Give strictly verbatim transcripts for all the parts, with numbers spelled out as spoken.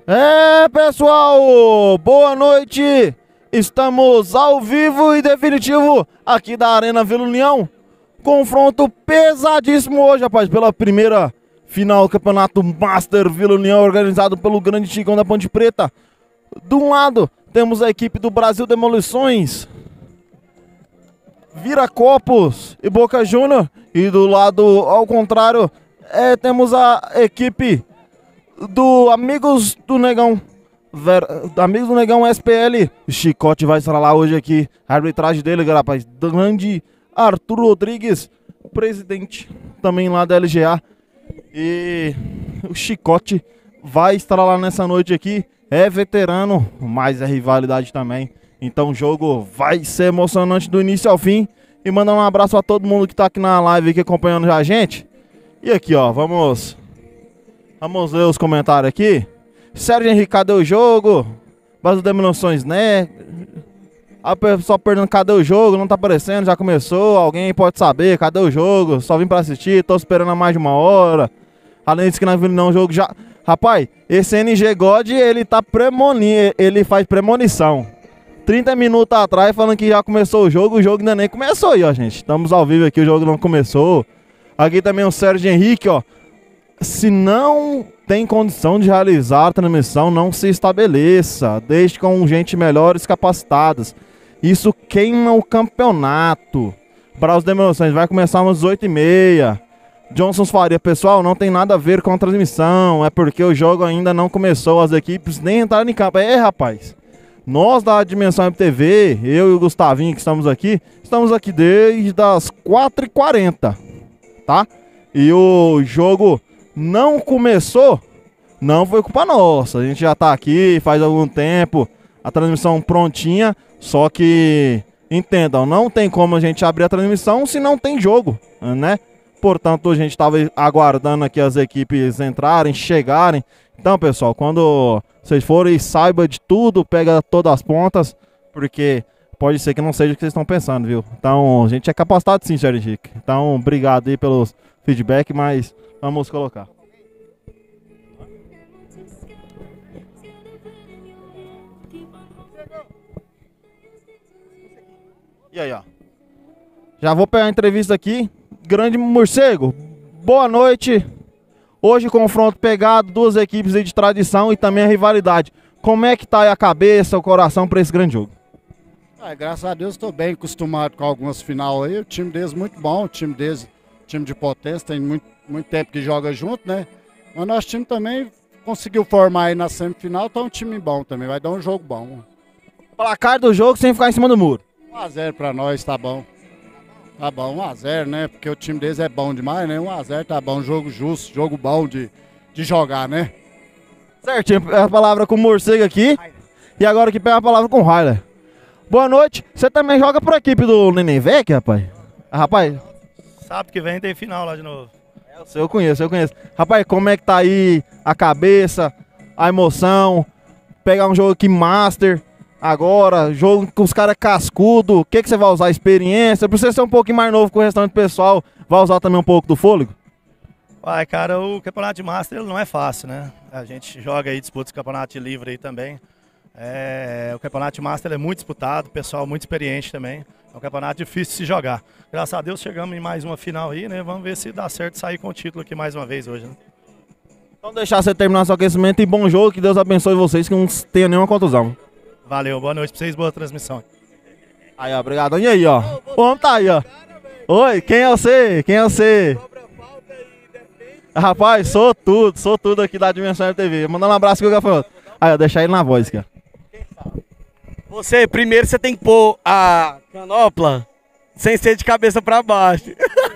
É, pessoal, boa noite. Estamos ao vivo e definitivo aqui da Arena Vila União. Confronto pesadíssimo hoje, rapaz, pela primeira final do Campeonato Master Vila União, organizado pelo Grande Chicão da Ponte Preta. De um lado, temos a equipe do Brasil Demolições, Viracopos e Boca Júnior. E do lado ao contrário, é, temos a equipe do Amigos do Negão, Ver, Amigos do Negão S P L. O Chicote vai estar lá hoje aqui. A arbitragem dele, rapaz, grande Arthur Rodrigues, presidente também lá da L G A. E o Chicote vai estar lá nessa noite aqui. É veterano, mas é rivalidade também. Então o jogo vai ser emocionante do início ao fim. E mandar um abraço a todo mundo que tá aqui na live aqui acompanhando já a gente. E aqui, ó, vamos Vamos ler os comentários aqui. Sérgio Henrique, cadê o jogo? Brasil Demolições, né? A pessoa perguntando cadê o jogo, não tá aparecendo, já começou. Alguém pode saber, cadê o jogo? Só vim pra assistir, tô esperando há mais de uma hora. Além disso que na Vila União o jogo já... Rapaz, esse N G God, ele tá premonindo, ele faz premonição. trinta minutos atrás falando que já começou o jogo, o jogo ainda nem começou aí, ó, gente. Estamos ao vivo aqui, o jogo não começou. Aqui também o Sérgio Henrique, ó. Se não tem condição de realizar a transmissão, não se estabeleça. Deixe com gente melhores capacitadas. Isso queima o campeonato. Para os Demolições vai começar às oito e meia. Johnson Faria, pessoal, não tem nada a ver com a transmissão. É porque o jogo ainda não começou. As equipes nem entraram em campo. É, rapaz. Nós da Dimensão M T V, eu e o Gustavinho que estamos aqui, estamos aqui desde as quatro e quarenta, tá? E o jogo não começou, não foi culpa nossa. A gente já tá aqui faz algum tempo, a transmissão prontinha, só que, entendam, não tem como a gente abrir a transmissão se não tem jogo, né? Portanto, a gente estava aguardando aqui as equipes entrarem, chegarem. Então, pessoal, quando vocês forem, saiba de tudo, pega todas as pontas, porque pode ser que não seja o que vocês estão pensando, viu? Então, a gente é capacitado sim, Sérgio Henrique. Então, obrigado aí pelos feedback, mas vamos colocar. E aí, ó. Já vou pegar a entrevista aqui. Grande Morcego, boa noite. Hoje confronto pegado, duas equipes aí de tradição e também a rivalidade. Como é que tá aí a cabeça, o coração para esse grande jogo? Ah, graças a Deus estou bem acostumado com algumas final aí. O time deles muito bom, o time deles, time de potência, tem muito, muito tempo que joga junto, né? Mas nosso time também conseguiu formar aí na semifinal, tá um time bom também, vai dar um jogo bom. Placar do jogo sem ficar em cima do muro. um a zero para nós, tá bom. Tá bom, um a zero, né? Porque o time deles é bom demais, né? um a zero tá bom, jogo justo, jogo bom de, de jogar, né? Certinho, a palavra com o Morcego aqui. E agora que pega a palavra com o Ryler. Boa noite, você também joga por equipe do Neném Vec, rapaz? Ah, rapaz? Sábado que vem tem final lá de novo. Eu conheço, eu conheço. Rapaz, como é que tá aí a cabeça, a emoção? Pegar um jogo aqui Master... Agora, jogo com os caras cascudo, o que, que você vai usar? Experiência? Pra você ser um pouquinho mais novo que o restante do pessoal, vai usar também um pouco do fôlego? Vai, cara, o campeonato de Master ele não é fácil, né? A gente joga aí, disputa o campeonato de livre aí também. É, o campeonato de Master é muito disputado, pessoal muito experiente também. É um campeonato difícil de se jogar. Graças a Deus chegamos em mais uma final aí, né? Vamos ver se dá certo sair com o título aqui mais uma vez hoje, né? Então deixar você terminar seu aquecimento e bom jogo, que Deus abençoe vocês, que não tenha nenhuma contusão. Valeu, boa noite pra vocês, boa transmissão. Aí, ó, obrigado. E aí, ó. O homem tá aí, ó. Oi, quem é você? Quem é você? Rapaz, sou tudo, sou tudo aqui da Dimensão M T V. Mandando um abraço que o gafanhoto. Aí, ó, deixa ele na voz, cara. Você, primeiro você tem que pôr a canopla sem ser de cabeça pra baixo.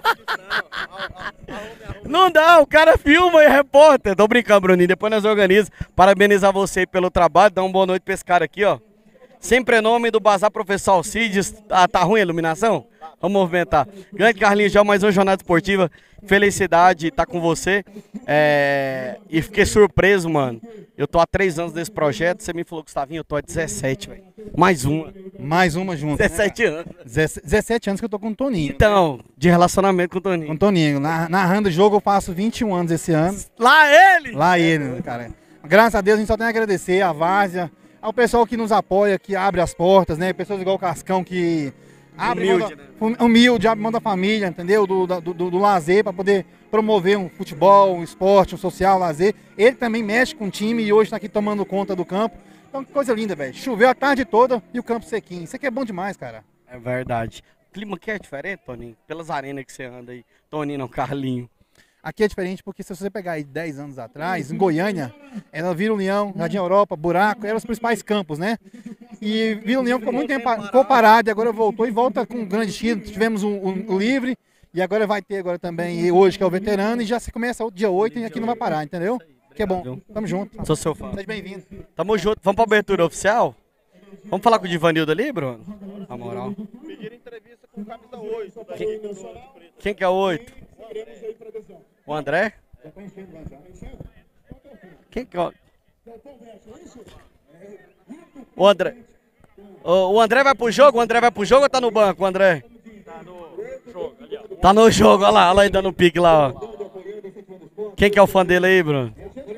Não dá, o cara filma e é repórter. Tô brincando, Bruninho, depois nós organizamos. Parabenizar você pelo trabalho, dar uma boa noite pra esse cara aqui, ó. Sempre em nome do Bazar Professor Alcides. Ah, tá ruim a iluminação? Vamos movimentar. Grande Carlinhos, já mais uma jornada esportiva. Felicidade estar com você. É... E fiquei surpreso, mano. Eu tô há três anos nesse projeto. Você me falou, Gustavinho, eu tô há dezessete, velho. Mais uma. Mais uma junto. dezessete né? anos. dezessete anos que eu tô com o Toninho. Então, de relacionamento com o Toninho. Com o Toninho. Na, narrando o jogo eu faço vinte e um anos esse ano. Lá ele! Lá ele, cara. Graças a Deus a gente só tem a agradecer a várzea, ao pessoal que nos apoia, que abre as portas, né? Pessoas igual o Cascão que abre Humilde, mão da, humilde, abre mão da família, entendeu? Do, do, do, do lazer para poder promover um futebol, um esporte, um social, um lazer. Ele também mexe com o time e hoje está aqui tomando conta do campo. Então que coisa linda, velho. Choveu a tarde toda e o campo sequinho. Isso aqui é bom demais, cara. É verdade. O clima aqui é diferente, Toninho? Pelas arenas que você anda aí. Toninho não, Carlinho. Aqui é diferente porque se você pegar aí dez anos atrás, em Goiânia, era Vila União, Jardim Europa, Buraco, eram os principais campos, né? E Vila União ficou muito tempo ficou parado e agora voltou e volta com um grande estilo. Tivemos um, um, um livre e agora vai ter agora também e hoje que é o veterano e já se começa o dia oito e aqui não vai parar, entendeu? Que é bom. Tamo junto. Sou seu fã. Seja bem-vindo. Tamo junto. Vamos pra abertura oficial? Vamos falar com o Divanildo ali, Bruno? Na moral. Pediram entrevista com camisa oito. Quem, quem que é o oito? O André? Quem que é o... O André. O, o André vai pro jogo? O André vai pro jogo ou tá no banco, o André? Tá no jogo, ali, ó. Tá no jogo, olha lá, olha lá ele dando pique lá, ó. Quem que é o fã dele aí, Bruno?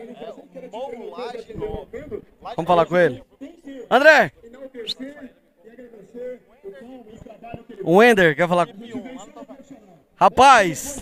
Vamos falar com ele? André! O Wender, quer falar? Rapaz,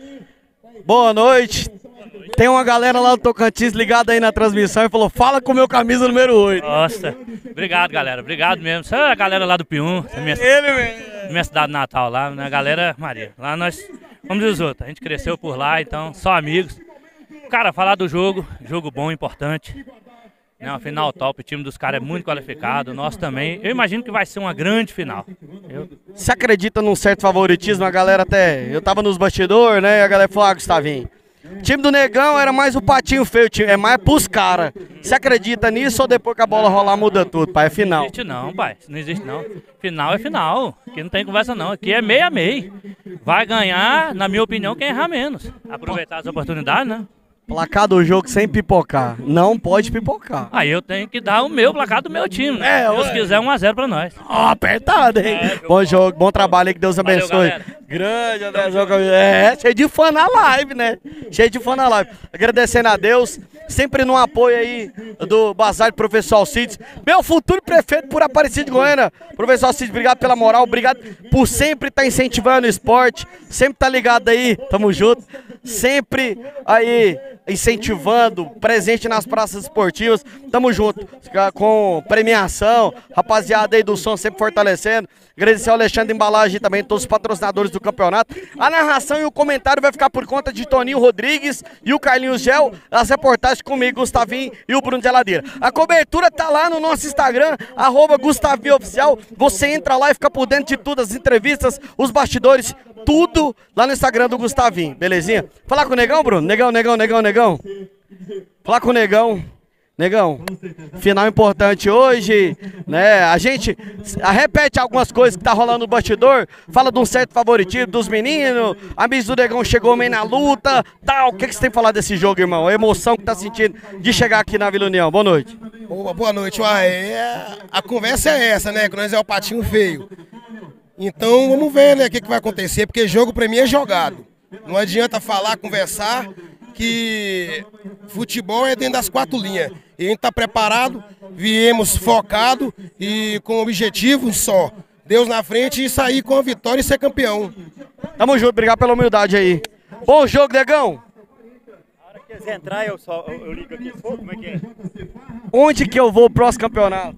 boa noite. Tem uma galera lá do Tocantins ligada aí na transmissão e falou, fala com o meu camisa número oito. Nossa, obrigado, galera. Obrigado mesmo. Isso é a galera lá do Pium, minha, Ele mesmo. minha cidade natal lá, né? A galera, Maria. Lá nós, como diz os outros, a gente cresceu por lá, então só amigos. Cara, falar do jogo, jogo bom, importante. Né, uma final top, o time dos caras é muito qualificado, o nosso também. Eu imagino que vai ser uma grande final. Eu... Você acredita num certo favoritismo? A galera até... Eu tava nos bastidores, né? E a galera falou, ah, Gustavinho, o time do Negão era mais o patinho feio, é mais pros caras. Você acredita nisso ou depois que a bola rolar muda tudo, pai? É final. Não existe não, pai. Não existe não. Final é final. Aqui não tem conversa não. Aqui é meio a meio. Vai ganhar, na minha opinião, quem errar menos. Aproveitar as oportunidades, né? Placar do jogo sem pipocar. Não pode pipocar. Aí eu tenho que dar o meu placar do meu time, né? É, Se Deus ué. quiser, um a zero pra nós. Ó, apertado, hein? É, bom jogo, bom trabalho aí, que Deus Valeu, abençoe. galera. Grande, André. Jogo- É, cheio de fã na live, né? Cheio de fã na live. Agradecendo a Deus, sempre no apoio aí do Bazar do Professor Alcides. Meu futuro prefeito por Aparecida de Goiânia. Professor Alcides, obrigado pela moral, obrigado por sempre estar incentivando o esporte, sempre tá ligado aí, tamo junto. Sempre aí incentivando, presente nas praças esportivas, tamo junto, com premiação, rapaziada aí do som sempre fortalecendo, agradecer ao Alexandre Embalagem também, todos os patrocinadores do campeonato, a narração e o comentário vai ficar por conta de Toninho Rodrigues e o Carlinhos Gel, as reportagens comigo, Gustavinho e o Bruno de Geladeira. A cobertura tá lá no nosso Instagram, arroba Gustavinho Oficial, você entra lá e fica por dentro de tudo, as entrevistas, os bastidores, tudo lá no Instagram do Gustavinho, belezinha? Falar com o Negão, Bruno? Negão, Negão, Negão, Negão. Falar com o Negão. Negão, final importante hoje, né? A gente a, repete algumas coisas que tá rolando no bastidor, fala de um certo favoritismo dos meninos, amigos do Negão chegou meio na luta, tal. O que, que você tem pra falar desse jogo, irmão? A emoção que tá sentindo de chegar aqui na Vila União. Boa noite. Boa, boa noite, uai. É, a conversa é essa, né? Que nós é o patinho feio. Então vamos ver, né, o que, que vai acontecer, porque jogo pra mim é jogado. Não adianta falar, conversar, que futebol é dentro das quatro linhas. E a gente tá preparado, viemos focado e com objetivo só. Deus na frente e sair com a vitória e ser campeão. Tamo junto, obrigado pela humildade aí. Bom jogo, Negão. Se quiser entrar, eu, só, eu, eu ligo aqui. Como é que é? Onde que eu vou pro próximo campeonato?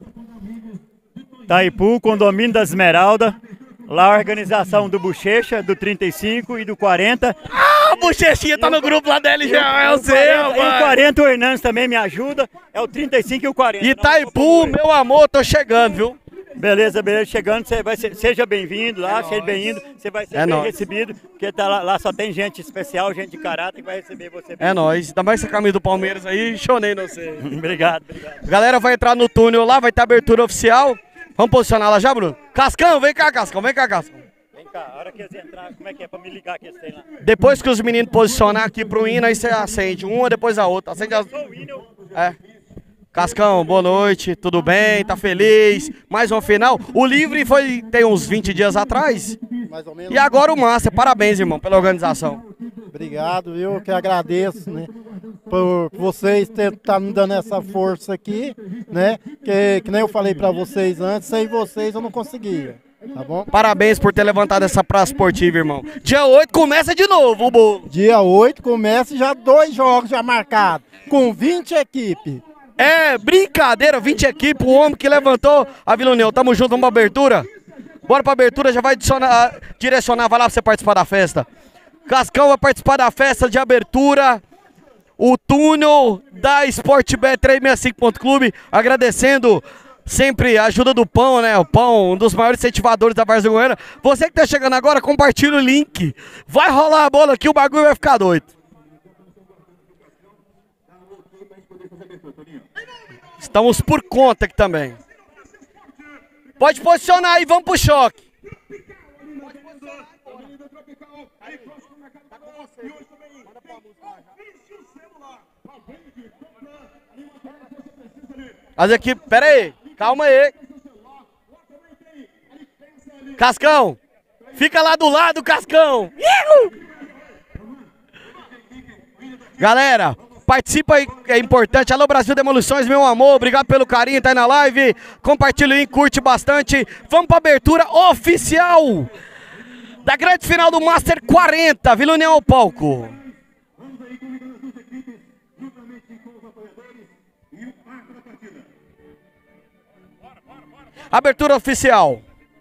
Taipu, Condomínio da Esmeralda. Lá a organização do Bochecha, do trinta e cinco e do quarenta. Ah, o Bochechinha tá no grupo lá da L G A, eu sei, E o quarenta, o Hernandes também me ajuda. É o trinta e cinco e o quarenta. Itaipu, meu amor, tô chegando, viu? Beleza, beleza. Chegando, você vai ser, seja bem-vindo lá, seja bem-vindo. Você vai ser É bem nóis. recebido, porque tá lá, lá só tem gente especial, gente de caráter que vai receber você bem. É nóis. Ainda mais essa camisa do Palmeiras aí, chonei não sei. Obrigado, obrigado. A galera vai entrar no túnel lá, vai ter abertura oficial. Vamos posicionar lá já, Bruno? Cascão, vem cá, Cascão, vem cá, Cascão. Vem cá, a hora que eles entrar, como é que é pra me ligar que eles têm lá? Depois que os meninos posicionar aqui pro hino, aí você acende uma depois a outra. Acende as... Sou o hino, É. Cascão, boa noite, tudo bem? Tá feliz? Mais uma final. O livre foi tem uns vinte dias atrás. Mais ou menos. E agora o Master. Parabéns, irmão, pela organização. Obrigado, eu que agradeço, né? por vocês estar me dando essa força aqui, né? Que, que nem eu falei para vocês antes, sem vocês eu não conseguia, tá bom? Parabéns por ter levantado essa praça esportiva, irmão. Dia oito começa de novo o bolo. Dia oito começa já dois jogos já marcados, com vinte equipes. É brincadeira, vinte equipes, o homem que levantou a Vila União. Tamo junto, vamos pra abertura? Bora pra abertura, já vai adicionar, direcionar, vai lá pra você participar da festa. Cascão vai participar da festa de abertura. O túnel da Sportbet trezentos e sessenta e cinco ponto clube, agradecendo sempre a ajuda do Pão, né? O Pão, um dos maiores incentivadores da Várzea Goiana. Você que tá chegando agora, compartilha o link. Vai rolar a bola aqui, o bagulho vai ficar doido. Estamos por conta aqui também. Pode posicionar aí, vamos pro choque. Mas aqui, pera aí, calma aí. Cascão, fica lá do lado, Cascão. Galera, participa aí, é importante. Alô, Brasil Demolições, meu amor, obrigado pelo carinho, tá aí na live. Compartilha o link, curte bastante. Vamos pra abertura oficial da grande final do Master quarenta, Vila União ao palco. Abertura oficial.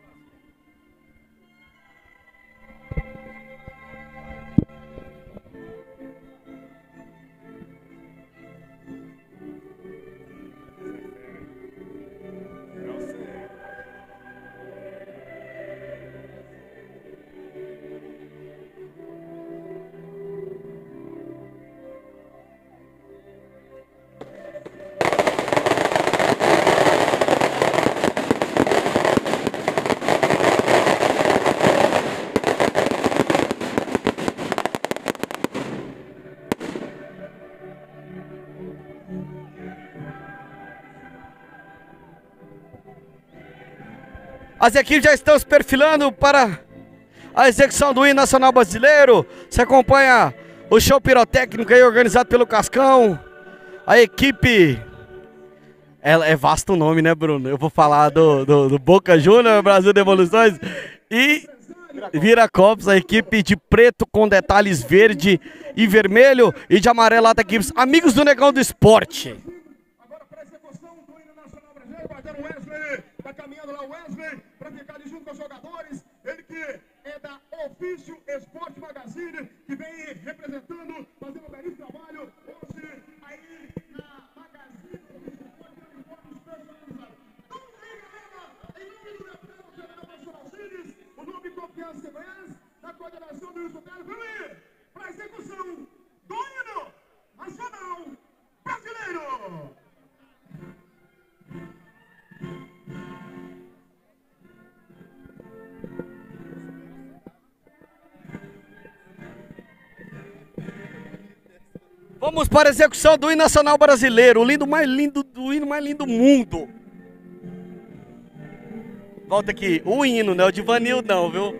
As equipes já estão se perfilando para a execução do hino nacional brasileiro. Você acompanha o show pirotécnico aí organizado pelo Cascão. A equipe... É, é vasto o nome, né, Bruno? Eu vou falar do, do, do Boca Juniors, Brasil Demolições e Viracopos, a equipe de preto com detalhes verde e vermelho e de amarelo, as equipes Amigos do Negão do Esporte. Agora para a execução do hino nacional brasileiro, guardando o Wesley, tá caminhando lá o Wesley para ficar ali junto com os jogadores. Ele que é da Ofício Esporte Magazine, que vem representando, fazendo um belíssimo trabalho hoje aí na Magazine Ofício Esporte, uniformes personalizados. Vamos aí, galera, em nome do deputado federal Pastor Alcides, o nome Confiança Segurança, na coordenação do Wilson Pérez, vamos aí para a execução do hino nacional brasileiro. Vamos para a execução do hino nacional brasileiro, o lindo mais lindo do hino mais lindo do mundo. Volta aqui, o hino, né? O de Vanil não, viu?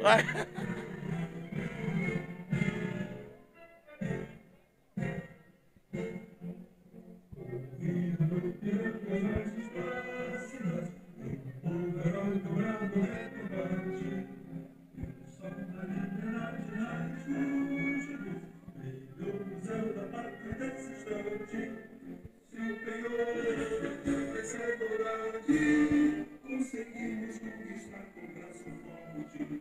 Conseguimos conquistar com o braço forte,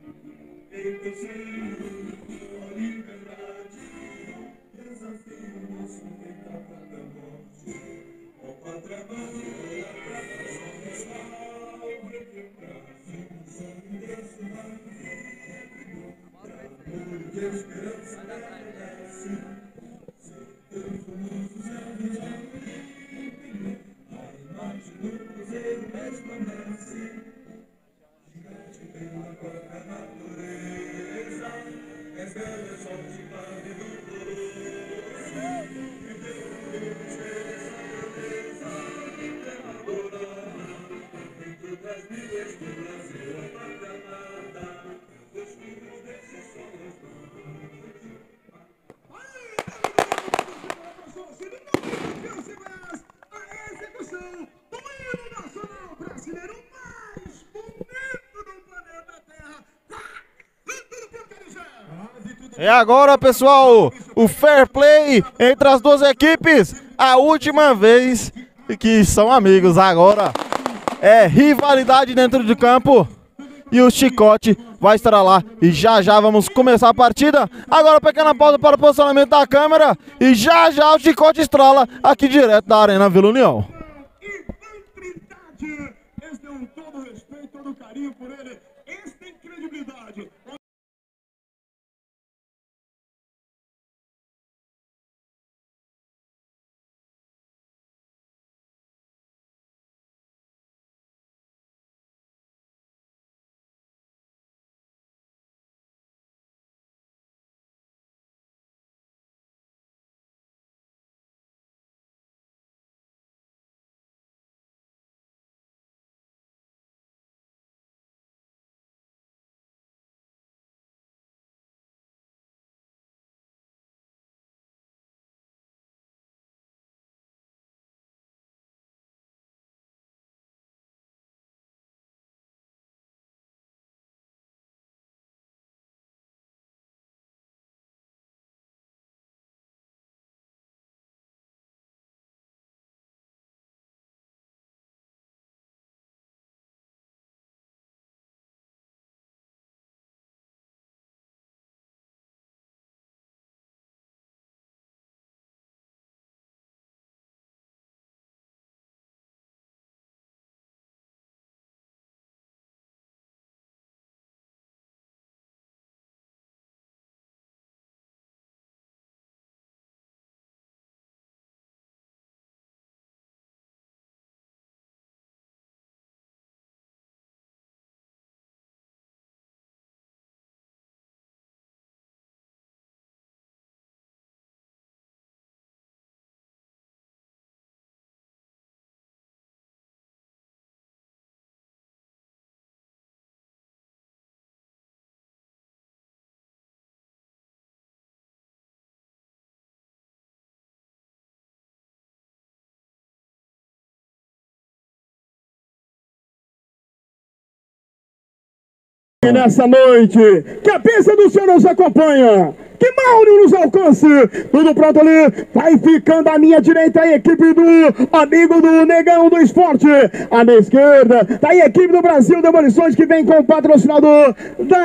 em a liberdade, desafio nosso feito a cada morte, ao patrão, somos salve que o Brasil some desse navio, amor de esperança agradece, seus famosos anos a imagem do cruzeiro resplandece, gigante pela própria natureza, és bela sorte para venturosa, viveu esperança grandeza, imperadora, dentro das milhas do Brasil, a pátria amada, dos filhos desses solos dois. Aí, E agora, pessoal, o fair play entre as duas equipes. A última vez que são amigos. Agora é rivalidade dentro de campo. E o Chicote vai estar lá. E já já vamos começar a partida. Agora pequena pausa para o posicionamento da câmera. E já já o Chicote estrala aqui direto da Arena Vila União. Eles dão todo o respeito, todo o carinho por ele. Esse tem credibilidade. Nessa noite, que a bênção do Senhor nos acompanha, que Mauro nos alcance, tudo pronto ali, vai ficando à minha direita a equipe do amigo do Negão do Esporte, à minha esquerda, tá aí a equipe do Brasil Demolições, que vem com o patrocinador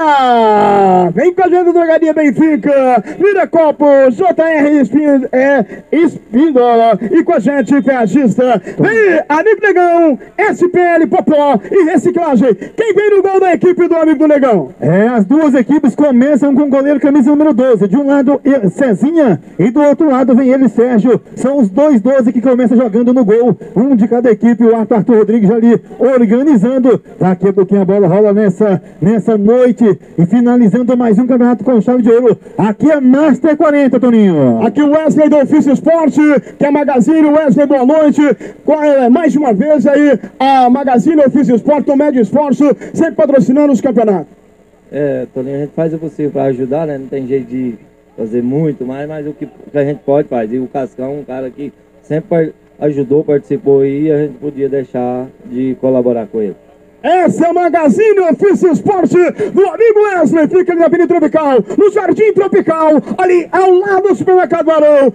da... Vem com a gente do Drogaria Benfica, Vira Copo, J R Espín... é, Espíndola, e com a gente, Ferragista, vem amigo Negão, S P L Popó e Reciclagem. Quem vem no gol da equipe do amigo do Negão? É, as duas equipes começam com o goleiro camisa número doze. De um lado, Cezinha, e do outro lado vem ele, Sérgio. São os dois doze que começam jogando no gol. Um de cada equipe, o Arthur, Arthur Rodrigues ali organizando. Daqui a pouquinho a bola rola nessa, nessa noite. E finalizando mais um campeonato com chave de ouro. Aqui é Master quarenta, Toninho. Aqui o Wesley do Ofício Esporte, que é a Magazine. Wesley, boa noite. Mais uma vez aí, a Magazine Ofício Esporte, o Médio Esforço, sempre patrocinando os campeonatos. É, Toninho, a gente faz o possível para ajudar, né? Não tem jeito de fazer muito mais, mas o que, o que a gente pode faz. E o Cascão, um cara que sempre ajudou, participou aí, e a gente podia deixar de colaborar com ele. Essa é a Magazine Ofício Esporte do amigo Wesley, fica ali na Avenida Tropical, no Jardim Tropical, ali ao lado do Supermercado Barão.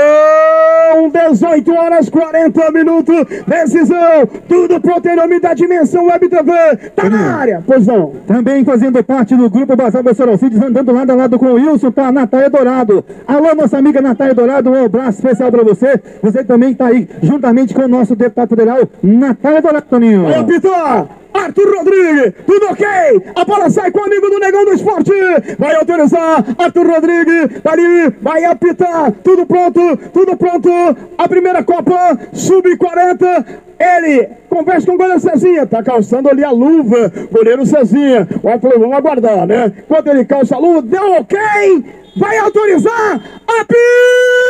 São dezoito horas e quarenta minutos, decisão, tudo pronto em nome da Dimensão Web T V, tá na área, pois não. Também fazendo parte do grupo Bazar Professor Alcides, andando lado a lado com o Wilson, tá a Natália Dourado. Alô, nossa amiga Natália Dourado, um abraço especial pra você. Você também tá aí, juntamente com o nosso deputado federal, Natália Dourado, Toninho. Aí, Pitor! Arthur Rodrigues, tudo ok? A bola sai com o amigo do Negão do Esporte. Vai autorizar, Arthur Rodrigues, ali, vai apitar. Tudo pronto, tudo pronto. A primeira Copa, sub quarenta. Ele conversa com o goleiro Cezinha, tá calçando ali a luva, goleiro Cezinha. Vamos aguardar, né? Enquanto ele calça a luva, deu ok? Vai autorizar, apita!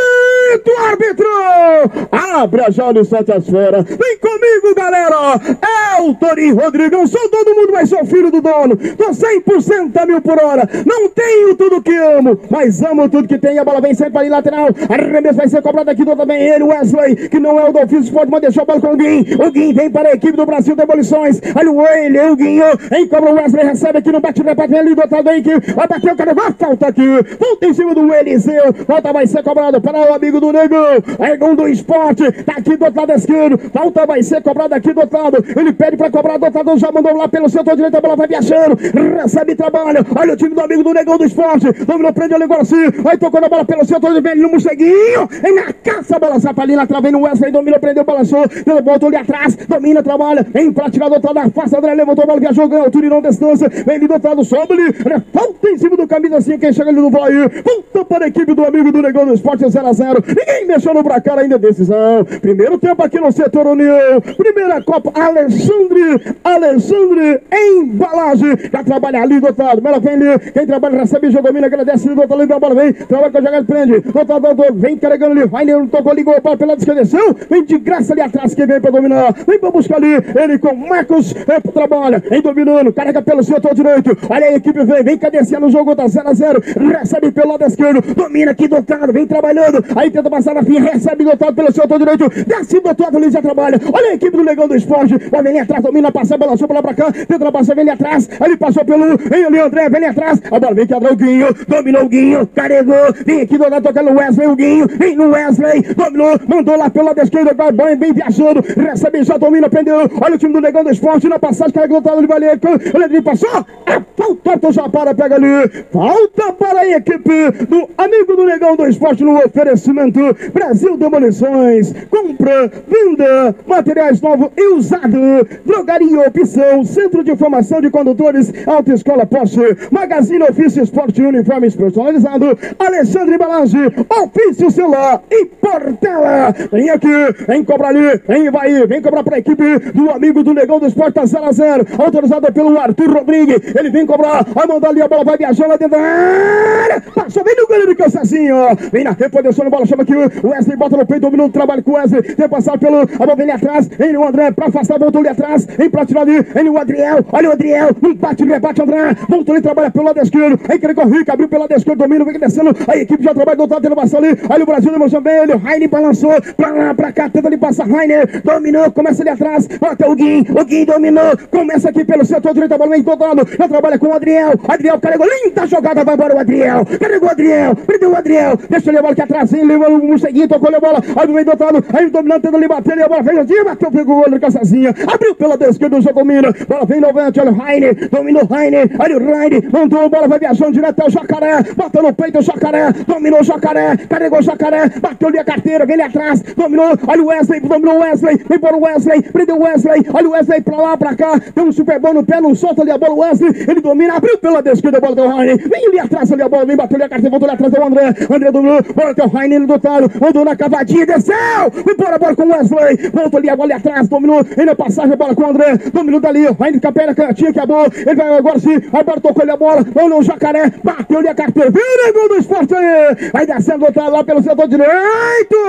apito árbitro! Abre a jaula e solta as feras. Vem comigo, galera! É o Torinho Rodrigão, sou todo mundo, mas sou filho do dono. Tô cem por cento a mil por hora. Não tenho tudo que amo, mas amo tudo que tem. A bola vem sempre ali, lateral. Arremesso vai ser cobrado aqui do também ele, Wesley, que não é o do ofício, pode mas deixar a bola com o Guim. O Guim vem para a equipe do Brasil Demolições. Olha o ele, o Guinho, em cobra o Wesley, recebe aqui no bate-rebate, vem ali do outro lado aí, que vai bater o cara, vai falta aqui. Volta em cima do Eliseu. Falta vai ser cobrado para o amigo do Negão. Negão do Esporte, tá aqui do outro lado esquerdo. Falta vai ser cobrado aqui do outro lado. Ele pede para cobrar do outro lado, já mandou lá pelo setor direito, a bola vai viajando. Recebe trabalho. Olha o time do amigo do Negão do Esporte. Dominou, prende ali agora sim. Vai tocando a bola pelo setor direito, vem no morceguinho. E na caça, a bola sapa ali na trave no Wesley. Dominou, prendeu, balançou. Ele voltou ali atrás. Domina, trabalha. Em pra tirar do outro lado, afasta, André levantou a bola, viajou, ganhou, turirão, distância. Vem ali do outro lado, sobe ali. Falta em cima do camisa assim, quem chega ali no vai. Volta para a equipe do amigo do Negão do Esporte, zero a zero. Ninguém mexeu no placar ainda, decisão. Primeiro tempo aqui no setor União. Primeira Copa, Alexandre. Alexandre, embalagem. Já trabalha ali do outro lado. Ela vem ali. Quem trabalha, recebe, joga, domina, agradece ali do outro lado. A bola vem. Trabalha com a jogada, prende. Do outro lado, vem carregando ali. Vai, não tocou, ligou a bola pela descredeção. Vem de graça ali atrás, que vem para dominar. Vem para buscar ali. Ele com Marcos. É, trabalha. Vem dominando. Carrega pelo setor direito. Olha a equipe, vem. Vem cadenciando o jogo, tá zero a zero. Recebe pelo lado esquerdo. Domina aqui do outro lado. Vem trabalhando. Aí tenta passar na fim. Recebe do outro lado pelo setor direito. Desce do outro lado ali, já trabalha. Olha a equipe do Negão do Esporte. Vai vem ali atrás. Domina, passa, balançou pra lá pra cá. Tenta passar, vem ali atrás. Ali passou pelo. Vem ali, André. Vem ali atrás. A bola vem quebrar o Guinho. Dominou o Guinho. Carregou. Vem aqui do outro lado tocando o Wesley. O Guinho. Vem no Wesley. Dominou. Mandou lá pelo lado esquerdo. Vai bem, bem viajando. Recebe, já domina, prendeu. Olha o time do Negão do Esporte. Na passagem, carregou o outro lado. Ele vai ali. O Ledrinho passou. É falta, já para, pega ali. Falta para a equipe do amigo do Negão do Esporte no oferecimento Brasil Demolições. Compra, venda, materiais novos e usado. Drogaria Opção, Centro de Formação de Condutores, Autoescola Porsche, Magazine Ofício Esporte, uniformes personalizado, Alexandre Embalagem, Ofício Celular e Portela. Vem aqui, vem cobrar ali, vem vai, vem cobrar para a equipe do amigo do Negão do Esporte, tá zero a zero, autorizado pelo Arthur Rodrigues. Ele vem cobrar, vai mandar ali, a bola vai viajando lá dentro da área. Passou, vem no goleiro Cansacinho, vem na reposição, a bola chama aqui o Wesley, bota no peito, dominou o trabalho com o Wesley, tem passar pelo, a bola vem ali atrás, vem o André, pra afastar, voltou ali atrás, vem pra tirar ali, vem o Adriel, olha o Adriel, um bate, rebate, André, voltou ali, trabalha pelo lado esquerdo, aí que ele corre, abriu pelo lado esquerdo, domina, vem descendo, a equipe já trabalha do outro lado, tendo passar ali, olha o Brasil, demonstrou bem ele, o Rainer balançou, pra lá, pra cá, tenta ali passar, Rainer, dominou, começa ali atrás, até o Guim, o Guim dominou, começa aqui pelo setor direito, a bola vem todo lado, já trabalha com o Adriel, Adriel carregou, linda jogada, vai embora o Adriel, carregou o Adriel, prendeu o Adriel, deixa ele a bola aqui atrás, ele levou o morceguinho, tocou a bola, aí vem do outro lado, aí dominando, tentando ali bater, a bola fez assim, bateu, pegou o olho, caçazinha, abriu pela esquerda, já domina, bola vem novamente, olha o Rainer, dominou o Rainer, olha o Rainer, mandou a bola, vai viajando direto ao Jacaré, bateu no peito o Jacaré, dominou o Jacaré, carregou o Jacaré, bateu ali a carteira, vem ali atrás, dominou, olha o Wesley, dominou o Wesley, vem para o Wesley, prendeu o Wesley, olha o Wesley pra lá, pra cá, tem um super bom no pé, não solta ali a bola, o Wesley, ele domina, abriu pela esquerda, a bola do Rainer, vem ali atrás ali a bola, vem bateu ali a carteira, voltou ali atrás, é o André, André dominou, bola até o Rainer do Talo, andou na cavadinha, desceu, vem para a bola com o Wesley, voltou ali a bola ali atrás, dominou, ainda passagem, a bola com o André, dominou dali, o Rainer com a perna cantinha, acabou, ele vai agora sim, agora tocou ali a bola, olha o Jacaré, bateu ali a carteira, vira gol do Esporte aí, vai descendo, voltar lá pelo setor direito,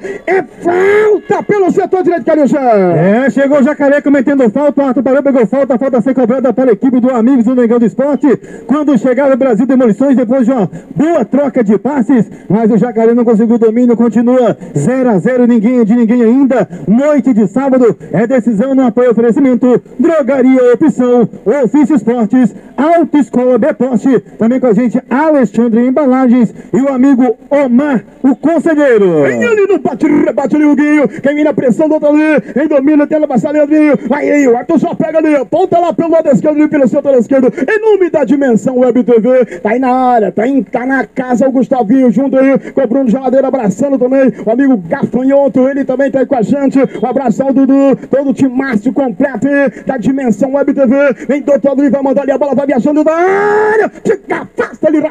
é falta pelo setor direito, Cariúcha. É, chegou o Jacaré cometendo falta, o Arthur Barão pegou falta, a falta a ser cobrada para a equipe do Amigos do Negão do Esporte, quando chegar o Brasil Demolições, depois de uma boa troca de passes, mas o Jacaré não conseguiu o domínio, continua zero a zero, ninguém é de ninguém ainda, noite de sábado, é decisão no apoio oferecimento, Drogaria Opção, Ofício Esportes, Autoescola Beposte, também com a gente Alexandre Embalagens e o amigo Omar, o conselheiro. Vem ali no bate, rebate ali o Guinho, quem vem na pressão do outro ali, quem domina, tenta passar ali o Guinho, vai aí, o Arthur só pega ali, ponta lá pelo lado esquerdo ali, pelo setor esquerdo, em nome da Dimensão Web T V, tá aí na área, tá, em, tá na casa o Gustavinho junto aí, com o Bruno Geladeira abraçando também, o amigo Gafanhoto, ele também tá aí com a gente, um abraço ao Dudu, todo o timaço completo aí, da Dimensão Web T V, vem do outro lado, vai mandar ali a bola, vai viajando da área, fica, afasta ali rápido.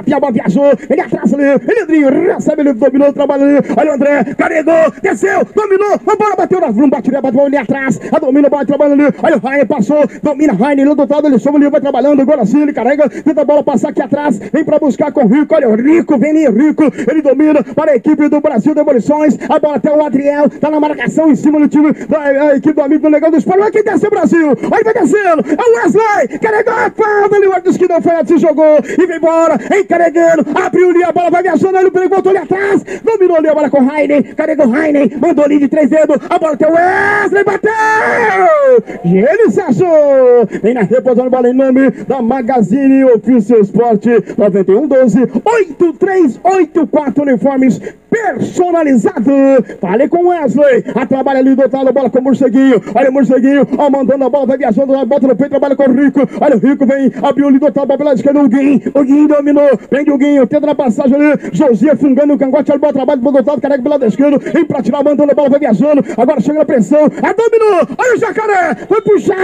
e a bola viajou, ele atrás ali, ele Andrinho, recebe, ele dominou, trabalha ali, olha o André, carregou, desceu, dominou, a bola bateu na não bate, bateu ali atrás, a domina, bola trabalha ali, olha o Rainer, passou, domina, Rainer, ele do outro lado, ele sobe ali, vai trabalhando, agora sim, ele carrega, tenta a bola passar aqui atrás, vem pra buscar com o Rico, olha o Rico, vem ali, Rico, ele domina para a equipe do Brasil Demolições, a bola até o Adriel, tá na marcação em cima do time da equipe do amigo do Negão do Esporte, vai que desce o Brasil, olha, vai descendo, é o Wesley, carregou a falta, ele o que não foi antes, se jogou, e vem embora, encarregando, abriu ali, a bola vai viajando, ele pegou, voltou ali atrás, dominou ali a bola com o Rainer, carregou o Rainer, mandou ali de três dedos, a bola até o Wesley, bateu, e ele se achou, vem na reposição de bola em nome da Magazine Ofício Esporte, noventa e um doze, oito três oito quatro uniformes personalizado. Fale com o Wesley. A trabalha ali do outro lado, a bola com o Morceguinho. Olha o Morceguinho, ó, mandando a bola, vai viajando, bota no peito, trabalha com o Rico. Olha o Rico, vem, abriu ali do outro lado, pela esquerda, o Guinho. O Guinho dominou, prende o Guinho, tenta na passagem ali. Josia fungando o cangote, olha o bola, trabalha do outro lado, carrega pelo lado esquerdo. Vem pra tirar, mandando a bola, vai viajando. Agora chega na pressão, a dominou. Olha o Jacaré, foi puxado.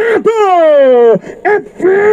É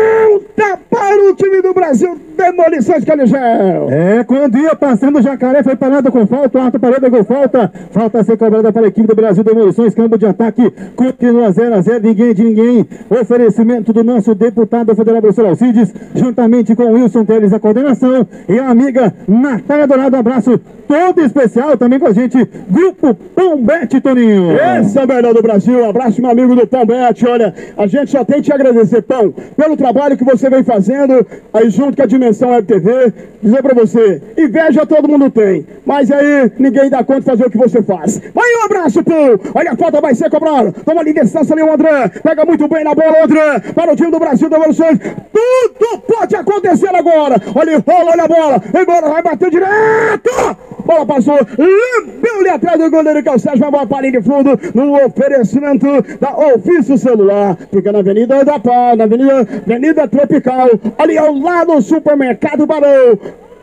falta para o time do Brasil. Demolições, Canigel. É, quando ia passando o Jacaré, foi parado com falta, o Arthur parou, pegou falta, falta a ser cobrada para a equipe do Brasil Demolições, campo de ataque, continua zero a zero, ninguém de ninguém, oferecimento do nosso deputado federal, professor Alcides, juntamente com o Wilson Teles, a coordenação, e a amiga Natália Dourado, um abraço todo especial, também com a gente, Grupo Pambete, Toninho. Esse é o melhor do Brasil, um abraço, meu amigo do Pambete, olha, a gente só tem que te agradecer, Pão, pelo trabalho que você vem fazendo, aí junto com a Dimensão Web T V, dizer pra você, inveja todo mundo tem, mas aí ninguém dá conta de fazer o que você faz. Vai um abraço, Pão, olha a falta, vai ser cobrada, toma ali distância ali o André, pega muito bem na bola, André, para o time do Brasil Demolições, tudo pode acontecer agora, olha, rola, olha a bola, agora vai bater direto, bola passou, lambeu ali atrás do goleiro que é o Sérgio, vai bola para a linha de fundo, no oferecimento da Ofício Celular, fica na Avenida da Paz, na Avenida, Avenida Tropical, ali ao lado do Supermercado Barão.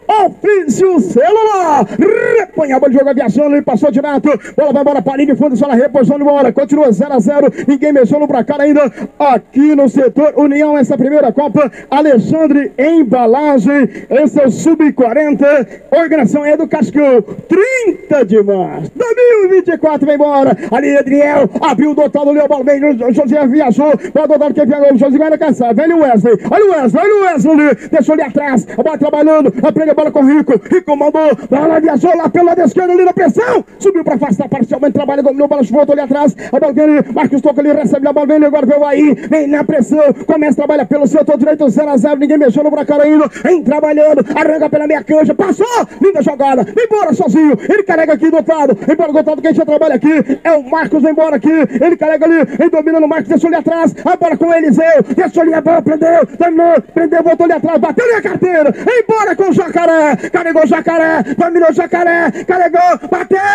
Ofício Celular, repõe a bola de jogo, aviação, ele passou direto, bola vai embora para a linha de fundo, só na reposição de bola, continua zero a zero, ninguém mexeu no placar ainda, aqui no setor União, essa primeira Copa, Alexandre Embalagem, esse é o sub quarenta, organização é do Cascão, trinta de março, dois mil e vinte e quatro, vem embora, ali Adriel, abriu o dotado ali, a bola vem, o José viajou, o dotado que viajou, o José vai na caçada, vem o Wesley, olha o Wesley, olha o Wesley, deixou ali atrás, a bola trabalhando, aprende a bola com o Rico, Rico mandou, bola viajou lá pelo lado esquerdo ali na pressão, subiu para afastar parcialmente, trabalha, dominou, bola voltou ali atrás, a bola vem ali, Marcos Toca ali, recebe a bola, vem ali, agora veio aí, vem na pressão, começa a trabalhar pelo setor direito, zero a zero, ninguém mexeu no bracar ainda, vem trabalhando, arranca pela meia canja, passou, linda jogada, vem embora sozinho, ele carrega aqui do outro lado, vem embora do outro lado, quem já trabalha aqui, é o Marcos, vem embora aqui, ele carrega ali, ele domina no Marcos, deixou ali atrás, a bola com o Eliseu, deixou ali a bola, prendeu, terminou, prendeu, voltou ali atrás, bateu ali a carteira, embora com o Jacaré, carregou o Jacaré, dominou o Jacaré, carregou,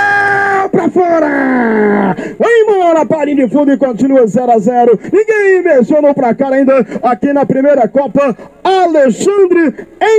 bateu pra fora, vai embora, parinho de fundo e continua zero a zero, ninguém mexeu no placar ainda, aqui na primeira Copa, Alexandre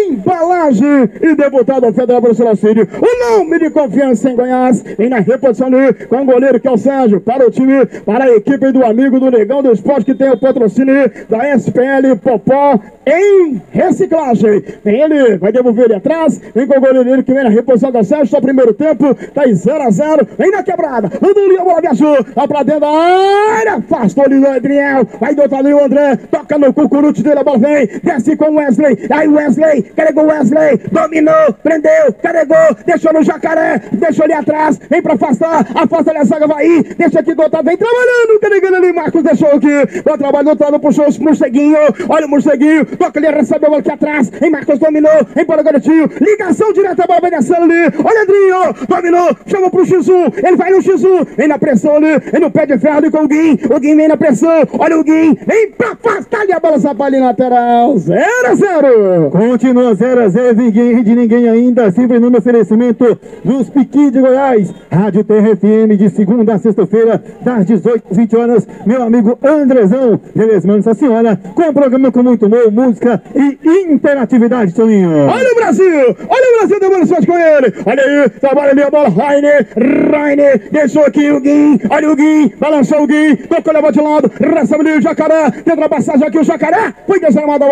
Embalagem e deputado federal professor Alcídio, o nome de confiança em Goiás, vem na reposição ali com o goleiro que é o Sérgio, para o time, para a equipe do amigo do Negão do Esporte, que tem o patrocínio da S P L Popó em reciclagem, vem ele, vai devolver ele atrás, vem com o goleiro que vem na reposição do Sérgio, só primeiro tempo, tá em zero a zero, vem na quebrada, mandou ali a bola, viajou, lá pra dentro da área, afastou ali o Adriel, vai do outro ali o André, toca no cucurute dele, a bola vem, desce com o Wesley, aí Wesley, carregou o Wesley, dominou, prendeu, carregou, deixou no Jacaré, deixou ali atrás, vem pra afastar, afasta ali a zaga, vai aí, deixa aqui do outro lado, vem trabalhando, carregando ali, Marcos deixou aqui, o trabalho do outro lado, puxou o morceguinho, olha o morceguinho, toca ali, recebe a bola aqui atrás, vem Marcos, dominou, vem para o garotinho, ligação direta, a bola vai descendo ali, olha Andrinho, dominou, chama pro X um, ele vai no X um, vem na pressão ali, vem no pé de ferro ali com o Guim, o Guim vem na pressão, olha o Guim, vem pra afastar ali a bola, sapa ali lateral, zero a zero. Continua zero a zero, ninguém de ninguém ainda, sempre no oferecimento dos Piqui de Goiás, Rádio T R F M de segunda a sexta-feira, das dezoito às vinte horas, meu amigo Andrezão, beleza, mano, essa senhora, com um programa com muito humor, música e interatividade, Toninho. Olha o Brasil, olha o Brasil Demolições com ele, olha aí, trabalha ali a bola, Rainer, Rainer, deixou aqui o Guim, olha o Guim, balançou o Guim, tocou, levou de lado, recebe ali o Jacaré, tenta a passagem aqui o Jacaré, foi desarmado, a bola vai sair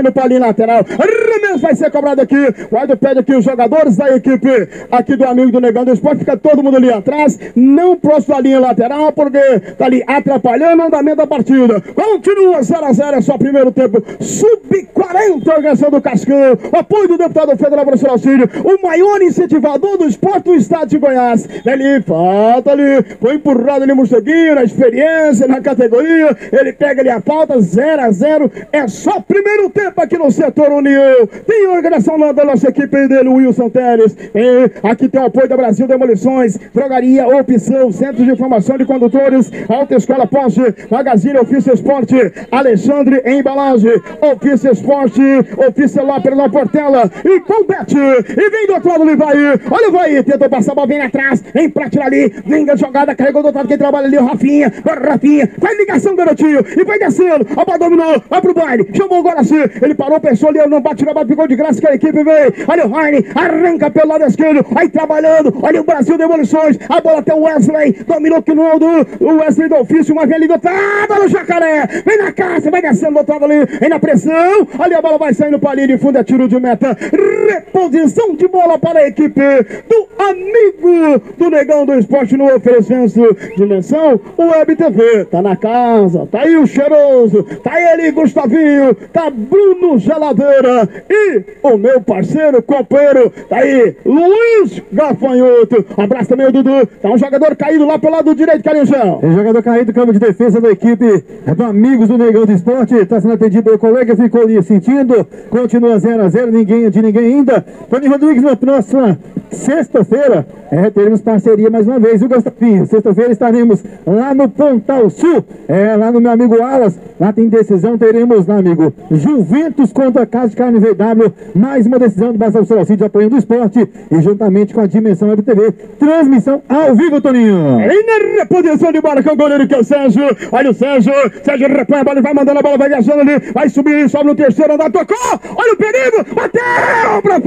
saindo para a linha lateral. Arremesso vai ser cobrado aqui. O árbitro pede aqui os jogadores da equipe aqui do amigo do Negão do Esporte. Fica todo mundo ali atrás, não próximo da linha lateral, porque tá ali atrapalhando o andamento da partida. Continua zero a zero, é só primeiro tempo. sub quarenta, organização do Cascão. Apoio do deputado federal professor Auxílio, o maior incentivador do esporte do estado de Goiás. Ali, falta ali, foi empurrado ali Morceguinho, na experiência, na categoria. Ele pega ali a falta, zero a zero. É só primeiro tempo aqui no setor União. Tem organização da nossa equipe dele, o Wilson Teres. E aqui tem o apoio da Brasil Demolições, Drogaria Opção, Centro de Informação de Condutores, Alta Escola Porsche, Magazine Ofício Esporte, Alexandre Embalagem, Ofício Esporte, Ofício lá pela Portela e Combate. E vem do outro lado, ele vai, olha o vai, tentou passar a bola, vem atrás, vem pra tirar ali, vem da jogada, carregou do outro lado, quem trabalha ali, o Rafinha, o Rafinha, faz ligação, garotinho, e vai descendo, a bola dominou, vai pro baile, chamou agora sim, ele parou, pensou ali, não bate, não bate, ficou de graça que a equipe vem, olha o Heine, arranca pelo lado esquerdo, aí trabalhando, olha o Brasil Demolições, a bola até o Wesley, dominou que não, o Wesley do ofício, uma vez ali do outro lado, no Jacaré, vem na caça, vai descendo do outro lado ali, vem na pressão, ali a bola vai saindo para a linha de fundo, é tiro de meta, reposição de bola para a equipe do amigo do Negão do Esporte no oferecimento de menção, o Web T V, tá na casa, tá aí o cheiroso, tá ele Gustavinho, tá Bruno Geladeira e o meu parceiro, companheiro, tá aí Luiz Gafanhoto, abraço também o Dudu, tá um jogador caído lá pelo lado direito, Carinhão. É jogador caído, campo de defesa da equipe do Amigos do Negão do Esporte, tá sendo atendido pelo colega, ficou ali sentindo, continua zero a zero, ninguém de ninguém ainda. Tony Rodrigues, na próxima sexta-feira, é, teremos parceria mais uma vez, o Gustavinho. Sexta-feira estaremos lá no Pontal Sul, é, lá no meu amigo Alas, lá tem decisão, teremos lá, amigo, Juventus contra a Casa de Carne V W, mais uma decisão do Basal Sorocídio, apoio do esporte, e juntamente com a Dimensão Web T V, transmissão ao vivo, Toninho. E na reposição de bola com o goleiro que é o Sérgio, olha o Sérgio, Sérgio repõe a bola, vai mandando a bola, vai viajando ali, vai subir, sobe no terceiro andar, tocou, olha o perigo, bateu pra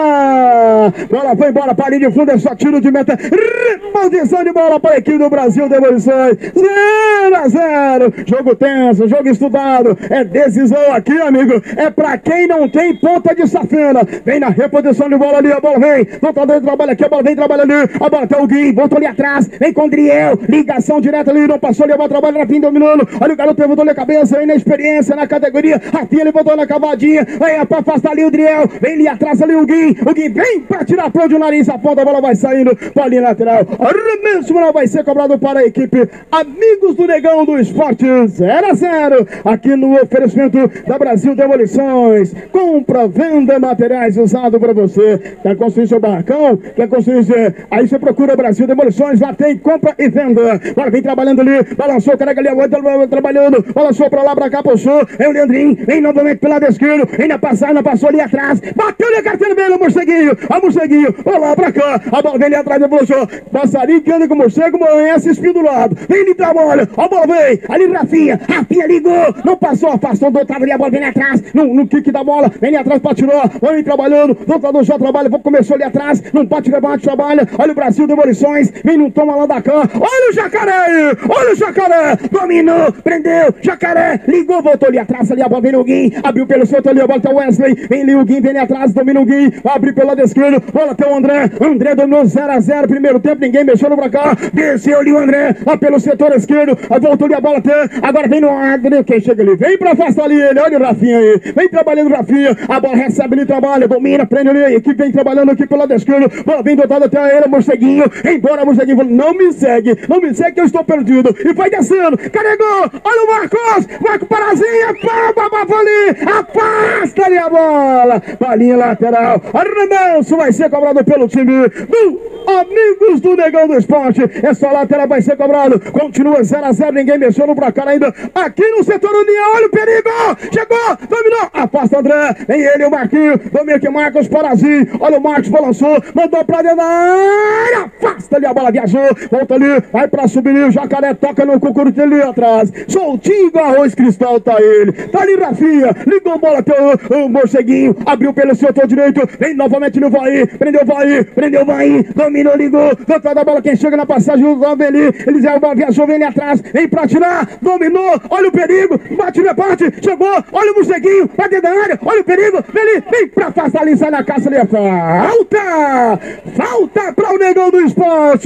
fora, bola foi embora para a linha de fundo, é só tiro de meta, reposição de bola para a equipe do Brasil Demolições, zero a zero, jogo tenso, jogo estudado, é decisão aqui, amigo, é pra quem não tem ponta de safena, vem na reposição de bola ali, a bola vem, volta dentro, trabalha aqui, a bola vem, trabalha ali, a bola até o Gui, voltou ali atrás, vem com o Driel, ligação direta ali, não passou ali, a bola trabalha na fim, dominando, olha o garoto, levantou ali a cabeça, aí na experiência, na categoria, Rafinha, ele botou na cavadinha, aí pra afastar ali o Driel, vem ali atrás ali o Gui, o Gui vem pra tirar pro de nariz, a ponta, a bola vai saindo para a linha lateral, arremesso não vai ser cobrado para a equipe Amigos do Negão do Esporte, zero a zero, aqui no oferecimento da Brasil Demolições, compra, venda materiais usados para você, quer construir seu barracão, quer construir, aí você procura Brasil Demolições, lá tem compra e venda, agora vem trabalhando ali, balançou, carrega ali a outra, trabalhando, balançou para lá, para cá, puxou, é o Leandrinho, vem novamente pelo lado esquerdo, vem na passada, passou ali atrás, bateu ali a carteira dele, o Morceguinho, a Morceguinho, olha lá pra cá, a bola vem ali atrás, puxou, passarinho que anda com o morcego, amanhece espindurado, vem ali trabalha, a bola vem, ali Rafinha, Rafinha ligou, não passou, afastou do outro lado ali, a bola vem ali atrás, no, no kick da bola, vem ali atrás pra tirar, vem trabalhando, do outro lado já trabalha, começou ali atrás, não bate, rebate, trabalha, olha o Brasil Demolições, vem no toma lá da cá, olha o Jacaré aí, olha o Jacaré, dominou, prendeu, Jacaré, ligou, voltou ali atrás, ali a bola vem no Gui, abriu pelo centro ali, a bola tá o Wesley, vem ali o Gui, vem ali atrás, domina o Gui, abre pelo lado esquerdo, bola até o André, André dominou zero a zero, primeiro tempo, ninguém mexeu no pra cá, desceu ali o André, lá pelo setor esquerdo, voltou ali a bola até, agora vem no André, quem chega ali, vem pra afastar ali ele, olha o Rafinha aí, vem trabalhando o Rafinha, a bola recebe ali, trabalha, domina, prende ali, a equipe vem trabalhando aqui pelo lado esquerdo, bola vem dotado até ele, Morceguinho, embora Morceguinho, falou, não me segue, não me segue que eu estou perdido, e vai descendo, carregou, olha o Marcos, Marco Parazinha, pá, pá, pá, ali, afasta ali a bola, bolinha lateral, arremesso vai ser cobrado pelo time do Amigos do Negão do Esporte, essa lateral vai ser cobrado, continua zero a zero, ninguém mexeu no placar ainda, aqui no setor União, olha o perigo, chegou, dominou, afasta André, vem ele, o Marquinho, domina aqui Marcos Parazinho, olha o Marcos, balançou, mandou pra dentro da área, afasta ali a bola, viajou, volta ali, vai pra subir, o Jacaré toca no cucuruto ali atrás, soltinho igual arroz cristal, tá ele, tá ali Rafinha, ligou a bola até o, o Morceguinho, abriu pelo setor direito, vem novamente no Vai, prendeu o Vai, prendeu o Vai, dominou, ligou, voltou da bola, quem chega na passagem do Aveli, eles é o viajou, vem ali atrás, vem pra tirar, dominou, olha o perigo, bate na parte, chegou, olha o morceguinho, vai dentro da área, olha o perigo, vem ali, vem pra afastar ali, sai na caça ali, falta, falta pra o Negão do Esporte,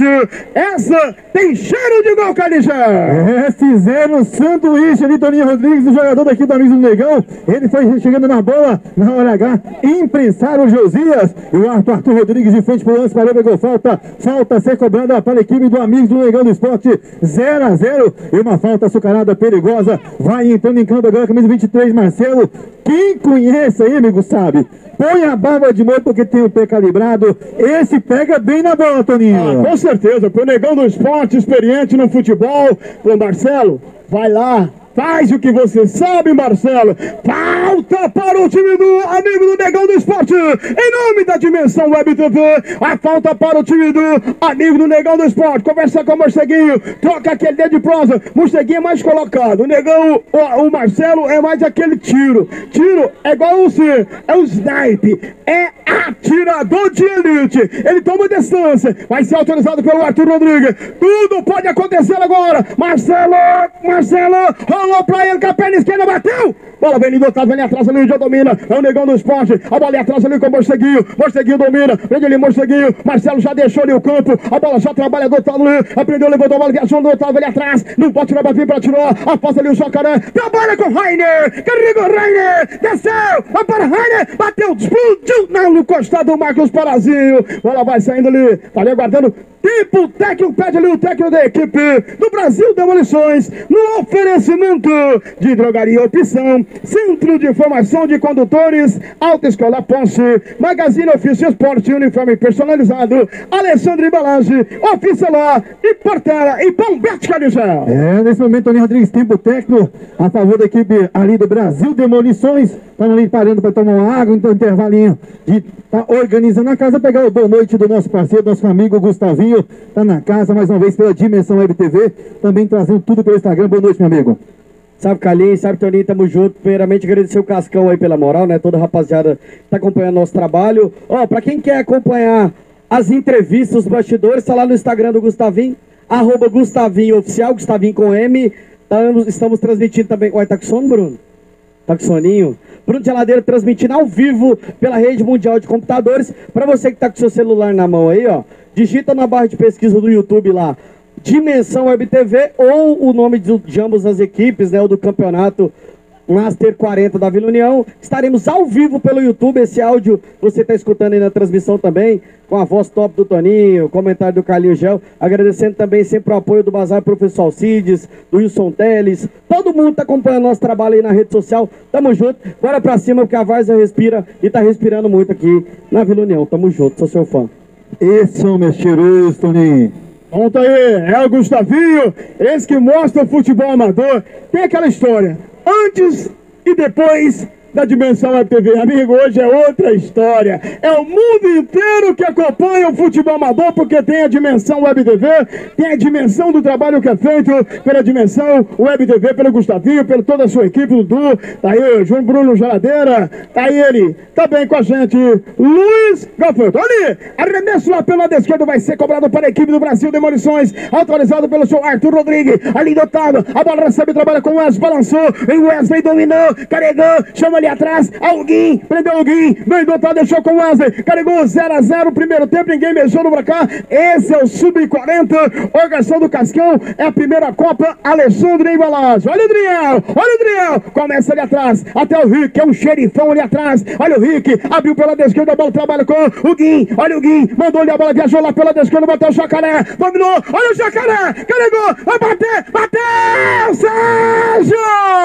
essa tem cheiro de gol, Calixão. É, fizeram sanduíche ali, Toninho Rodrigues, o jogador daqui do Amigos do Negão, ele foi chegando na bola, na hora H, imprensaram o Josias, e o Arthur, Arthur Rodrigues de frente pro lance, parou, pegou falta, falta a ser cobrada para a equipe do Amigos do Negão do Esporte, zero a zero, e uma falta açucarada perigosa, vai entrando em campo agora, camisa vinte e três, Marcelo, quem conhece aí, amigo, sabe, põe a barba de molho porque tem o pé calibrado, esse pega bem na bola, Toninho. Ah, com certeza, pro Negão do Esporte, experiente no futebol, pro Marcelo, vai lá, faz o que você sabe, Marcelo. Falta para o time do Amigo do Negão do Esporte. Em nome da Dimensão Web T V. A falta para o time do Amigo do Negão do Esporte. Conversa com o Morceguinho. Troca aquele dedo de prosa. Morceguinho é mais colocado. O Negão, o, o Marcelo é mais aquele tiro. Tiro é igual o C. É o snipe. É atirador de elite. Ele toma distância. Vai ser autorizado pelo Arthur Rodrigues. Tudo pode acontecer agora. Marcelo, Marcelo. Rolou pra ele com a perna esquerda, bateu! Bola vem ali do outro, vem ali atrás ali, já domina. É o Negão do Esporte. A bola ali atrás ali com o Morceguinho. Morceguinho domina. Prende ali, Morceguinho. Marcelo já deixou ali o campo. A bola já trabalha do outro lado ali. Aprendeu, levantou a bola, viajou do outro lado ali atrás. Não pode tirar pra vir pra tirar. Afasta ali o Jacaré. Trabalha com o Rainer. Carregou o Rainer. Desceu. Vai para o Rainer. Bateu, explodiu. Não, no costado do Marcos Parazinho. Bola vai saindo ali. Tá ali aguardando. Tempo técnico, pede ali o técnico da equipe do Brasil Demolições, no oferecimento de Drogaria Opção, Centro de Formação de Condutores, Autoescola Ponce, Magazine Ofício Esporte, uniforme personalizado, Alessandro Embalagem, Oficialá e Portela e Bombete Calixão. É, nesse momento, Toninho Rodrigues, tempo técnico a favor da equipe ali do Brasil Demolições. Estamos ali parando para tomar uma água, então intervalinho de tá organizando a casa, pegar o boa noite do nosso parceiro, nosso amigo Gustavinho, tá na casa mais uma vez pela Dimensão Web T V, também trazendo tudo pelo Instagram. Boa noite, meu amigo. Salve, Calixto, salve, Toninho, tamo junto. Primeiramente, agradecer o Cascão aí pela moral, né? Toda a rapaziada tá acompanhando nosso trabalho. Ó, oh, pra quem quer acompanhar as entrevistas, os bastidores, tá lá no Instagram do Gustavinho, arroba Gustavinho Oficial, Gustavinho com M. Estamos, estamos transmitindo também. Olha, tá com sono, Bruno? Tá com soninho? Bruno Geladeira transmitindo ao vivo pela rede mundial de computadores. Para você que tá com seu celular na mão aí, ó, digita na barra de pesquisa do YouTube lá, Dimensão Web T V, ou o nome de, de ambas as equipes, né, o do campeonato Master quarenta da Vila União. Estaremos ao vivo pelo YouTube. Esse áudio você está escutando aí na transmissão também, com a voz top do Toninho, comentário do Carlinho Gel. Agradecendo também sempre o apoio do Bazar Professor Alcides, do Wilson Teles. Todo mundo está acompanhando nosso trabalho aí na rede social. Tamo junto. Bora pra cima, porque a Várzea respira e tá respirando muito aqui na Vila União. Tamo junto, sou seu fã. Esse homem é cheiroso, Toninho. Conta aí, é o Gustavinho, esse que mostra o futebol amador. Tem aquela história, antes e depois da Dimensão Web T V. Amigo, hoje é outra história. É o mundo inteiro que acompanha o futebol amador, porque tem a Dimensão Web T V, tem a dimensão do trabalho que é feito pela Dimensão Web T V, pelo Gustavinho, pela toda a sua equipe, o Dudu. Tá aí o João Bruno Geladeira, tá aí ele, tá bem com a gente, Luiz Gafanto. Ali, arremesso lá pelo lado esquerdo, vai ser cobrado para a equipe do Brasil Demolições, autorizado pelo seu Arthur Rodrigues, ali dotado, a bola recebe, trabalha com o Wesley, balançou, vem o Wesley, dominou, carregou, chama ali atrás, alguém, prendeu alguém, bem dotado, deixou com o Wesley, carregou zero a zero, primeiro tempo, ninguém mexeu no placar. Esse é o sub quarenta, organização do Cascão, é a primeira Copa, Alessandro Embalagem. Olha o Driel, olha o Driel, começa ali atrás, até o Rick, é um xerifão ali atrás, olha o Rick, abriu pela esquerda, a bola trabalha com o Guim, olha o Guim, mandou ali a bola, viajou lá pela esquerda, bateu o Jacaré, dominou, olha o Jacaré, carregou, vai bater, bateu, Sérgio!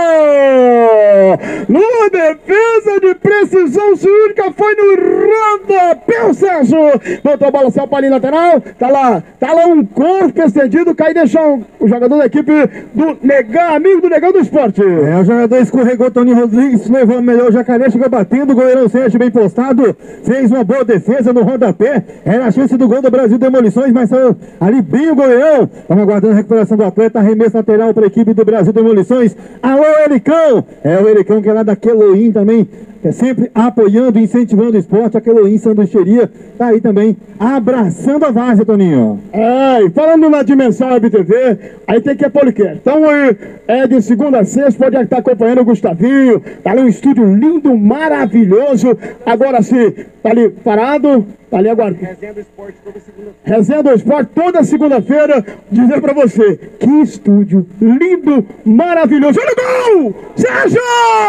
Numa defesa de precisão cirúrgica, foi no rodapé, o Sérgio, botou a bola, saiu para ali lateral, tá lá, tá lá um corpo estendido, cai e deixou o jogador da equipe do Negão, amigo do Negão do Esporte. É, o jogador escorregou, Toninho Rodrigues, levou melhor o Jacaré, chegou batendo, o goleirão Sérgio bem postado, fez uma boa defesa no rodapé, era a chance do gol do Brasil Demolições, mas saiu ali bem o goleirão. Estamos aguardando a recuperação do atleta, arremesso lateral para a equipe do Brasil Demolições. Alô, Ericão! É o Ericão que é lá da Queloim também, é sempre apoiando, incentivando o esporte, a Keloin Sanduicheria tá aí também, abraçando a várzea, Toninho. É, e falando na dimensão Web T V, aí tem que é Policast. Então aí, é de segunda a sexta, pode estar acompanhando o Gustavinho, tá ali um estúdio lindo, maravilhoso. Agora sim, tá ali parado, tá ali agora. Resenha do Esporte toda segunda-feira. Resenha do Esporte toda segunda-feira, dizer pra você, que estúdio lindo, maravilhoso. Olha o gol! Sérgio!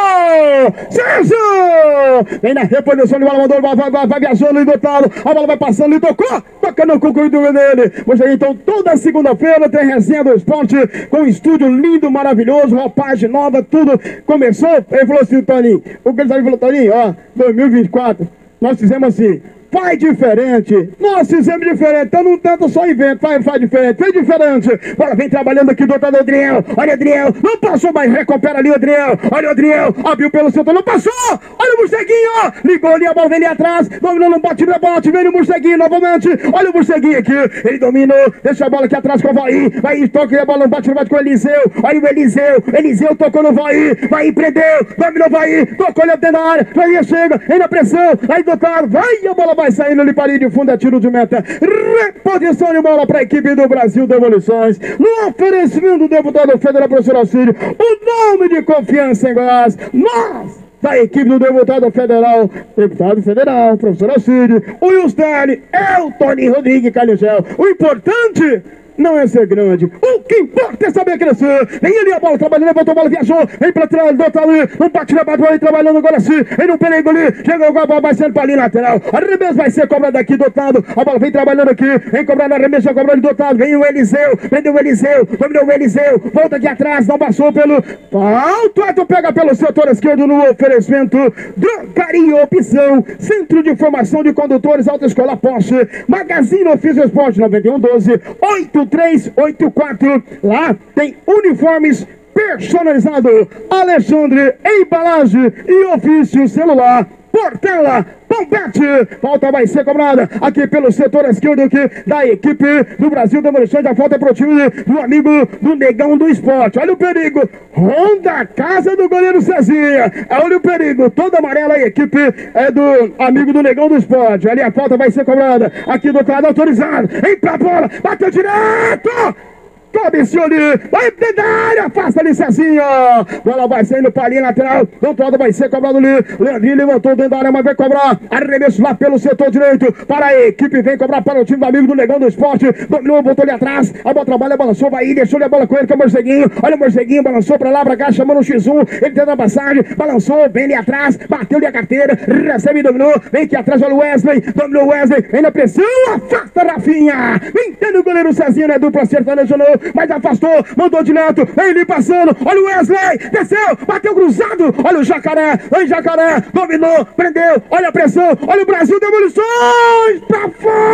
Sérgio! Vem na reposição de bola, mandou, vai, vai, vai, vai viajando ali do talo, a bola vai passando, ele tocou, tocando com o corredor dele. Você então, toda segunda-feira tem resenha do Esporte, com um estúdio lindo, maravilhoso, roupagem nova, tudo começou. Ele falou assim, Toninho, o que ele falou, Toninho, ó, dois mil e vinte e quatro, nós fizemos assim, faz diferente, nós fizemos diferente, então não tanto só invento, faz, faz diferente, faz diferente. Bora, vem trabalhando aqui do outro lado, Adriel, olha Adriel, não passou, mas recupera ali o Adriel, olha o Adriel, abriu pelo centro, não passou, olha o Morceguinho, ó, ligou ali, a bola vem ali atrás, dominou, não bate, rebote, vem o Morceguinho novamente, olha o Morceguinho aqui, ele dominou, deixa a bola aqui atrás com o Vai, vai, toca e a bola não bate, rebote com o Eliseu, olha o Eliseu, Eliseu tocou no Vai, Vai, prendeu, dominou, Vai, tocou ele dentro da área, Vai, chega, aí na pressão, aí do cara, vai, a bola vai saindo ali para de fundo, é tiro de meta. Reposição de bola para a equipe do Brasil Demolições. No oferecimento do deputado federal, professor Alcídio, o nome de confiança em Goiás. Nós, da equipe do deputado federal, deputado federal, professor Alcídio, o Wilsterne, é o Toninho Rodrigues Caligel. O importante não é ser grande, o que importa é saber crescer. Vem ali a bola, trabalhando, levantou a bola, viajou, vem pra trás, do outro ali, não bate na bate, vai trabalhando agora sim, vem no perigo ali, chega a bola, vai sendo pra ali lateral, arremesso vai ser cobrado aqui do outro lado, a bola vem trabalhando aqui, vem cobrando, arremesso, cobrando do outro lado, vem o Eliseu, prendeu o Eliseu, dominou o Eliseu, volta aqui atrás, não passou pelo alto, pega pelo setor esquerdo no oferecimento, Drogaria Opção, Centro de Formação de Condutores, Autoescola Porsche, Magazine Ofício Esporte, nove um um doze, oito três oito quatro, lá tem uniformes personalizado, Alexandre, embalagem e ofício celular, Portela, Pombete, falta vai ser cobrada aqui pelo setor esquerdo aqui da equipe do Brasil Demolições, a falta é pro time do amigo do Negão do Esporte, olha o perigo, Honda, casa do goleiro Cezinha, olha o perigo, toda amarela a equipe é do amigo do Negão do Esporte, ali a falta vai ser cobrada, aqui do outro lado autorizado, vem pra bola, bateu direto! Cabeceou ali, vai dentro da área, afasta ali Cezinha, bola vai saindo para a linha lateral, do outro lado vai ser cobrado ali, Leandrinho levantou dentro da área, mas vai cobrar, arremesso lá pelo setor direito, para a equipe, vem cobrar para o time do amigo do Negão do Esporte, dominou, botou ali atrás, a bola trabalha, balançou, vai ir, deixou ali a bola com ele, que é o Morceguinho, olha o Morceguinho, balançou para lá, para cá, chamando o X um, ele tenta a passagem, balançou, vem ali atrás, bateu ali a carteira, recebe e dominou, vem aqui atrás, olha o Wesley, dominou o Wesley, vem na pressão, afasta Rafinha, vem tendo o goleiro Cezinha, né, dupla sertaneja, mas afastou, mandou direto, vem ele passando, olha o Wesley, desceu, bateu cruzado, olha o Jacaré, vem Jacaré, dominou, prendeu, olha a pressão, olha o Brasil Demolições, pra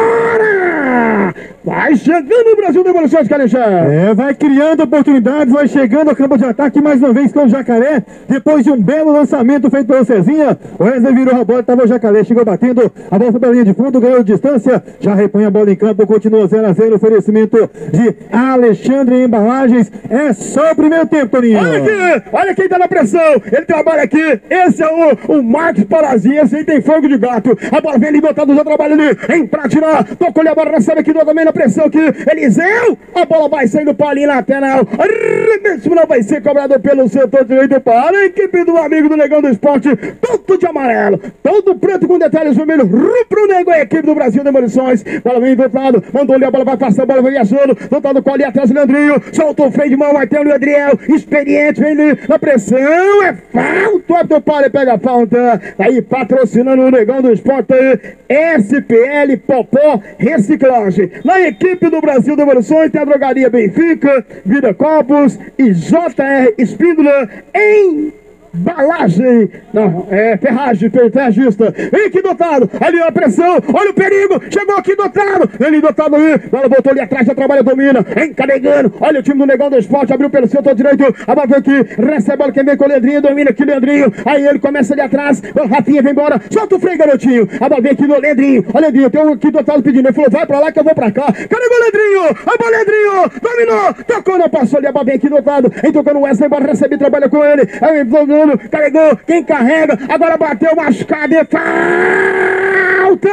fora! Vai chegando o Brasil Demolições, Calijé. É, vai criando oportunidades, vai chegando ao campo de ataque mais uma vez com o Jacaré, depois de um belo lançamento feito pelo Cezinha, o Wesley virou a bola, estava o Jacaré, chegou batendo, a bola foi pela linha de fundo, ganhou distância, já repõe a bola em campo, continua zero a zero, oferecimento de Alexandre Embalagens, é só o primeiro tempo, Toninho. Olha aqui, olha quem tá na pressão, ele trabalha aqui, esse é o, o Marcos Parazinha, esse aí tem fogo de gato, a bola vem ali, botado, já trabalha ali, vem pra tirar, tocou ali a bola, recebe aqui do também na pressão aqui, Eliseu, a bola vai saindo para ali lateral, arremesso não vai ser cobrado pelo setor direito para a equipe do amigo do Negão do Esporte, todo de amarelo, todo preto com detalhes vermelhos, rubro negro, a equipe do Brasil Demolições, bola vem do outro lado, mandou ali a bola, vai passar, a bola vai viajando, do outro lado com ali atrás, Leandrinho, soltou o freio de mão, vai ter o Adriel, experiente, vem ali na pressão, é falta, o Pare pega a falta, aí patrocinando o Negão do Esporte, S P L Popó Reciclagem, na equipe do Brasil Demolições tem a Drogaria Benfica, Vida Copos e J R Espíndola em Balagem, não, é ferragem, ferragista, vem aqui dotado, ali a pressão, olha o perigo, chegou aqui dotado, ele dotado ali, ela voltou ali atrás, já trabalha, domina, encarregando, olha o time do Negão do Esporte, abriu pelo setor direito, a bola vem aqui, recebe a bola, quem vem com o Leandrinho, domina aqui o Leandrinho, aí ele começa ali atrás, o Rafinha vem embora, solta o freio, garotinho, a bola vem aqui no Leandrinho, olha o Leandrinho, tem um aqui dotado pedindo, ele falou, vai pra lá que eu vou pra cá, carregou o Leandrinho, a bola Leandrinho, dominou, tocou, não passou ali, a bola vem aqui dotado, aí tocando o Wesley, embora, recebe, trabalha com ele, aí dominando, carregou, quem carrega, agora bateu, machucado e falta!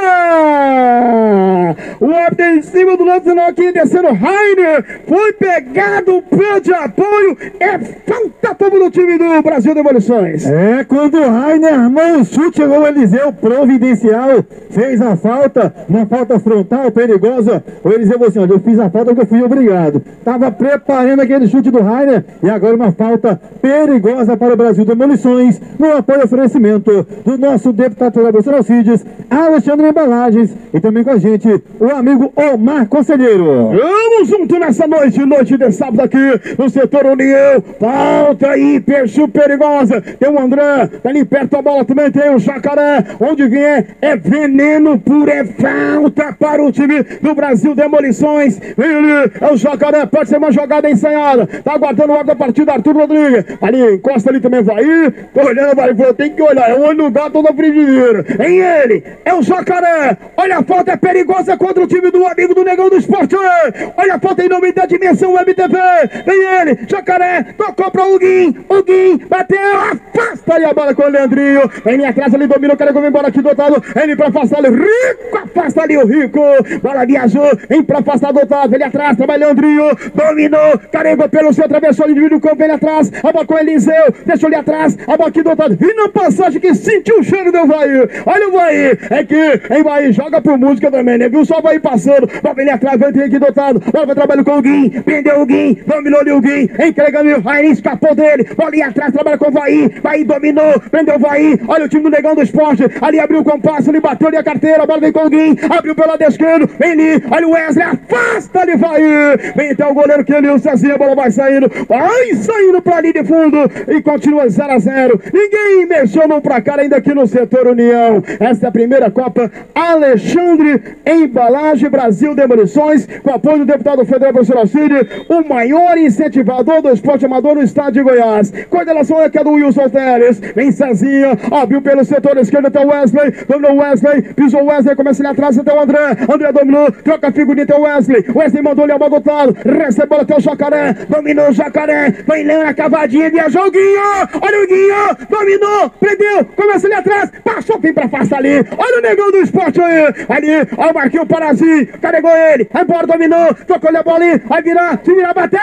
O árbitro em cima do lance não aqui, descendo Rainer, foi pegado, pé de apoio, é falta como no time do Brasil Demolições. É, quando o Rainer armou o chute, o Eliseu providencial, fez a falta, uma falta frontal, perigosa. O Eliseu falou assim, olha, eu fiz a falta porque eu fui obrigado. Tava preparando aquele chute do Rainer e agora uma falta perigosa para o Brasil Demolições, no apoio e oferecimento do nosso deputado federal Alcides, Alexandre Embalagens, e também com a gente, o amigo Omar Conselheiro. Vamos junto nessa noite, noite de sábado aqui no setor União. Falta hiper super perigosa. Tem o André, tá ali perto da bola também, tem o Jacaré. Onde vier é veneno puro, é falta para o time do Brasil Demolições. Ele é o Jacaré, pode ser uma jogada ensaiada. Tá aguardando o ar da partida, Arthur Rodrigues. Ali, encosta ali também, vai ir. Tô olhando, vai, tem que olhar. É o olho no gato da frigideira. Em ele, é o Jacaré. Olha a falta, é perigosa contra o time do amigo do Negão do Esporte. Olha a falta em nome da Dimensão Web T V. Vem ele, Jacaré, tocou para o Huguinho. Huguinho, bateu, afasta ali a bola com o Leandrinho. Ele atrás, ele domina, o cara vem embora aqui do outro lado. Ele pra afastar ali, Rico, afasta ali o Rico. Bola viajou, vem pra afastar do outro lado. Ele atrás, trabalha Leandrinho, dominou, carregou pelo seu travessão, ele divide o campo, ele atrás, a bola com o Eliseu, deixou ele atrás, a bola aqui do outro lado. E na passagem que sentiu o cheiro do Vai. Olha o Vai, é que, hein, Vai, joga por música também, né? Viu só o Vai passando, bola ele atrás, vai ter aqui do outro lado. Bola vai trabalhar com o Guim, prendeu o Guim, dominou ali o Guim, entregando o Vai, escapou dele, bola ali atrás, trabalha com o Vai, Vai dominou, prendeu o Vai, olha o time do Negão do Esporte, ali abriu o compasso, ele bateu ali a carteira, a bola vem com o Guim, abriu pelo lado esquerdo, vem ali, olha o Wesley, afasta ali, Vai, vem até o goleiro que ele, o Cezinha, a bola vai saindo, vai saindo pra ali de fundo, e continua zero a zero, ninguém mexeu no pra cá ainda aqui no setor União. Essa é a primeira Copa Alexandre Embalagem Brasil Demolições, com apoio do deputado federal professor Alcides, o maior incentivador do esporte amador no estado de Goiás. Coordenação é que é do Wilson Teles, vem Cezinha, abriu pelo setor esquerdo até o Wesley, dominou o Wesley, pisou o Wesley, começa ali atrás até o André, André dominou, troca a figurinha até o Wesley, Wesley mandou ele ao bagotado, recebe bola até o Jacaré, dominou o Jacaré, vem Leão na cavadinha, viajou o Guinho, olha o Guinho, dominou, prendeu, começa ali atrás, passou, vem pra face ali, olha o Negão do Esporte aí, ali, olha o Marquinhos Parazinho, carregou ele, vai embora, dominou, tocou ali a bola ali, vai virar, se virar, bateu,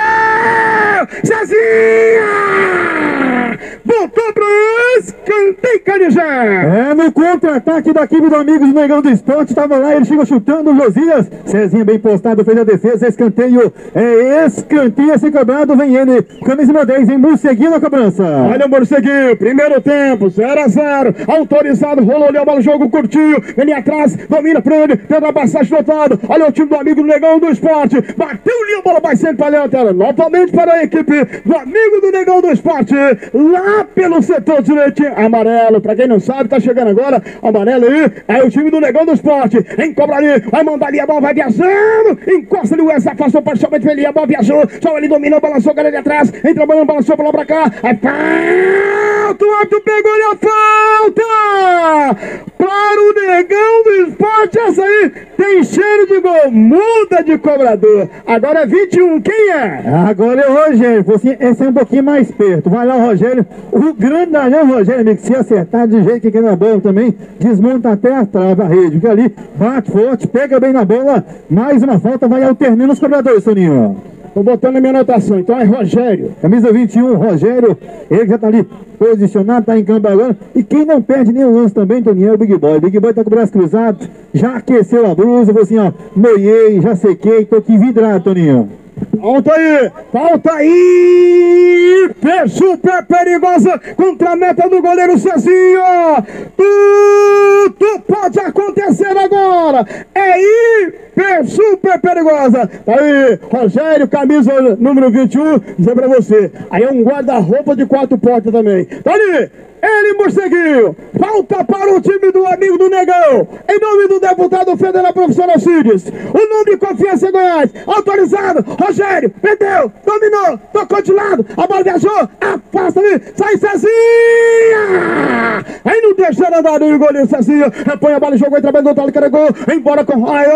Cezinha, voltou pro escanteio, Canijé. É, no contra-ataque da equipe do Amigos do Negão do Esporte, tava lá, ele chegou chutando o Josias, Cezinha bem postado, fez a defesa, escanteio, é escanteio a ser cobrado, vem ele, camisa número dez, vem Morceguinho na cobrança. Olha o Morceguinho, primeiro tempo, zero a zero, autorizado, rolou ali a bola, jogo curtinho, ele atrás, domina, prende, tenta a passagem do outro lado, olha o time do Amigo do Negão do Esporte, bateu ali a bola, vai sempre para a lateral, novamente para a equipe do Amigo do Negão do Esporte, lá pelo setor direito, amarelo, pra quem não sabe, tá chegando agora, amarelo aí, é o time do Negão do Esporte, em cobra ali, vai mandar ali, a bola vai viajando, encosta ali o Wesley, afastou parcialmente ele, a bola viajou, só ele dominou, balançou, galera de atrás, entra trabalhando, balançou pra lá pra cá, é falta, o árbitro pegou ali a falta, para o Negão do Esporte, essa aí tem cheiro de gol, muda de cobrador, agora é vinte e um, quem é? Agora é o Rogério, você, esse é um pouquinho mais perto, vai lá o Rogério, o grandalhão Rogério, amigo, se acertar de jeito que quer na bola também, desmonta até a trave, a rede, fica ali, bate forte, pega bem na bola, mais uma falta, vai alternando os cobradores, Soninho. Tô botando a minha anotação, então é Rogério. Camisa vinte e um, Rogério, ele já tá ali posicionado, tá em campo agora. E quem não perde nenhum lance também, Toninho, é o Big Boy. O Big Boy tá com o braço cruzado, já aqueceu a blusa, falou assim, ó, noiei, já sequei, tô aqui vidrado, Toninho. Falta aí, falta aí, super perigosa contra a meta do goleiro Cezinha. Tudo pode acontecer agora, é hiper super perigosa. Tá aí, Rogério, camisa número vinte e um, dizer pra você, aí é um guarda-roupa de quatro portas também. Tá ali, ele, Morceguinho, falta para o time do Amigo do Negão, em nome do deputado federal professor Alcides, o nome de Confiança em Goiás, autorizado, Rogério, prendeu, dominou, tocou de lado, a bola viajou, afasta ali, sai Cezinha, aí não deixaram andar o goleiro Cezinha, repõe a bola, jogou, entra bem do outro lado, carregou, embora com, aí ali o Jacaré.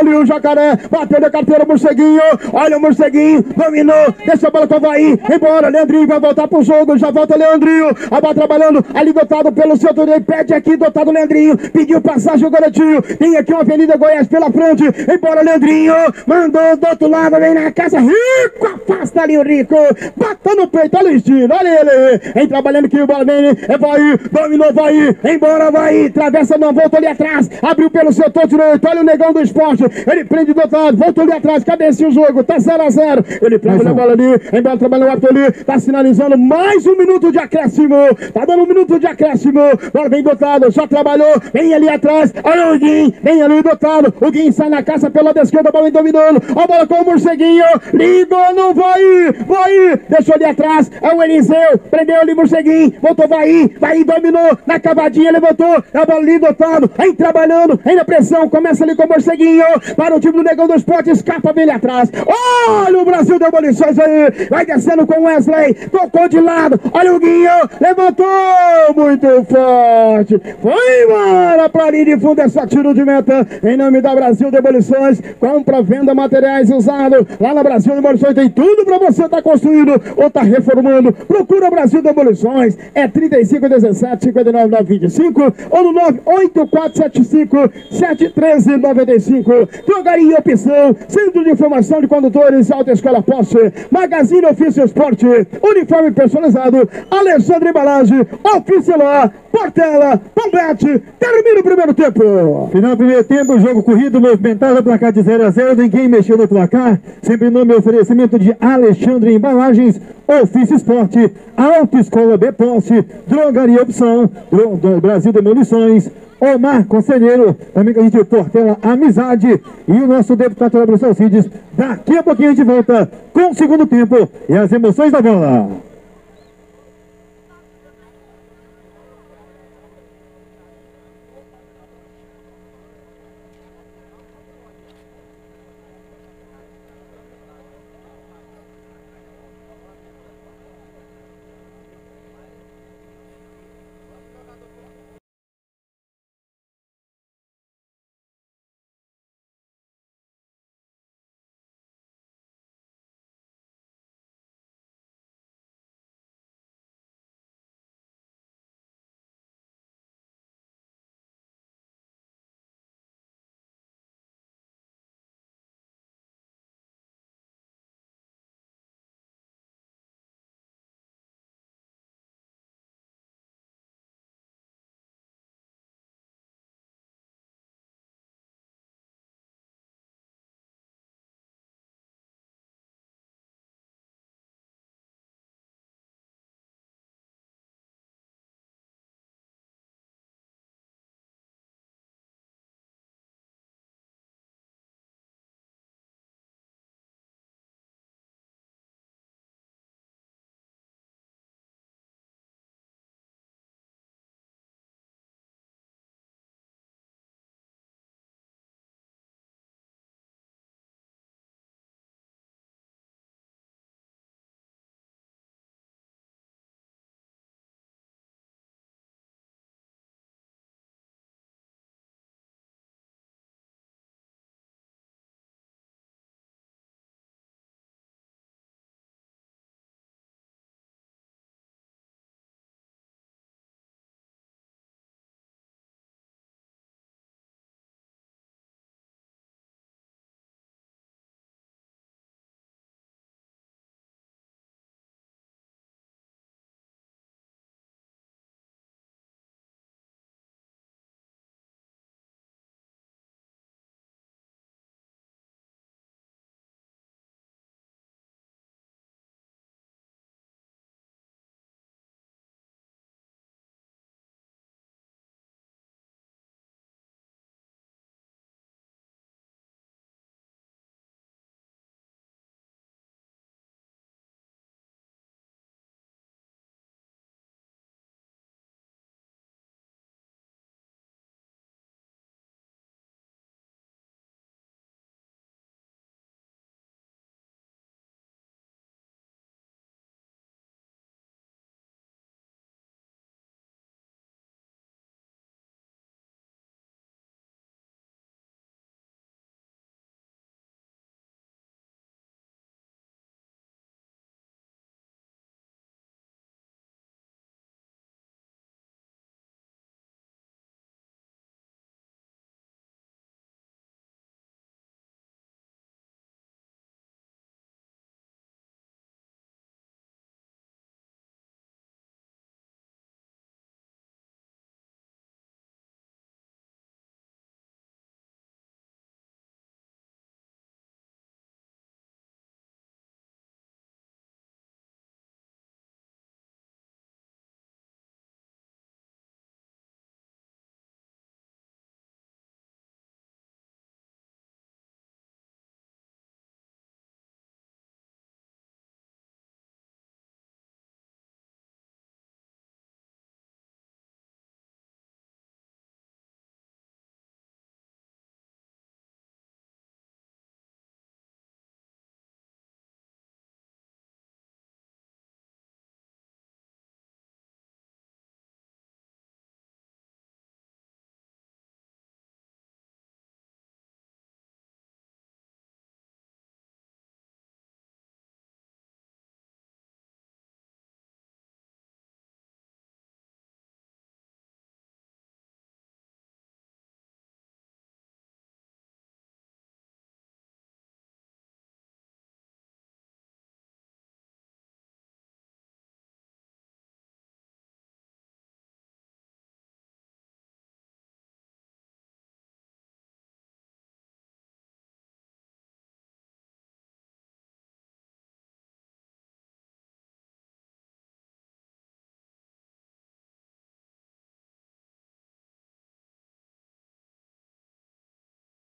Jacaré, bateu na carteira o Morceguinho, olha o Morceguinho, dominou, deixa a bola com o Havaí, embora, Leandrinho vai voltar pro jogo, já volta Leandrinho, a bola trabalhando, ali dotado pelo seu Turei, pede aqui, dotado Leandrinho, pediu passagem o garotinho, tem aqui uma Avenida Goiás pela frente, embora Leandrinho, mandou do outro lado, vem na casa, Rico, afasta ali o Rico, bota no peito, olha o estilo, olha ele, vem trabalhando aqui, o bola vem, é vai, dominou, vai, embora, vai, travessa não, volta ali atrás, abriu pelo setor direito, olha o Negão do Esporte, ele prende do outro lado, volta ali atrás, cadê esse jogo? Tá zero a zero, ele trabalha a bola ali, embora trabalhando o árbitro ali, tá sinalizando mais um minuto de acréscimo, tá dando um minuto de acréscimo, agora vem dotado, já trabalhou, vem ali atrás, olha o Guim, vem ali dotado, o Guim sai na caça pela esquerda, a bola vem dominando, a bola com o Morceguinho, ligou, não vai, vai, deixou ali atrás, é o Eliseu, prendeu ali o Morceguinho, voltou, vai, vai, dominou, na cavadinha, levantou, a bola ali dotado, aí trabalhando, aí na pressão, começa ali com o Morceguinho, para o time do Negão do Esporte, escapa bem ali atrás, olha o Brasil Demolições aí, vai descendo com o Wesley, tocou de lado, olha o Guinho, levantou, muito forte, foi embora pra linha de fundo, é só tiro de meta, em nome da Brasil Demolições, compra, venda materiais usados, lá na Brasil Demolições tem tudo pra você estar tá construindo ou tá reformando, procura Brasil Demolições, é trinta e cinco, dezessete, cinquenta e nove, nove, vinte e cinco ou no nove oito quatro sete cinco, sete um três, nove cinco, drogaria e opção, Centro de Informação de Condutores, Autoescola Porsche, Magazine Ofício Esporte, uniforme personalizado, Alexandre Embalagem, Oficialó, Portela, Bombete, termina o primeiro tempo. Final do primeiro tempo, jogo corrido, movimentado, placar de zero a zero, ninguém mexeu no placar, sempre nome e oferecimento de Alexandre Embalagens, Ofício Esporte, Autoescola B Posse, Drogaria Opção, Dro do Brasil Demolições, Omar Conselheiro, também com a gente Portela Amizade e o nosso deputado Federal Salcides. Daqui a pouquinho a gente volta com o segundo tempo e as emoções da bola.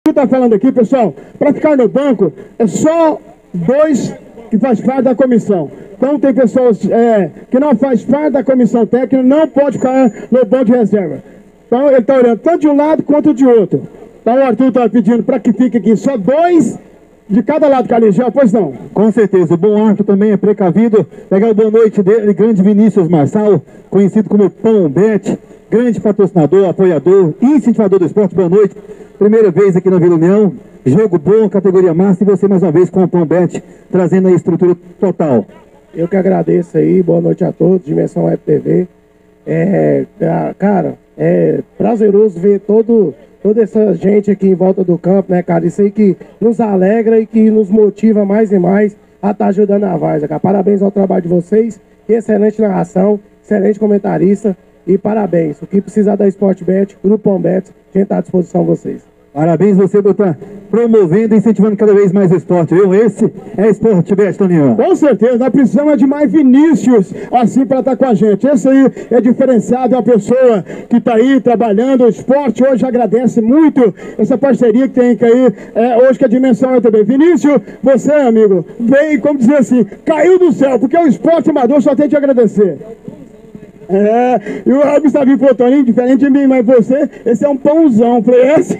Tu tá falando aqui, pessoal, para ficar no banco é só dois que faz parte da comissão. Então tem pessoas é, que não faz parte da comissão técnica, não pode ficar no banco de reserva. Então ele está olhando tanto de um lado quanto de outro. Então o Arthur está pedindo para que fique aqui só dois de cada lado, Caligel, pois não? Com certeza, o bom Arthur também é precavido. Legal, boa noite dele, grande Vinícius Marçal, conhecido como Pão Bet, grande patrocinador, apoiador, incentivador do esporte, boa noite. Primeira vez aqui na Vila União, jogo bom, categoria Master, e você mais uma vez com o Pão Bet, trazendo a estrutura total. Eu que agradeço aí, boa noite a todos, Dimensão Web T V. É, cara, é prazeroso ver todo... toda essa gente aqui em volta do campo, né, cara? Isso aí que nos alegra e que nos motiva mais e mais a estar ajudando a Várzea, cara. Parabéns ao trabalho de vocês, excelente narração, excelente comentarista e parabéns. O que precisar da Sportbet, Grupo Ombet, a gente está à disposição de vocês. Parabéns você por estar promovendo e incentivando cada vez mais o esporte, viu? Esse é Sportbet, Toninho. Com certeza, nós precisamos de mais Vinícius assim para estar com a gente. Esse aí é diferenciado, é uma pessoa que está aí trabalhando o esporte. Hoje agradece muito essa parceria que tem aí, é, hoje que a dimensão é também. Vinícius, você, amigo, veio, como dizer assim, caiu do céu, porque o esporte amador só tem que te agradecer. É, e o Robson está vindo pro Toninho, diferente de mim, mas você, esse é um pãozão, falei, esse?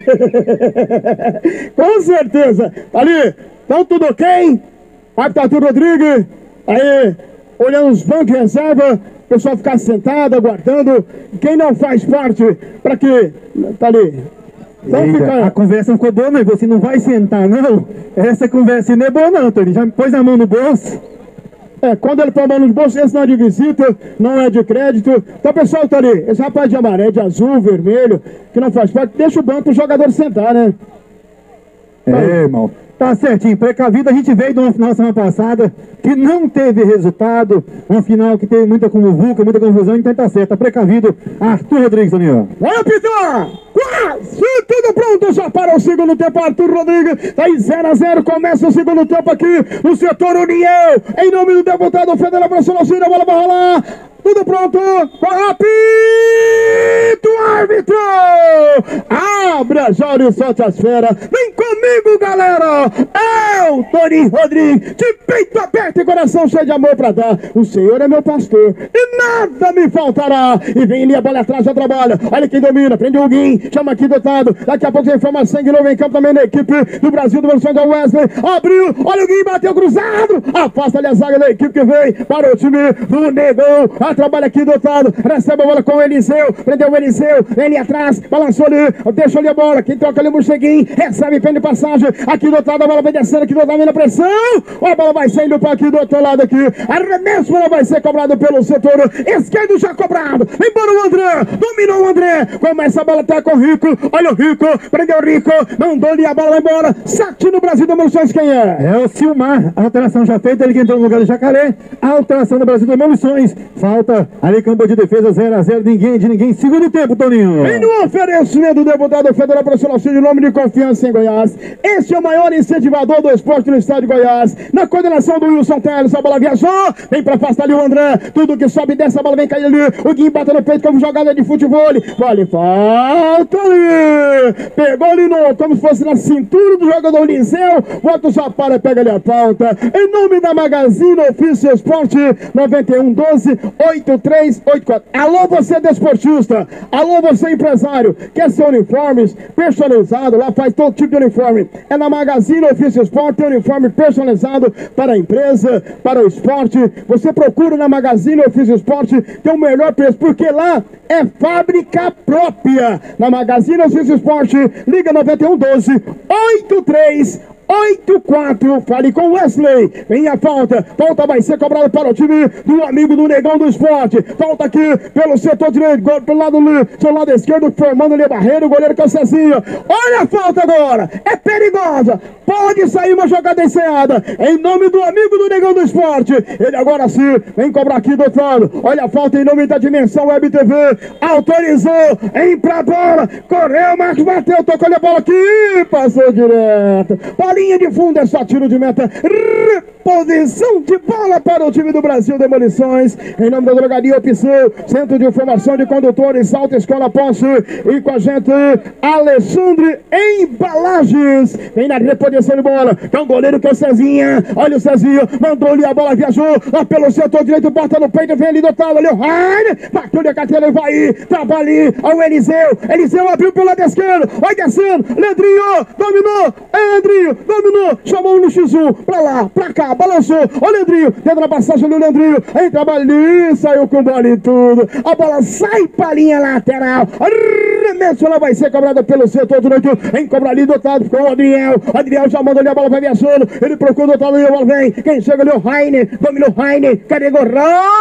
Com certeza. Ali, então tudo ok? Arthur Rodrigues, aí, olhando os bancos de reserva, o pessoal ficar sentado, aguardando. Quem não faz parte, para quê? Tá ali. Então fica... A conversa não ficou boa, mas você não vai sentar, não? Essa conversa não é boa, não, Toninho. Já me pôs a mão no bolso. É, quando ele põe a mão nos bolsos, esse não é de visita, não é de crédito. Então, pessoal, tá ali. Esse rapaz de amarelo, de azul, vermelho, que não faz parte, deixa o banco pro jogador sentar, né? É, irmão. Tá certinho. Precavido, a gente veio de uma final semana passada que não teve resultado. Uma final que teve muita convulca, muita confusão, então tá certo. Tá precavido. Arthur Rodrigues, Toninho. Vai apitar! Quase tudo pronto já para o segundo tempo. Arthur Rodrigues tá em zero a zero. Começa o segundo tempo aqui no setor União. Em nome do deputado federal profissional, a bola vai rolar. Tudo pronto, apito, árbitro! Abra já e solte as feras. Vem comigo, galera! Eu, Toninho Rodrigues, de peito aberto e coração cheio de amor pra dar. O Senhor é meu pastor e nada me faltará. E vem ali a bola atrás, já trabalha. Olha quem domina, prende o Huguinho, chama aqui dotado. Daqui a pouco já informa sangue novo em campo também na equipe do Brasil, do versão da Wesley. Abriu, olha o Huguinho, bateu cruzado. Afasta ali a zaga da equipe que vem para o time do Negão. Trabalha aqui dotado, recebe a bola com o Eliseu, prendeu o Eliseu, ele atrás, balançou ali, deixou ali a bola, quem toca ali o Morceguinho, recebe pé de passagem, aqui dotado, a bola vai descendo, aqui dotado, na pressão, a bola vai saindo para aqui do outro lado aqui, arremesso, a bola vai ser cobrado pelo setor esquerdo, já cobrado, embora o André, dominou o André, começa a bola, tá com o Rico, olha o Rico, prendeu o Rico, mandou ali a bola, vai embora, sete no Brasil Demolições, quem é? É o Silmar, a alteração já feita, ele que entrou no lugar do Jacaré, a alteração do Brasil Demolições, falta ali campo de defesa zero a zero, ninguém de ninguém, segundo tempo, Toninho. Em no oferecimento do deputado federal profissional de nome de confiança em Goiás, este é o maior incentivador do esporte no estado de Goiás, na coordenação do Wilson Teles, a bola viajou, vem pra afastar ali o André, tudo que sobe dessa bola vem cair ali, o Guim bate no peito como jogada de futebol, vale falta ali, pegou ali no, como se fosse na cintura do jogador Liseu, volta já para, pega ali a pauta, em nome da Magazine Ofício Esporte, noventa e um, doze, oitenta e três, oitenta e quatro. Alô, você desportista, alô, você empresário, quer ser uniformes personalizado, lá faz todo tipo de uniforme, é na Magazine Ofício Esporte, tem uniforme personalizado para a empresa, para o esporte, você procura na Magazine Ofício Esporte, tem o melhor preço, porque lá é fábrica própria, na Magazine Ofício Esporte, liga noventa e um, doze, oitenta e três, oito quatro, fale com Wesley, vem a falta, falta vai ser cobrada para o time do amigo do Negão do Esporte, falta aqui pelo setor direito, pelo lado, seu lado esquerdo, formando ali a barreira, o goleiro Cancezinho, olha a falta agora, é perigosa, pode sair uma jogada enseada, em nome do amigo do Negão do Esporte, ele agora sim, vem cobrar aqui do outro lado, olha a falta em nome da Dimensão Web T V, autorizou, em pra bola, correu, Marcos bateu, tocou a bola aqui, passou direto, linha de fundo, é só tiro de meta. Posição de bola para o time do Brasil Demolições. Em nome da Drogaria Opção, Centro de Informação de Condutores, Alta Escola Posse. E com a gente, Alexandre Embalagens. Vem na reposição de bola. Tem um goleiro que é o Cezinha. Olha o Cezinha. Mandou-lhe a bola, viajou. Lá pelo setor direito, bota no peito. Vem ali dotado. Ali o Raine. Bateu-lhe a carteira e vai. Trabalha ali. Olha o Eliseu. Eliseu abriu pelo lado esquerdo. Vai descendo. Leandrinho. Dominou. É Leandrinho. Dominou. Chamou no X um. Pra lá. Pra cá. Balançou. Olha o Leandrinho. Dentro da passagem do Leandrinho. Aí trabalha ali. Saiu com bola e tudo. A bola sai pra linha lateral. Arremesso. Ela vai ser cobrada pelo setor direito. Em cobra ali dotado. Ficou o Adriel. Adriel já manda ali a bola. Vai viajando. Ele procura o dotado ali. A bola vem. Quem chega ali é o Raine. Dominou o Raine. Carregou o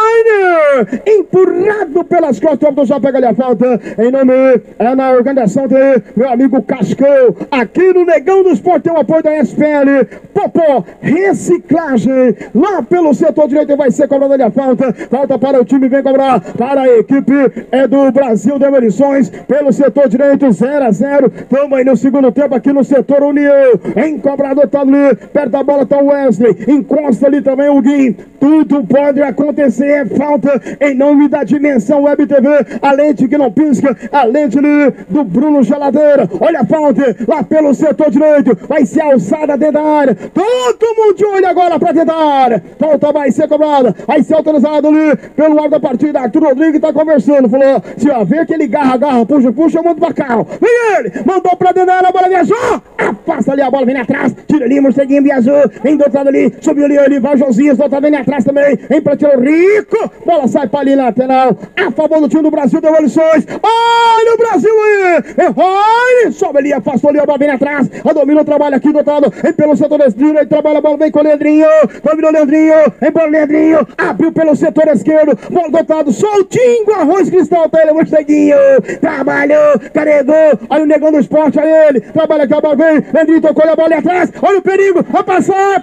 Raine. Empurrado pelas costas. Já pega ali a falta. Em nome. É na organização de meu amigo Cascão. Aqui no Negão do Esporte tem o apoio da S P L. Popó. Reciclagem. Lá pelo setor direito vai ser cobrada ali a falta. Falta para o time. Vem cobrar para a equipe. É do Brasil Demolições. Pelo setor direito. zero a zero. Estamos aí no segundo tempo aqui no setor União. Em cobrador tá ali. Perto da bola tá o Wesley. Encosta ali também o Gui. Tudo pode acontecer. É falta em nome da Dimensão Web T V. A lente que não pisca. A lente ali do Bruno Geladeira. Olha a falta. Lá pelo setor direito. Vai ser alçada dentro da área. Todo mundo de olho agora pra dentro da área. Falta vai ser cobrada. Vai ser autorizado ali pelo ar da partida. Arthur Rodrigues tá conversando. Falou: se ó, vê aquele garra, garra, puxa, puxa, manda pra cá. Vem ele. Mandou pra dentro da área. A bola viajou. Afasta ali a bola. Vem atrás. Tira ali. Morceguinho viajou. Vem do outro lado ali. Subiu ali. Ali vai o Josinhas. Volta vem atrás também. Vem pra tirar o Rico. Bola sai pra ali lateral. A favor do time do Brasil Demolições. Olha o Brasil aí. Errou. Sobe ali. Afastou ali. A bola vem atrás. A domina o trabalho aqui do outro lado. Vem pelo setor direito. Ele trabalha a bola. Vem com o Leandrinho. Dominou o Leandrinho. Vem para o Leandrinho. Abriu pelo setor esquerdo. Bola dotado. Soltinho. Arroz Cristal. Tá ele. Morceguinho. Trabalhou. Carregou. Olha o Negão do Esporte. Olha ele. Trabalha aqui. A bola vem. Leandrinho tocou a bola ali atrás. Olha o perigo. Vai passar.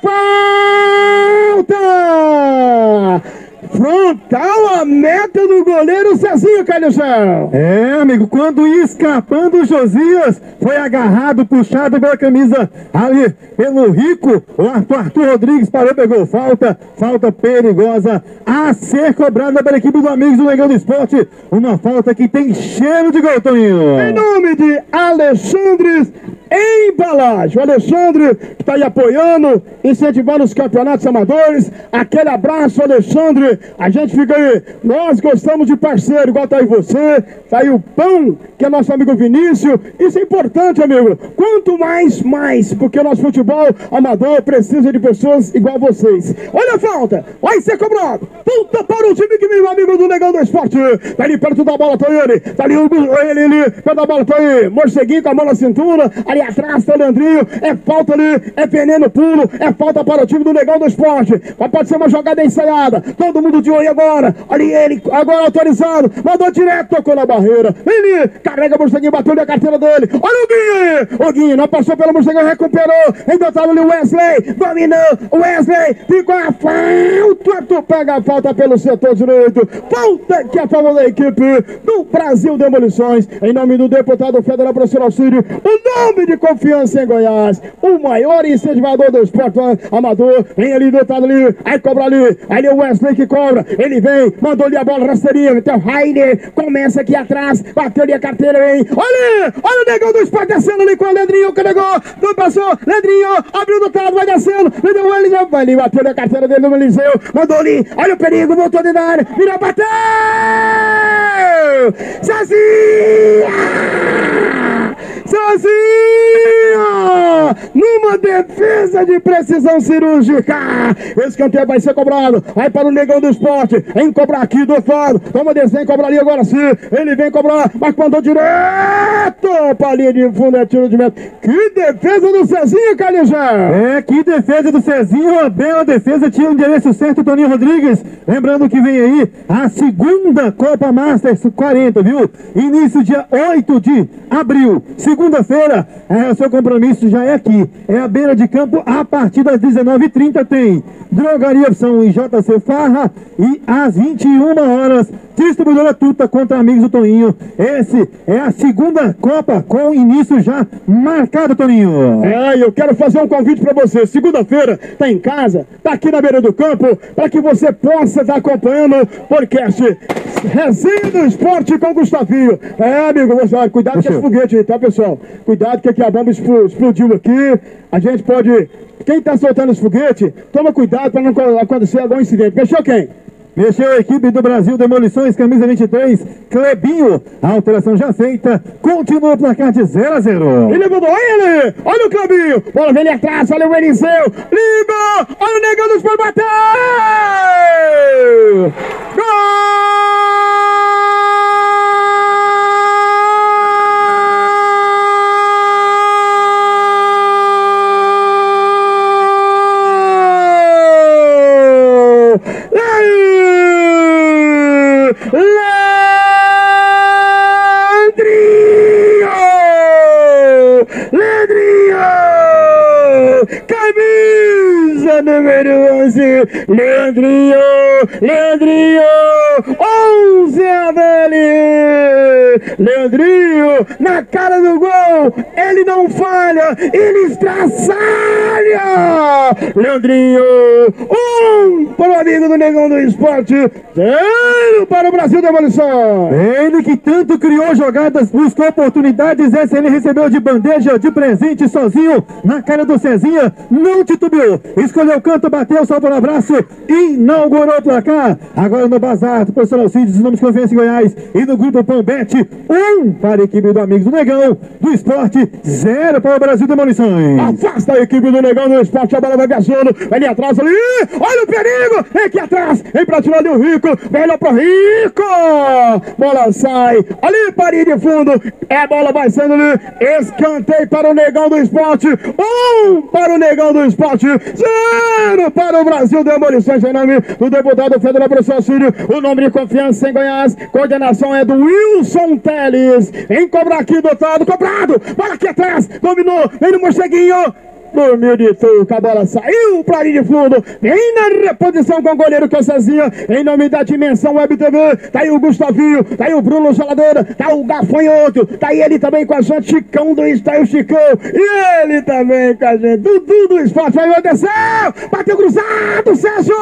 Falta. Frontal a meta do goleiro Cezinho, Carlosão. É, amigo, quando ia escapando o Josias, foi agarrado, puxado pela camisa ali pelo Rico. O Arthur, Arthur Rodrigues parou, pegou falta, falta perigosa a ser cobrada pela equipe do Amigos do Negão do Esporte. Uma falta que tem cheiro de gol, Toninho. Em nome de Alexandre Embalagem. O Alexandre que está aí apoiando, incentivando os campeonatos amadores. Aquele abraço, Alexandre. A gente fica aí. Nós gostamos de parceiro, igual tá aí você. Tá aí o Pão, que é nosso amigo Vinícius. Isso é importante, amigo. Quanto mais, mais. Porque o nosso futebol amador precisa de pessoas igual vocês. Olha a falta. Vai ser cobrado. Volta para o time que vem, o amigo do Negão do Esporte. Tá ali perto da bola, tá ele. Tá ali o ele, ele. Perto da bola, tá aí. Morceguinho com a mão na cintura. Ali atrás tá o Leandrinho. É falta ali. É veneno puro. É falta para o time do Negão do Esporte. Mas pode ser uma jogada ensaiada. Todo mundo de olho agora. Ali ele. Agora autorizado. Mandou direto. Tocou na barreira. Ele carrega o Morceguinho. Bateu na carteira dele. Olha o Guinho. O Guinho não passou pelo Morceguinho. Recuperou. Ainda tava ali o Wesley. Dominou. O Wesley. Ficou a falta. Tu pega a falta pelo setor direito. Falta que é a favor da equipe do Brasil Demolições. Em nome do deputado federal professor Auxílio. O nome de confiança em Goiás. O maior incentivador do esporte amador. Vem ali, dotado ali. Aí cobra ali. Aí o Wesley que cobra. Ele vem. Mandou ali a bola. Rasteirinha. Então Rainer começa aqui atrás. Bateu ali a carteira. Vem. Olha. Olha o Negão do Esporte descendo ali com o Leandrinho. Que negou. Não passou. Leandrinho. Abriu do dotado. Vai descendo. Leandrinho. Ele já vai ali. Bateu ali a carteira dele no Eliseu. Mandou ali. Olha o perigo. Voltou dentro da área. Virou. Bateu. Cezinha. Cezinha. Numa defesa de precisão cirúrgica. Escanteio vai ser cobrado. Vai para o Negão do Esporte. Em cobrar aqui do fado. Toma desenho, cobra ali agora sim. Ele vem cobrar. Mas mandou direto para a linha de fundo. É tiro de meta. Que defesa do Cezinho, Carlinhos. É, que defesa do Cezinho. Uma bela defesa. Tinha o endereço certo, Toninho Rodrigues. Lembrando que vem aí a segunda Copa Masters quarenta, viu? Início dia oito de abril. Segunda-feira, é, o seu compromisso já é aqui. É a beira de campo a partir das dezenove e trinta tem Drogaria Opção em J C Farra e às vinte e uma horas Distribuidora Tuta contra Amigos do Toninho. Esse é a segunda Copa com início já marcado, Toninho. É, eu quero fazer um convite para você. Segunda-feira, tá em casa, tá aqui na beira do campo, para que você possa estar acompanhando o podcast Resenha do Esporte com Gustavinho. É, amigo, você, olha, cuidado com esse foguete aí, tá, pessoal? Cuidado que aqui a bomba explodiu aqui. A gente pode... Quem tá soltando esse foguete, toma cuidado para não acontecer algum incidente. Mexeu quem? Mexeu a equipe do Brasil Demolições, camisa vinte e três, Clebinho. A alteração já feita. Continua o placar de zero a zero. Ele mandou, olha ele! Olha o Clebinho! Bola vem ali atrás, olha o Eliseu! Liga! Olha o Negão dos Pães, bateu! Gol! Camisa número onze, Leandrinho, Leandrinho, onze a dele, Leandrinho, na cara do gol, ele não falha, ele estraçalha, Leandrinho, um para o amigo do Negão do Esporte, zero para o Brasil Demolição. Ele que tanto criou jogadas, buscou oportunidades, essa ele recebeu de bandeja, de presente, sozinho, na cara do Cezinha, não titubeou, escolheu o canto, bateu, saltou no abraço, inaugurou o placar. Agora no Bazar do professor Alcides, nomes de confiança em Goiás, e no grupo Pambete, um para a equipe do Amigos do Negão do Esporte, zero para o Brasil Demolições. Afasta a equipe do Negão do Esporte, a bola vai viajando, vai ali atrás ali, olha o perigo, vem aqui atrás, vem pra tirar o Rico, vem lá pro Rico, bola sai, ali parinho de fundo, é a bola vai sendo ali, escanteio para o Negão do Esporte, um para o Negão do Esporte, zero para o Brasil Demolições, em nome do deputado federal professor Auxílio, o nome de confiança em Goiás, coordenação é do Wilson Teles, vem cobrar aqui, dotado, cobrado, bola aqui atrás, dominou, vem no morceguinho, dormiu de tudo, a bola saiu pra linha de fundo, vem na reposição com o goleiro que é o Cezinha, em nome da Dimensão Web T V, tá aí o Gustavinho, tá aí o Bruno Geladeira, tá o Gafanhoto, tá aí ele também com a gente, Chicão do Está aí o Chicão, e ele também com a gente, Dudu do Esporte, vai o desceu, bateu cruzado, Sérgio,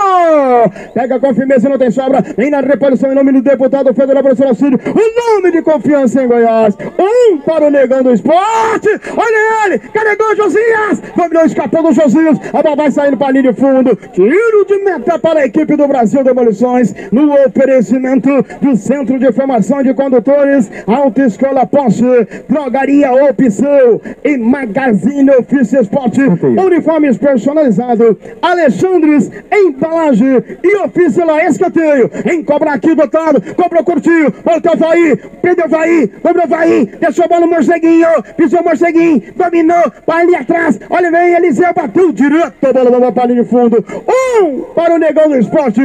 pega com firmeza, não tem sobra, vem na reposição em nome do deputado federal professor Auxílio, o nome de confiança em Goiás, um para o Negão do Esporte, olha ele, carregou Josias, dominou, escapou do Josias, a bola vai saindo para a linha de fundo, tiro de meta para a equipe do Brasil Demolições, no oferecimento do Centro de Formação de Condutores, Autoescola Porsche, Drogaria Opção e Magazine Ofício Esporte, uniformes personalizados, Alexandres, embalagem e oficina escanteio, em cobrar aqui dotado, cobrou curtinho, voltou o Vai, perdeu o Vai, dobrou o Vai, deixou a bola no morceguinho, pisou o morceguinho, dominou, vai ali atrás, olha vem, Eliseu bateu direto, a bola para a linha de fundo, um para o Negão do Esporte,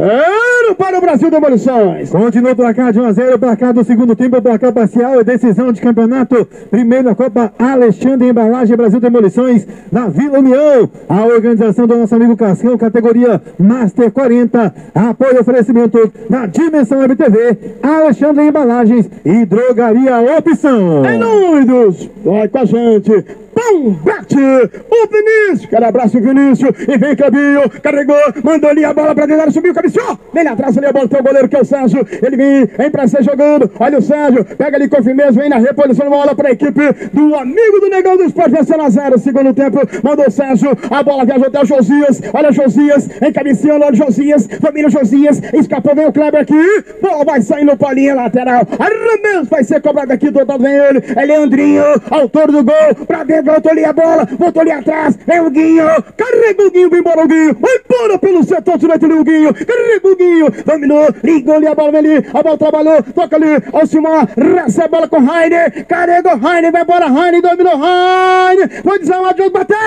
zero para o Brasil Demolições. Continua o placar de um a zero, placar do segundo tempo, placar parcial, decisão de campeonato, primeira Copa Alexandre Embalagem Brasil Demolições, na Vila União, a organização do nosso amigo Cascão, categoria Master quarenta, apoio e oferecimento na Dimensão Web T V, Alexandre Embalagens e Drogaria Opção. Em nome dos, vai com a gente, Pambete, o Vinícius, cara abraço o Vinícius, e vem Clebinho, carregou, mandou ali a bola pra dentro, subiu, cabeceou, vem atrás ali a bola, tem o goleiro que é o Sérgio, ele vem, vem pra ser jogando, olha o Sérgio, pega ali com firmeza, vem na reposição, bola pra equipe do amigo do Negão do Esporte, vencendo a zero, segundo tempo, mandou o Sérgio, a bola viajou até o Josias, olha o Josias, encabeçando, olha o Josias, domina o Josias, escapou, vem o Kleber aqui, bola vai saindo pra linha lateral, arremesso vai ser cobrado aqui, do lado vem ele, é Leandrinho, autor do gol, pra dentro, voltou ali a bola, voltou ali atrás, vem o Guinho, carrega o Guinho, vem embora o Guinho, vai embora pelo setor direito ali o Guinho, carrega o Guinho, dominou, ligou ali a bola, vem ali, a bola trabalhou, toca ali, Alcimar, recebe a bola com o Rainer, carrega o Rainer, vai embora, Rainer, dominou, Rainer, foi desarmado, Diogo bateu,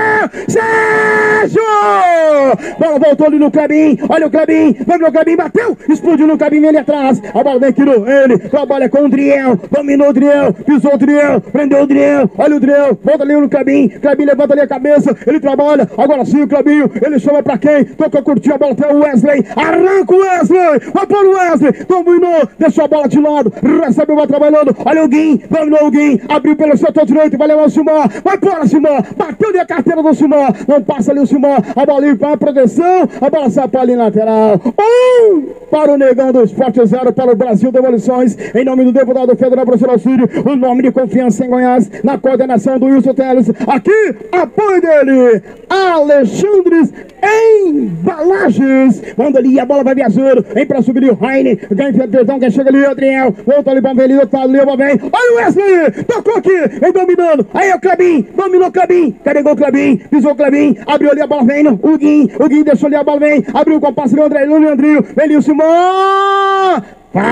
Sérgio, bola voltou ali no Clebinho, olha o Clebinho, dominou o Clebinho, bateu, explodiu no Clebinho, vem ali atrás, a bola vem aqui no ele, trabalha com o Driel, dominou o Driel, pisou o Driel, prendeu o Driel, olha o Driel, volta ali no Clebinho, Clebinho levanta ali a cabeça, ele trabalha, agora sim o Clebinho, ele chama pra quem? Toca, curtiu a bola até o Wesley, arranca o Wesley, vai para o Wesley, dominou, deixou a bola de lado, recebeu, vai trabalhando, olha o Guim, dominou o Guim, abriu pelo setor direito, vai levar o Simão, vai para Simão, bateu ali a carteira do Simão, não passa ali o Simão, a bola ali para a proteção, a bola sai para ali lateral, um para o Negão do Esporte, zero para o Brasil Demolições, em nome do deputado federal professor Auxílio, o nome de confiança em Goiás, na coordenação do Wilson Teles, aqui, apoio dele, Alexandres Embalagens, manda ali, a bola vai viajando, vem para subir o Raine, ganha perdão, quem chega ali, Adriel, volta ali, vamos ver ali, outro lado ali, vamos ver, olha o Wesley, tocou aqui, vem dominando, aí o Clebinho, dominou o Clebinho, carregou o Clebinho, pisou o Clebinho, abriu ali a bola, vem, o Guim, o Guim deixou ali a bola, vem, abriu o compasso ali, o André, o Leandrinho, vem ali o Simão,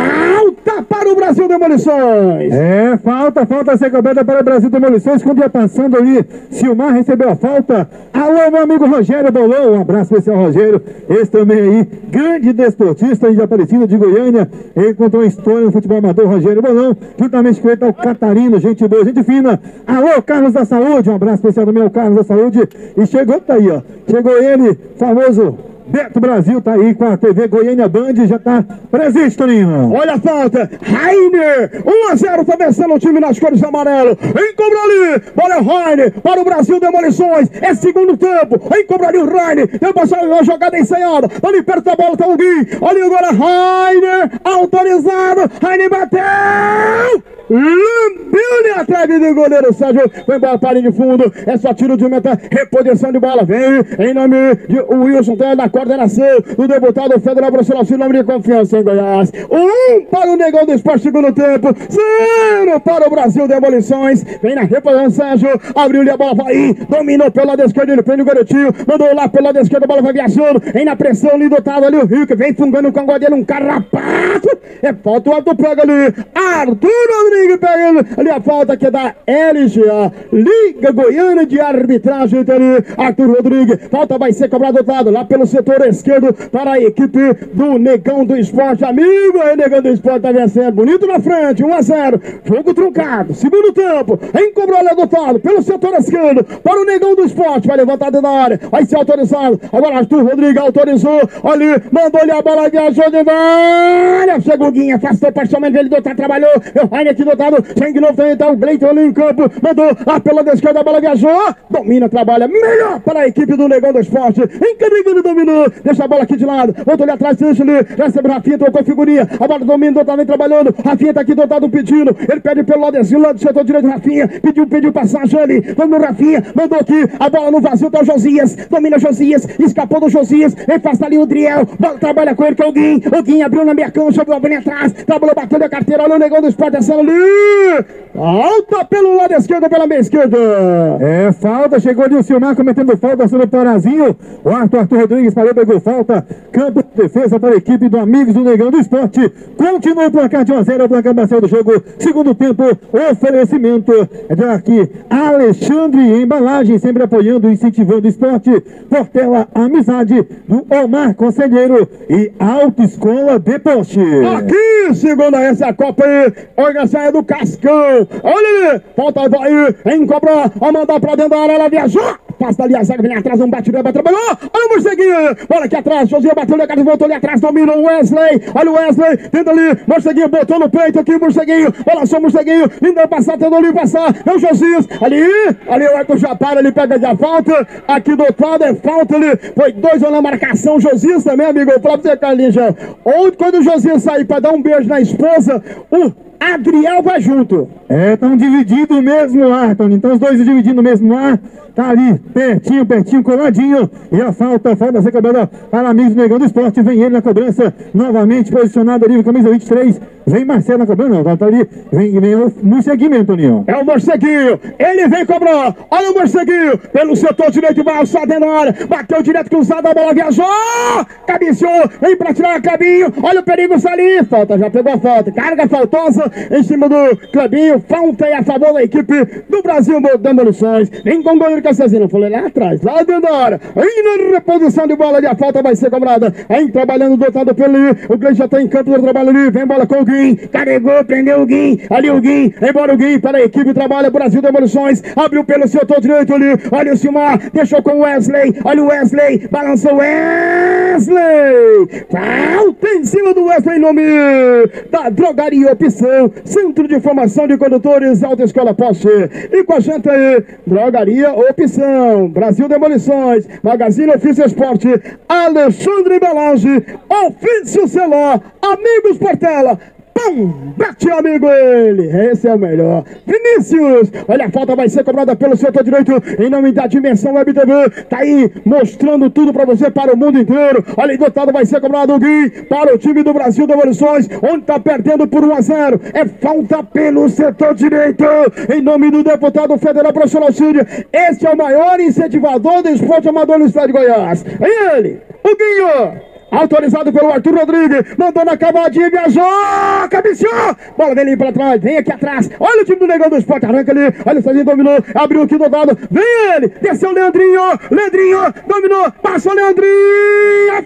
falta para o Brasil Demolições. É, falta, falta a ser cobrada para o Brasil Demolições. Quando ia passando ali, Silmar recebeu a falta. Alô, meu amigo Rogério Bolão, um abraço especial, Rogério. Esse também aí, grande desportista de Aparecida de Goiânia. Ele contou uma história no futebol amador, Rogério Bolão. Juntamente com ele está o Catarino, gente boa, gente fina. Alô, Carlos da Saúde, um abraço especial também ao Carlos da Saúde. E chegou, tá aí, ó. Chegou ele, famoso Beto Brasil, tá aí com a T V Goiânia Band, já tá presente, Toninho. Olha a falta, Rainer, um a zero, tá vencendo o time nas cores amarelo, encobrou ali, olha o Rainer, para o Brasil Demolições, é segundo tempo, encobrou ali o Rainer, deu passar uma jogada ensaiada, ali perto da bola tá o Gui, olha agora Rainer, autorizado, Rainer bateu, lambiu-lhe a trave do goleiro Sérgio, foi embora para a linha de fundo, é só tiro de meta, reposição de bola, vem, em nome de Wilson Teles, da coordenação do deputado federal professor Auxílio, nome de confiança em Goiás, um para o Negão do Esporte, segundo tempo, zero para o Brasil Demolições, vem na reposição Sérgio, abriu-lhe a bola, vai, dominou pelo lado esquerdo, ele prende o garotinho, mandou lá pelo lado esquerdo, a bola vai viajando, vem na pressão ali, dotado ali o Rio, que vem fungando com a dele, um carrapato, é falta, o Arthur pega ali, Arthur Rodrigues pega ali a falta que é da L G A, Liga Goiana de Arbitragem, tá ali, Arthur Rodrigues, falta vai ser cobrado do lado, lá pelo setor esquerdo para a equipe do Negão do Esporte, amigo, aí Negão do Esporte tá vencendo, bonito na frente, um a zero, jogo truncado, segundo tempo, encobrou ali adotado pelo setor esquerdo, para o Negão do Esporte, vai levantar dentro da área, vai ser autorizado, agora Arthur Rodrigues autorizou, ali, mandou-lhe a bola, viajou dentro da área, chegou o Guinha, afastou parcialmente, ele dotar, trabalhou, o Rainer aqui dotado, sangue novo, tá o Gleiton ali em campo, mandou lá pela esquerda, a bola viajou, domina, trabalha, melhor para a equipe do Negão do Esporte, encarregando, dominou, deixa a bola aqui de lado, voltou ali atrás, deixa ali, recebe o Rafinha, trocou figurinha, a bola domina, dotado, vem trabalhando, Rafinha tá aqui dotado pedindo, ele pede pelo lado esquerdo, lado do setor direito, Rafinha, pediu, pediu passagem ali, vamos no Rafinha, mandou aqui, a bola no vazio, tá o Josias, domina o Josias, escapou do Josias, afasta ali o Driel, bola trabalha com ele, que é o Guim, o Guim abriu na minha cama, jogou a bola atrás, trabalhou, bateu a carteira, olha o Negão do Esporte, descendo ali, alta pelo lado esquerdo, pela meia esquerda. É, falta, chegou ali o Silmar cometendo falta sobre o Parazinho, o Arthur, Arthur Rodrigues parou, pegou falta, campo de defesa para a equipe do Amigos do Negão do Esporte, continua o placar de um a zero, o placar parcial do jogo, segundo tempo, oferecimento é daqui, Alexandre Embalagem, sempre apoiando e incentivando o esporte, Portela Amizade, do Omar Conselheiro e Autoescola de Poste. Aqui, segunda essa Copa aí, organização do Cascão, olha ali, falta vai, em cobrar, a mandar pra dentro da área, ela viajou, passa ali a zaga, vem atrás, um bate, vai trabalhar, olha o Morceguinho, bola aqui atrás, Josinha bateu, legado, voltou ali atrás, domina o Wesley, olha o Wesley, tenta ali, Morceguinho botou no peito aqui, Morceguinho, olha só o Morceguinho, lindo passar, tentando ali passar, é o Josias, ali, ali o Arthur já para, ele pega a falta, aqui do outro lado é falta, ele foi dois na marcação, Josias também, amigo, eu falo pra você, Carlinhos, ou quando o Josias sair pra dar um beijo na esposa, o Adriel vai junto. É, estão divididos mesmo lá, Tony. Então os dois dividindo mesmo lá. Tá ali, pertinho, pertinho, coladinho. E a falta, falta a ser cobrada para Amigos do Negão do Esporte. Vem ele na cobrança, novamente posicionado ali, camisa vinte e três. Vem Marcelo na cobrança, não, tá, tá ali. Vem, vem o Morceguinho, Toninho. É o Morceguinho, ele vem cobrar. Olha o Morceguinho, pelo setor direito, vai alçar dentro da área. Bateu direto cruzado, a bola viajou. Cabeceou, vem pra tirar o Clebinho. Olha o perigo sair. Falta, já pegou a falta. Carga faltosa em cima do Clebinho. Falta aí a favor da equipe do Brasil Demolições. Vem com o goleiro pra Cezinha, falei lá atrás, lá dentro da área. Aí na reposição de bola ali, a falta vai ser cobrada. Aí trabalhando do outro lado pelo ali. O Gleison já tá em campo do trabalho ali. Vem bola com o Guim. Carregou, prendeu o Guim. Ali o Guim. Embora o Guim para a equipe. Trabalha Brasil Demolições. Abriu pelo setor direito ali. Olha o Silmar. Deixou com o Wesley. Olha o Wesley. Balançou o Wesley. Falta em cima do Wesley em nome da Drogaria Opção. Centro de Formação de Condutores. Autoescola Porsche. E com a gente aí. Drogaria Opção. Brasil Demolições. Magazine Ofício Esporte. Alexandre Belage. Ofício Celó. Amigos Portela. Pum! Bate, amigo, ele! Esse é o melhor. Vinícius! Olha, a falta vai ser cobrada pelo setor direito em nome da Dimensão Web T V. Tá aí mostrando tudo pra você, para o mundo inteiro. Olha, dotado vai ser cobrado o Gui para o time do Brasil Demolições, onde tá perdendo por um a zero. É falta pelo setor direito em nome do deputado federal profissional Cid. Esse é o maior incentivador do esporte amador no estado de Goiás. É ele, o Guinho! Autorizado pelo Arthur Rodrigues, mandou na cavadinha, viajou, cabeceou, bola vem ali pra trás, vem aqui atrás, olha o time do Negão do Esporte, arranca ali, olha o Cezinho, dominou, abriu aqui do lado, vem ele, desceu o Leandrinho, Leandrinho, dominou, passou o Leandrinho,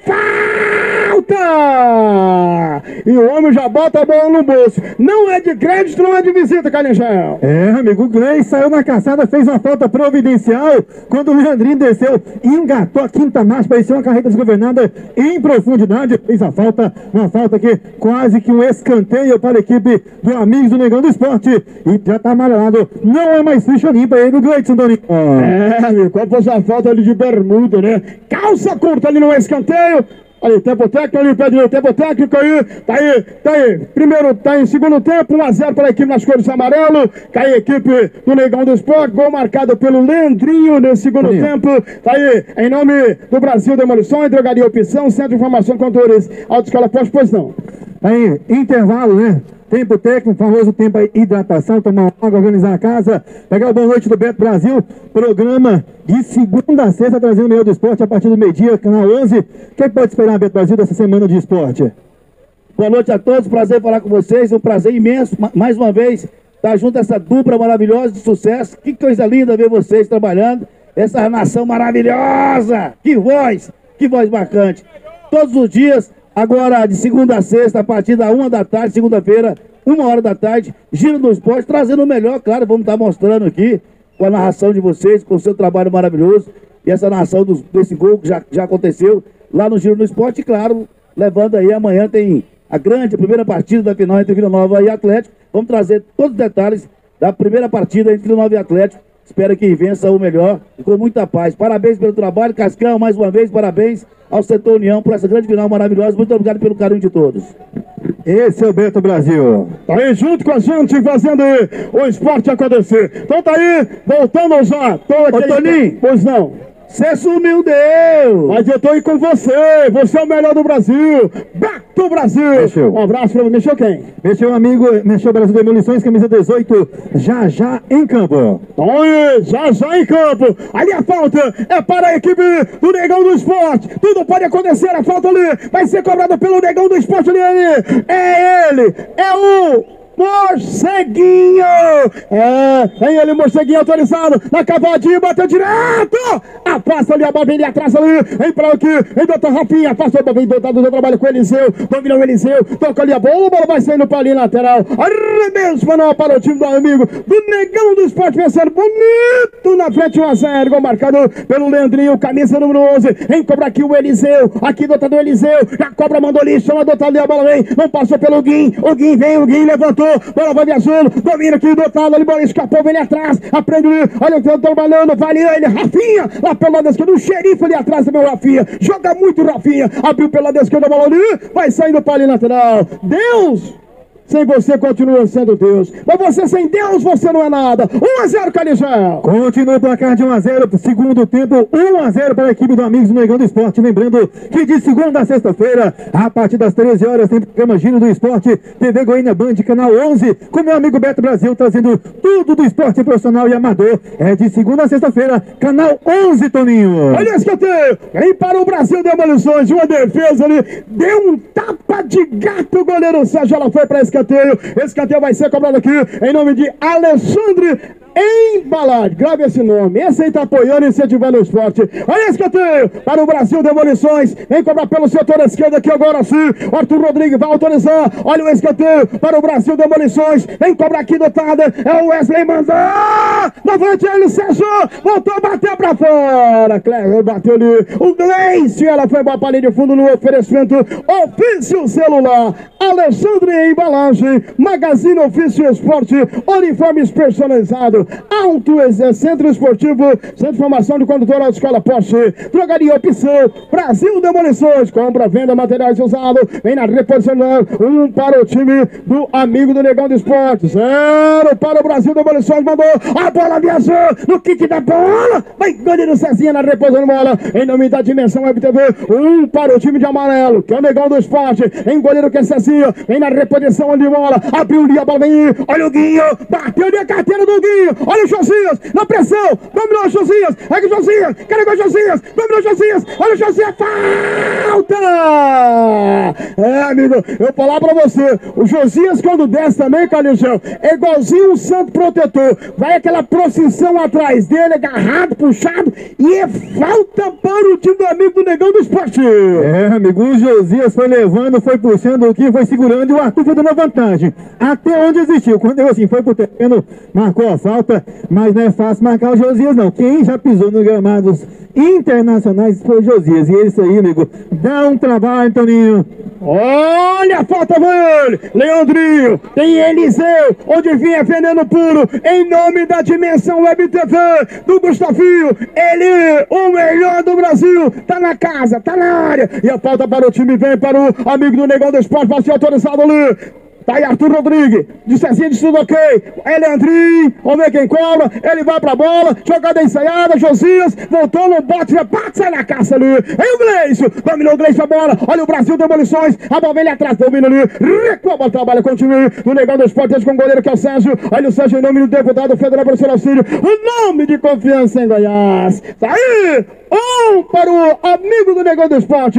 falta! E o homem já bota a bola no bolso, não é de crédito, não é de visita, Calinchão. É, amigo, o Gleison saiu na caçada, fez uma falta providencial, quando o Leandrinho desceu, engatou a quinta marcha, parecia uma carreta desgovernada, em profundidade, fez a falta, uma falta que quase que um escanteio para a equipe do Amigos do Negão do Esporte, e já tá amarelado, não é mais ficha limpa aí do Gleison, Doninho. É, amigo, qual foi a falta ali de bermuda, né? Calça curta ali no escanteio. Ali, tempo técnico, ali, pé direito, tempo técnico aí, tá aí, tá aí, primeiro, tá em segundo tempo, um a zero para a equipe nas cores amarelo, tá aí a equipe do Negão do Esporte, gol marcado pelo Leandrinho nesse segundo Leandrinho. tempo, tá aí, em nome do Brasil Demolições, Drogaria Opção, Centro de Informação Condutores, Autoescola Porsche, pois não. Aí, intervalo, né? Tempo técnico, famoso tempo aí, hidratação, tomar uma água, organizar a casa, pegar o Boa Noite do Beto Brasil, programa de segunda a sexta, trazendo o melhor do esporte a partir do meio-dia, canal onze. O que pode esperar, Beto Brasil, dessa semana de esporte? Boa noite a todos, prazer falar com vocês, um prazer imenso, mais uma vez, estar junto a essa dupla maravilhosa de sucesso. Que coisa linda ver vocês trabalhando, essa nação maravilhosa, que voz, que voz marcante. Todos os dias, agora de segunda a sexta, a partir da uma da tarde, segunda-feira, uma hora da tarde, Giro do Esporte, trazendo o melhor, claro, vamos estar mostrando aqui, com a narração de vocês, com o seu trabalho maravilhoso, e essa narração dos, desse gol que já, já aconteceu lá no Giro do Esporte, e claro, levando aí, amanhã tem a grande, a primeira partida da final entre Vila Nova e Atlético, vamos trazer todos os detalhes da primeira partida entre Vila Nova e Atlético, espero que vença o melhor, e com muita paz. Parabéns pelo trabalho, Cascão, mais uma vez, parabéns ao Setor União por essa grande final maravilhosa. Muito obrigado pelo carinho de todos. Esse é o Beto Brasil. Tá aí junto com a gente, fazendo aí o esporte acontecer. Então tá aí, voltando já. Tô aqui. Ô, Toninho. Pois não. Você sumiu, Deus! Mas eu tô aí com você, você é o melhor do Brasil, Beto Brasil! Mexeu. Um abraço pra você, mexeu quem? Mexeu amigo, mexeu Brasil Demolições, camisa dezoito, já já em campo. Então aí, já já em campo, ali a falta é para a equipe do Negão do Esporte, tudo pode acontecer, a falta ali vai ser cobrada pelo Negão do Esporte ali, ali. É ele, é o... Morceguinho! É, vem ele, Morceguinho autorizado, na cavadinha, bateu direto! Afasta ali a bola, vem ali atrás ali, vem pra aqui, vem doutor Rafinha, afasta a bola, vem dotado do trabalho com o Eliseu, dominou o Eliseu, toca ali a bola, a bola vai saindo pra ali lateral, arremesso manual para o time do amigo, do Negão do Esporte, vencendo bonito na frente, um a zero, gol marcado pelo Leandrinho, camisa número onze, vem cobrar aqui o Eliseu, aqui dotado o Eliseu, já cobra, mandou ali, chama dotado ali, a bola vem, não passou pelo Guim, o Guim vem, o Guim levantou, bola vai viajando, domina aqui, dotado ali, bola escapou, vem ali atrás, aprende ali, olha o que trabalhando, vai ali, ele, Rafinha, lá pelo lado esquerdo, o xerife ali atrás também, o Rafinha, joga muito o Rafinha, abriu pela lado esquerdo, a bola ali, vai saindo para ali lateral, Deus! Sem você continua sendo Deus. Mas você sem Deus, você não é nada. um a zero, Calijão. Continua o placar de um a zero. Segundo tempo, um a zero para a equipe do Amigos do Negão do Esporte. Lembrando que de segunda a sexta-feira, a partir das treze horas, tem programa Giro do Esporte, T V Goiânia Band, canal onze, com meu amigo Beto Brasil, trazendo tudo do esporte profissional e amador. É de segunda a sexta-feira, canal onze, Toninho. Olha esse que eu tenho. Vem para o Brasil Demolições, uma defesa ali. Deu um tapa de gato, o goleiro Sérgio, ela foi para esse escanteio, esse escanteio vai ser cobrado aqui em nome de Alexandre Embalagem, grave esse nome. Esse aí tá apoiando e incentivando o esporte. Olha esse escanteio para o Brasil Demolições. Vem cobrar pelo setor esquerdo aqui agora sim. Arthur Rodrigues vai autorizar. Olha o escanteio para o Brasil Demolições. Vem cobrar aqui dotada. É o Wesley mandou. Na frente ele, Sérgio. Voltou a bater pra fora. Cleber bateu ali. O Gleice. Ela foi boa pra linha de fundo no oferecimento. Ofício Celular. Alexandre Embalagem. Magazine Ofício Esporte. Uniformes personalizados. Auto Centro Esportivo, Centro de Formação de Condutor da Escola Porsche, Drogaria Opção, Brasil Demolições, compra, venda, materiais usados, vem na reposição, um para o time do amigo do Negão do Esporte, zero para o Brasil Demolições, mandou, a bola viajou, no kick da bola, vai goleiro Cezinha na reposição de bola, em nome da Dimensão Web T V, um para o time de amarelo, que é o Negão do Esporte, em goleiro que é Cezinha, vem na reposição de bola, abriu ali a bola, vem, olha o Guinho, bateu ali a carteira do Guinho, olha o Josias, na pressão, dominou o Josias, é que o Josias, carregou o Josias, dominou o Josias, olha o Josias, falta! É, amigo, eu vou falar pra você, o Josias quando desce também, Carlinhos, é igualzinho um santo protetor, vai aquela procissão atrás dele, agarrado, puxado, e é falta para o time do amigo do Negão do Esporte. É, amigo, o Josias foi levando, foi puxando o que foi segurando e o Arthur foi dando a vantagem, até onde existiu, quando eu assim, foi pro terreno, marcou a falta, mas não é fácil marcar o Josias não, quem já pisou nos gramados internacionais foi o Josias, e isso aí, amigo, dá um trabalho, Toninho. Olha a falta dele, Leandrinho, tem Eliseu, onde vinha vendendo puro, em nome da Dimensão Web T V, do Gustavinho, ele, o melhor do Brasil, tá na casa, tá na área, e a falta para o time vem para o amigo do Negão do Esporte, vai ser autorizado ali. Tá aí Arthur Rodrigues, de Cezinha de tudo ok, é Leandrinho, vamos ver quem cobra, ele vai pra bola, jogada ensaiada, Josias, voltou no bote, bate, sai na caça ali, é o Gleice, dominou o Gleice a bola, olha o Brasil Demolições, a bola vem ali atrás, domina ali, recua a bola, trabalha com o time do Negão do Esporte, com o goleiro que é o Sérgio, olha o Sérgio em nome do deputado federal professor Auxílio, o nome de confiança em Goiás, tá aí, um para o amigo do Negão do Esporte,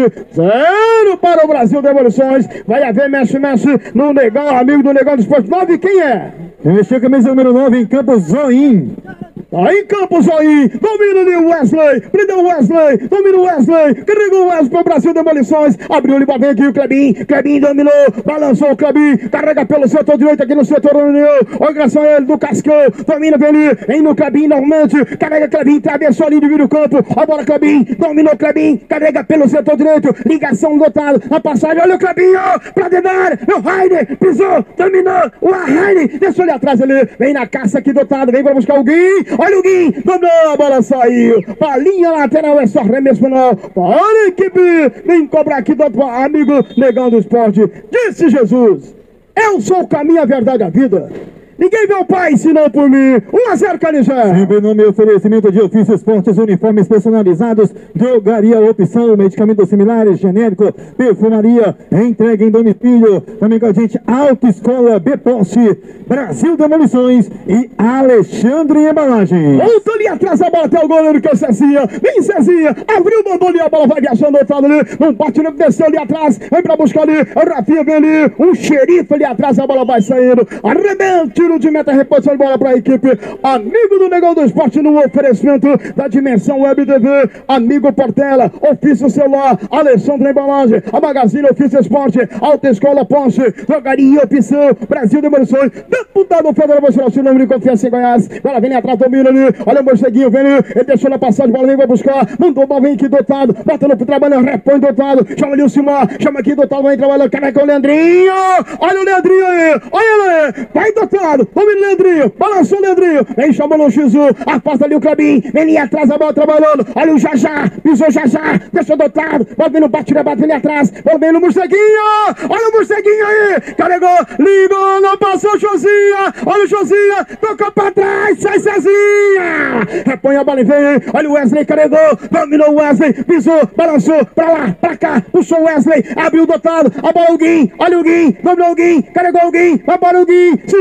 zero para o Brasil Demolições, vai haver mexe, mexe no Negão, amigo do Negão do Esporte, nove, quem é? Mexeu com a camisa número nove em campo, Zoim. Aí em campo, Zoim, domina ali o Wesley, prendeu o Wesley, domina o Wesley, carregou o Wesley para o Brasil Demolições, abriu ali para ver aqui o Clebin, Clebin dominou, balançou o Clebin, carrega pelo setor direito aqui no setor União, organização ele do Cascão, domina, vem ali, vem no Clebin normalmente, carrega Clebin, atravessou ali, divide o campo, a bola Clebin, dominou o Clebin, carrega pelo setor direito, ligação dotado, a passagem, olha o Clebin, ó, pra dentro da área, o Rainer, pisou, dominou, o Rainer, deixou ali atrás ali, vem na caça aqui dotado, vem para buscar o Gui, olha o Gui, dominou, a bola saiu, a linha lateral é só remesso final, para a equipe, vem cobrar aqui do amigo Negão do Esporte, disse Jesus, eu sou o caminho, a verdade e a vida. Ninguém vê o pai, senão por mim. um a zero, Canijé. Sempre no meu oferecimento de ofício esportes, uniformes personalizados, drogaria, opção, medicamentos similares, genérico, perfumaria, entrega em domicílio. Também com a gente, Autoescola B-Poste, Brasil Demolições e Alexandre Embalagem. Volta ali atrás a bola até o goleiro que é o Cezinha. Vem Cezinha, abriu, mandou ali, a bola vai viajando outro lado ali. Não bate, não desceu ali atrás. Vem pra buscar ali, o Rafinha vem ali. Um xerife ali atrás, a bola vai saindo. Arrebenta. Tiro de meta, reposição de bola para a equipe. Amigo do Negão do Esporte no oferecimento da Dimensão Web T V. Amigo Portela, Ofício Celular, Alexandre Embalagem, a Magazine Ofício Esporte, Autoescola Porsche, Drogaria Opção, Brasil Demolições, deputado federal, você não se nome de confiança em Goiás. Bola vem ali atrás, domina ali. Olha o morceguinho, vem ali. Ele deixou na passagem, bola vem, vai buscar. Mandou, bola vem aqui dotado. Bota no trabalho, repõe dotado. Chama ali o Silmar, chama aqui dotado, vem trabalhando. Cara com o Leandrinho. Olha o Leandrinho aí. Olha ele. Vai dotado. Domina o Leandrinho, balançou o Leandrinho, vem chamando o X um, afasta ali o Clebin, vem ali atrás a bola trabalhando, olha o Jajá, pisou Jajá, deixou dotado, bola vem no bate, bate ali atrás, bola vem no morceguinho, olha o morceguinho aí, carregou, ligou, não passou o Josinha, olha o Josinha, tocou pra trás, sai Cezinha, repõe a bola e vem, olha o Wesley, carregou, dominou o Wesley, pisou, balançou, pra lá, pra cá, puxou o Wesley, abriu o dotado, a bola o Guim, olha o Guim, dominou o Guim, carregou o Guim, a bola o Guim, se joga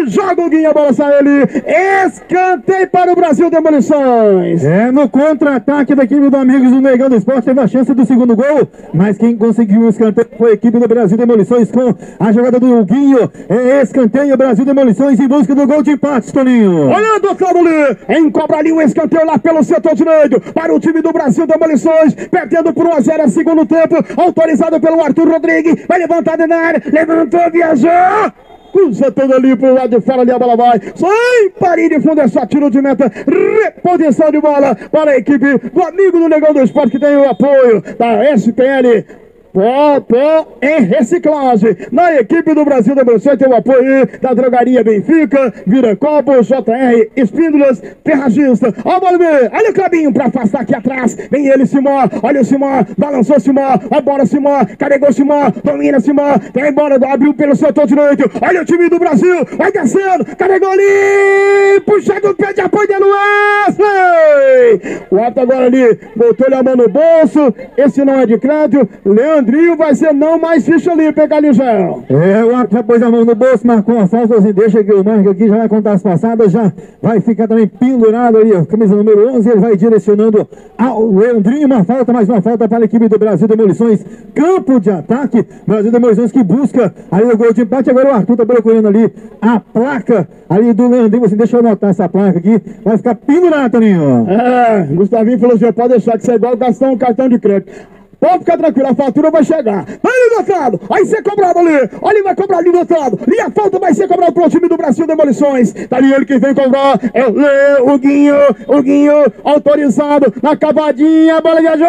Guguinho, a bola sai ali. Escanteio para o Brasil Demolições. É, no contra-ataque da equipe do Amigos do Negão do Esporte, teve a chance do segundo gol, mas quem conseguiu o escanteio foi a equipe do Brasil Demolições com a jogada do Guguinho. É escanteio, Brasil Demolições em busca do gol de empate, Toninho. Olhando o Claudio ali, encobra ali um escanteio lá pelo setor direito para o time do Brasil Demolições, perdendo por um a zero segundo tempo, autorizado pelo Arthur Rodrigues, vai levantar na área, levantou, viajou, cruza todo ali pro lado de fora, ali a bola vai, sai, parinho de fundo, é só tiro de meta, reposição de bola para a equipe do Amigo do Negão do Esporte, que tem o apoio da S P L Pó, pó em reciclagem. Na equipe do Brasil Demolições tem o apoio da Drogaria Benfica, Viracopo, J R, Espíndolas, Ferragista. Olha o bola, olha o Clebinho pra afastar aqui atrás. Vem ele, Simó, olha o Simó, balançou Simó, a bola Simó, carregou Simó, domina Simó, vai embora, abriu pelo setor direito. Olha o time do Brasil, vai descendo, carregou ali, puxando o pé de apoio dele, Wesley. O Otto agora ali, botou-lhe a mão no bolso, esse não é de crédito, Leandro Leandrinho vai ser não mais ficha ali, pegar ali já. É, o árbitro já pôs a mão no bolso, marcou uma falta, assim, deixa que o Marco aqui já vai contar as passadas, já vai ficar também pendurado ali, ó, camisa número onze, ele vai direcionando ao Leandrinho, uma falta, mais uma falta para a equipe do Brasil Demolições, campo de ataque, Brasil Demolições que busca ali o gol de empate, agora o Arthur tá procurando ali a placa ali do Leandrinho, assim, deixa eu anotar essa placa aqui, vai ficar pendurado, Toninho. É, Gustavinho falou assim, pode deixar que isso é igual gastar um cartão de crédito. Pode ficar tranquilo, a fatura vai chegar. Ali do outro lado, vai ser cobrado ali. Olha, vai cobrar ali do outro lado. E a falta vai ser cobrada pro time do Brasil Demolições. Tá ali ele que vem cobrar. É o Lê, o Guinho, o Guinho, autorizado. Na cavadinha, a bola viajou.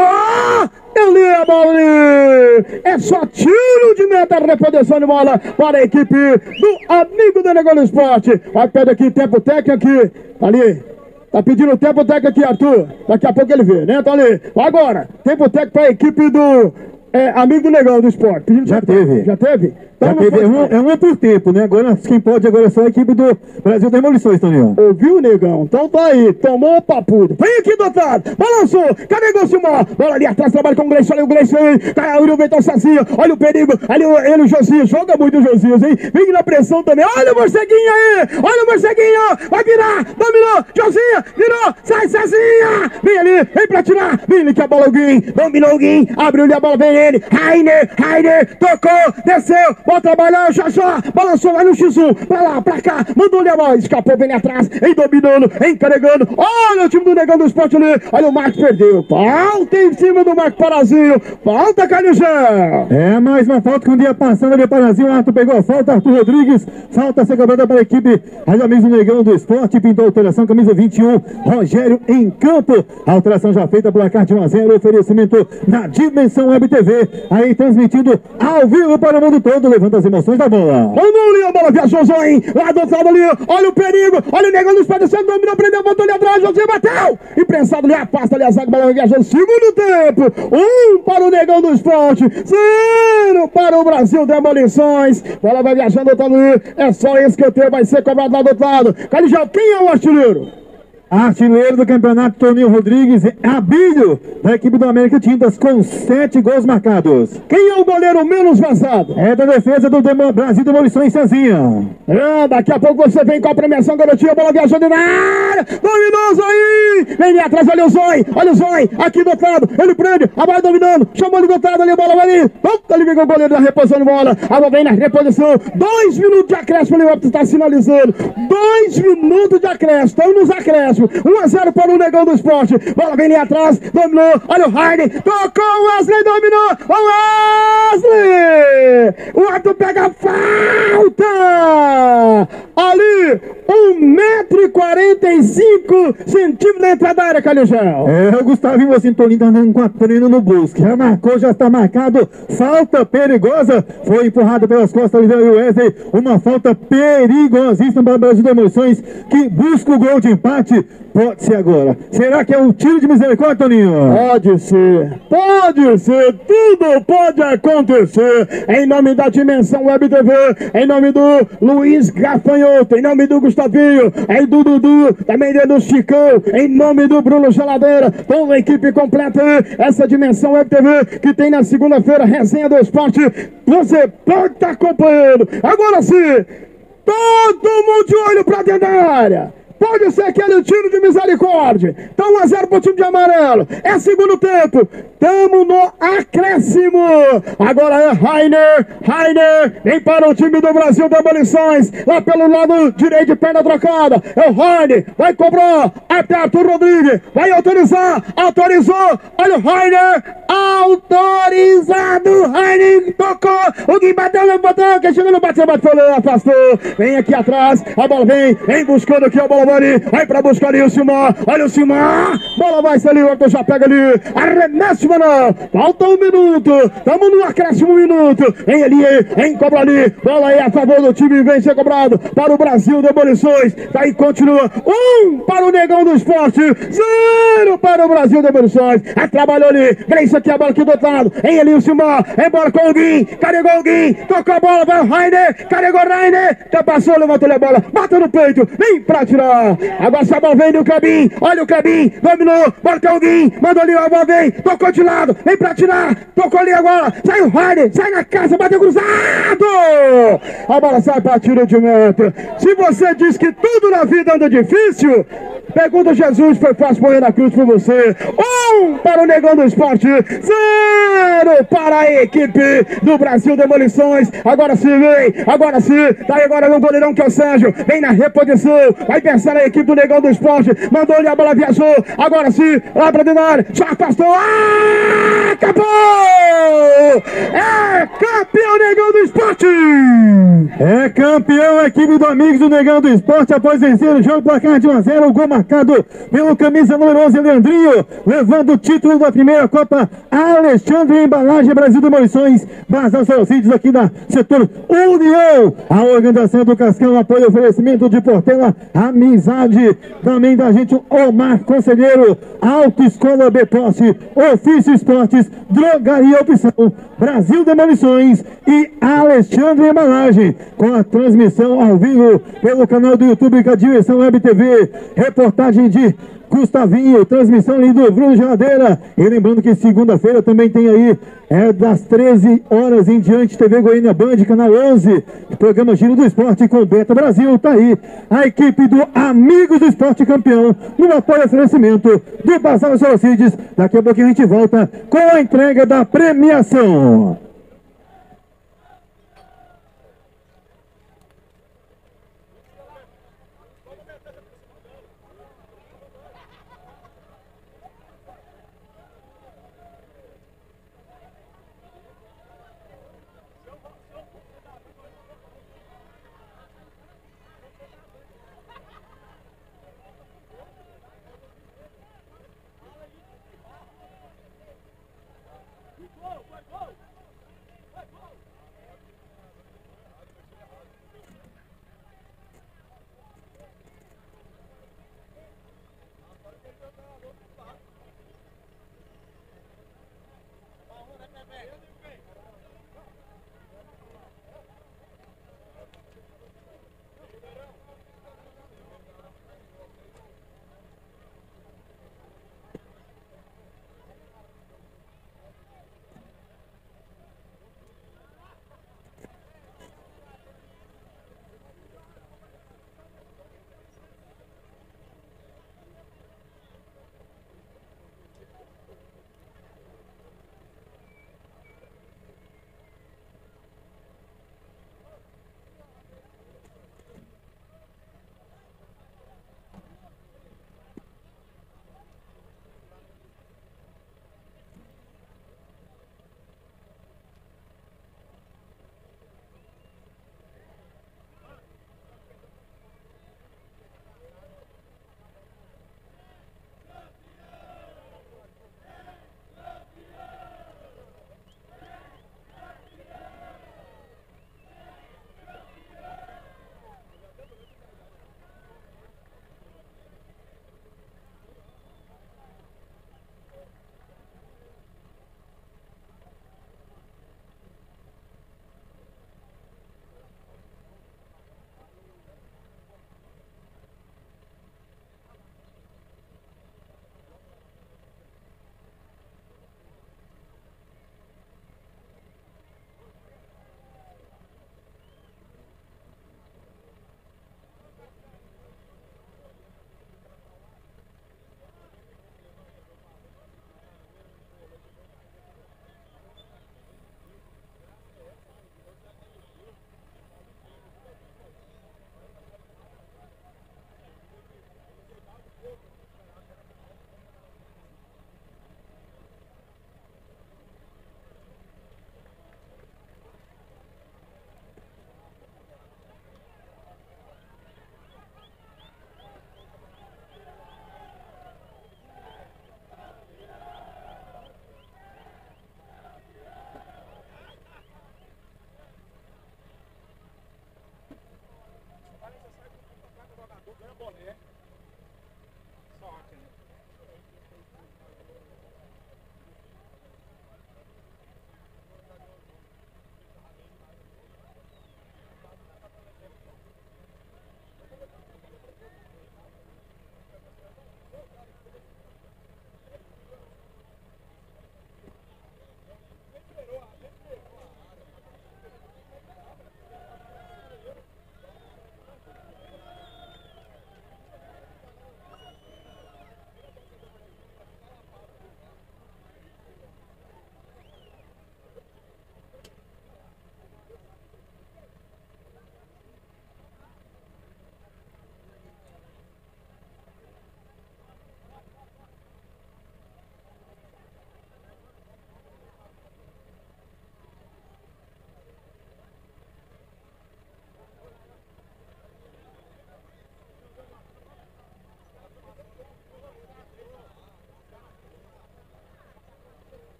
Eu li a bola ali. É só tiro de meta, reposição de bola para a equipe do Amigo do Negão do Esporte. Vai pedir aqui tempo técnico aqui. Ali. Tá pedindo tempo técnico aqui, Arthur. Daqui a pouco ele vê, né? Tá ali. Agora, tempo técnico para a equipe do é, Amigo do Negão do Esporte. Pedindo Já teve. Já teve? Então Já teve. É um, é um por tempo, né? Agora, quem pode agora é só a equipe do Brasil Demolições, Toninho. Ouviu, Negão? Então tá aí. Tomou o papudo. Vem aqui, doutor. Balançou. Carregou o Simão. Bola ali atrás, trabalha com o Gleice. Olha o Gleice aí. Caiu o Vental sozinho. Olha o perigo. Ali o, ele, o Josias. Joga muito o Josias, hein? Vem na pressão também. Olha o morceguinho aí. Olha o morceguinho. Vai virar. Dominou. Josias. Virou. Sai, Cezinha. Vem ali. Vem pra tirar. Vem ali que a bola alguém. Dominou alguém. Abriu-lhe a bola. Vem ele. Rainer. Rainer. Tocou. Desceu. Bota trabalhar. Já já. Balançou. Vai no X um. Pra lá. Pra cá. Mandou-lhe a bola. Escapou. Vem atrás. Em dominando. Encarregando. Olha o time do Negão do Esporte ali. Olha o Marcos perdeu. Falta em cima do Marcos Parazinho. Falta, Canijão. É mais uma falta que um dia passando ali Parazinho. O Arthur pegou a falta. Arthur Rodrigues. Falta a ser cobrada para a equipe. Aí a mesa do Negão do Esporte. Pintou a alteração. Camisa vinte e um. Rogério em campo. A alteração já feita. Placar de um a zero. Oferecimento na Dimensão Web T V. Aí transmitindo ao vivo para o mundo todo. Levanta as emoções da bola. Vamos ali. A bola viajou, Zoin. Lá do outro lado ali. Olha o perigo. Olha o Negão do Esporte. Você dominou. Prendeu. Botou ali atrás. José bateu. E prensado ali. Afasta ali a zaga. Bola viajando. Segundo tempo. Um para o Negão do Esporte. Zero para o Brasil Demolições. Bola vai viajando. Outro ali. É só esse que eu tenho. Vai ser cobrado lá do outro lado. Calijão, quem é o artilheiro? Artilheiro do campeonato, Toninho Rodrigues, Abílio, da equipe do América Tintas, com sete gols marcados. Quem é o goleiro menos vazado? É da defesa do Demo, Brasil Demolições, Cezinha. É, daqui a pouco você vem com a premiação, garotinha, bola viajando na área. Dominoso aí. Vem ali atrás, olha o Zói, olha o Zói, aqui do outro lado, ele prende, a bola dominando, chamou ele do outro lado ali, a bola vai ali. Volta ali, vem com o goleiro da reposição de bola. A bola vem na reposição, dois minutos de acréscimo, ali o árbitro está sinalizando. Dois minutos de acréscimo, estamos nos acréscimos. um a zero para o Negão do Esporte. Bola vem ali atrás, dominou. Olha o Harden, tocou o Wesley, dominou. O Wesley! O Arthur pega a falta! Ali, um metro e quarenta e cinco centímetros da entrada da área, Calijão. É, o Gustavinho assim, Toninho tá andando com a treino no bolso. Já marcou, já está marcado. Falta perigosa. Foi empurrado pelas costas ali do Wesley. Uma falta perigosíssima para o Brasil Demolições, que busca o gol de empate. Pode ser agora. Será que é um tiro de misericórdia, Toninho? Pode ser. Pode ser. Tudo pode acontecer. Em nome da Dimensão Web T V. Em nome do Luiz Gafanhoto. Em nome do Gustavinho. Em do Dudu. Também do Chicão. Em nome do Bruno Geladeira. Toda a equipe completa. Essa Dimensão Web T V que tem na segunda-feira resenha do esporte. Você pode estar acompanhando. Agora sim. Todo mundo de olho pra dentro da área. Pode ser aquele tiro de misericórdia. Então um a zero pro time de amarelo. É segundo tempo. Tamo no acréscimo. Agora é Rainer. Rainer vem para o time do Brasil Demolições. Lá pelo lado direito de perna trocada. É o Rainer. Vai cobrar até Arthur Rodrigues. Vai autorizar. Autorizou. Olha o Rainer. Autorizado. Rainer tocou. O Gui bateu no botão. Quem chegou no bate, bate, falou, afastou. Vem aqui atrás. A bola vem. Vem buscando aqui a bola. Vai pra buscar ali o Silmar. Olha o Silmar. Bola vai ser ali. O Arthur já pega ali. Arremesse, mano. Falta um minuto. Tamo no acréscimo um minuto. Vem ali. Vem cobra ali. Bola aí a favor do time. Vem ser cobrado para o Brasil Demolições. Daí continua. Um para o Negão do Esporte. Zero para o Brasil Demolições. Aí trabalhou ali. Grace aqui a bola aqui do outro lado. Vem ali o Silmar. Embora com o Guim. Carregou o Guim. Tocou a bola. Vai o Rainer. Carregou o Rainer. Já passou. Levantou a bola. Bateu no peito. Vem pra tirar. Agora a bola vem no Cabim. Olha o Cabim. Dominou. Marcou alguém. Mandou ali. A bola vem. Tocou de lado. Vem pra tirar. Tocou ali agora. Sai o Rainer. Sai na casa. Bateu cruzado. A bola sai pra tiro de meta. Se você diz que tudo na vida anda difícil, pergunta Jesus. Foi fácil morrer na cruz por você. Um para o Negão do Esporte. Zero para a equipe do Brasil Demolições. Agora sim, vem. Agora sim. Daí agora no goleirão que é o Sérgio. Vem na reposição. Vai pensar na equipe do Negão do Esporte. Mandou-lhe a bola, viajou. Agora sim, lá pra dentro da área. Já afastou. Ah, acabou! É campeão Negão do Esporte! É campeão a equipe do Amigos do Negão do Esporte após vencer o jogo placar de um a zero. O gol marcado pelo camisa número onze, Leandrinho, levando o título da primeira Copa Alexandre Embalagem Brasil Demolições. Bazar Salsides aqui da setor União. A organização do Cascão, apoio e oferecimento de Portela, amizade também da gente, Omar Conselheiro, Autoescola B Posse, Ofício Esportes, Drogaria Opção, Brasil Demolições e Alexandre Embalagem, com a transmissão ao vivo pelo canal do YouTube com a Dimensão Web T V, reportagem de Gustavinho, transmissão ali do Bruno Geladeira. E lembrando que segunda-feira também tem aí, é das treze horas em diante, T V Goiânia Band, canal onze, programa Giro do Esporte com Beta Brasil. Tá aí a equipe do Amigos do Esporte campeão, no apoio e oferecimento do Bazar Salsides. Daqui a pouquinho a gente volta com a entrega da premiação.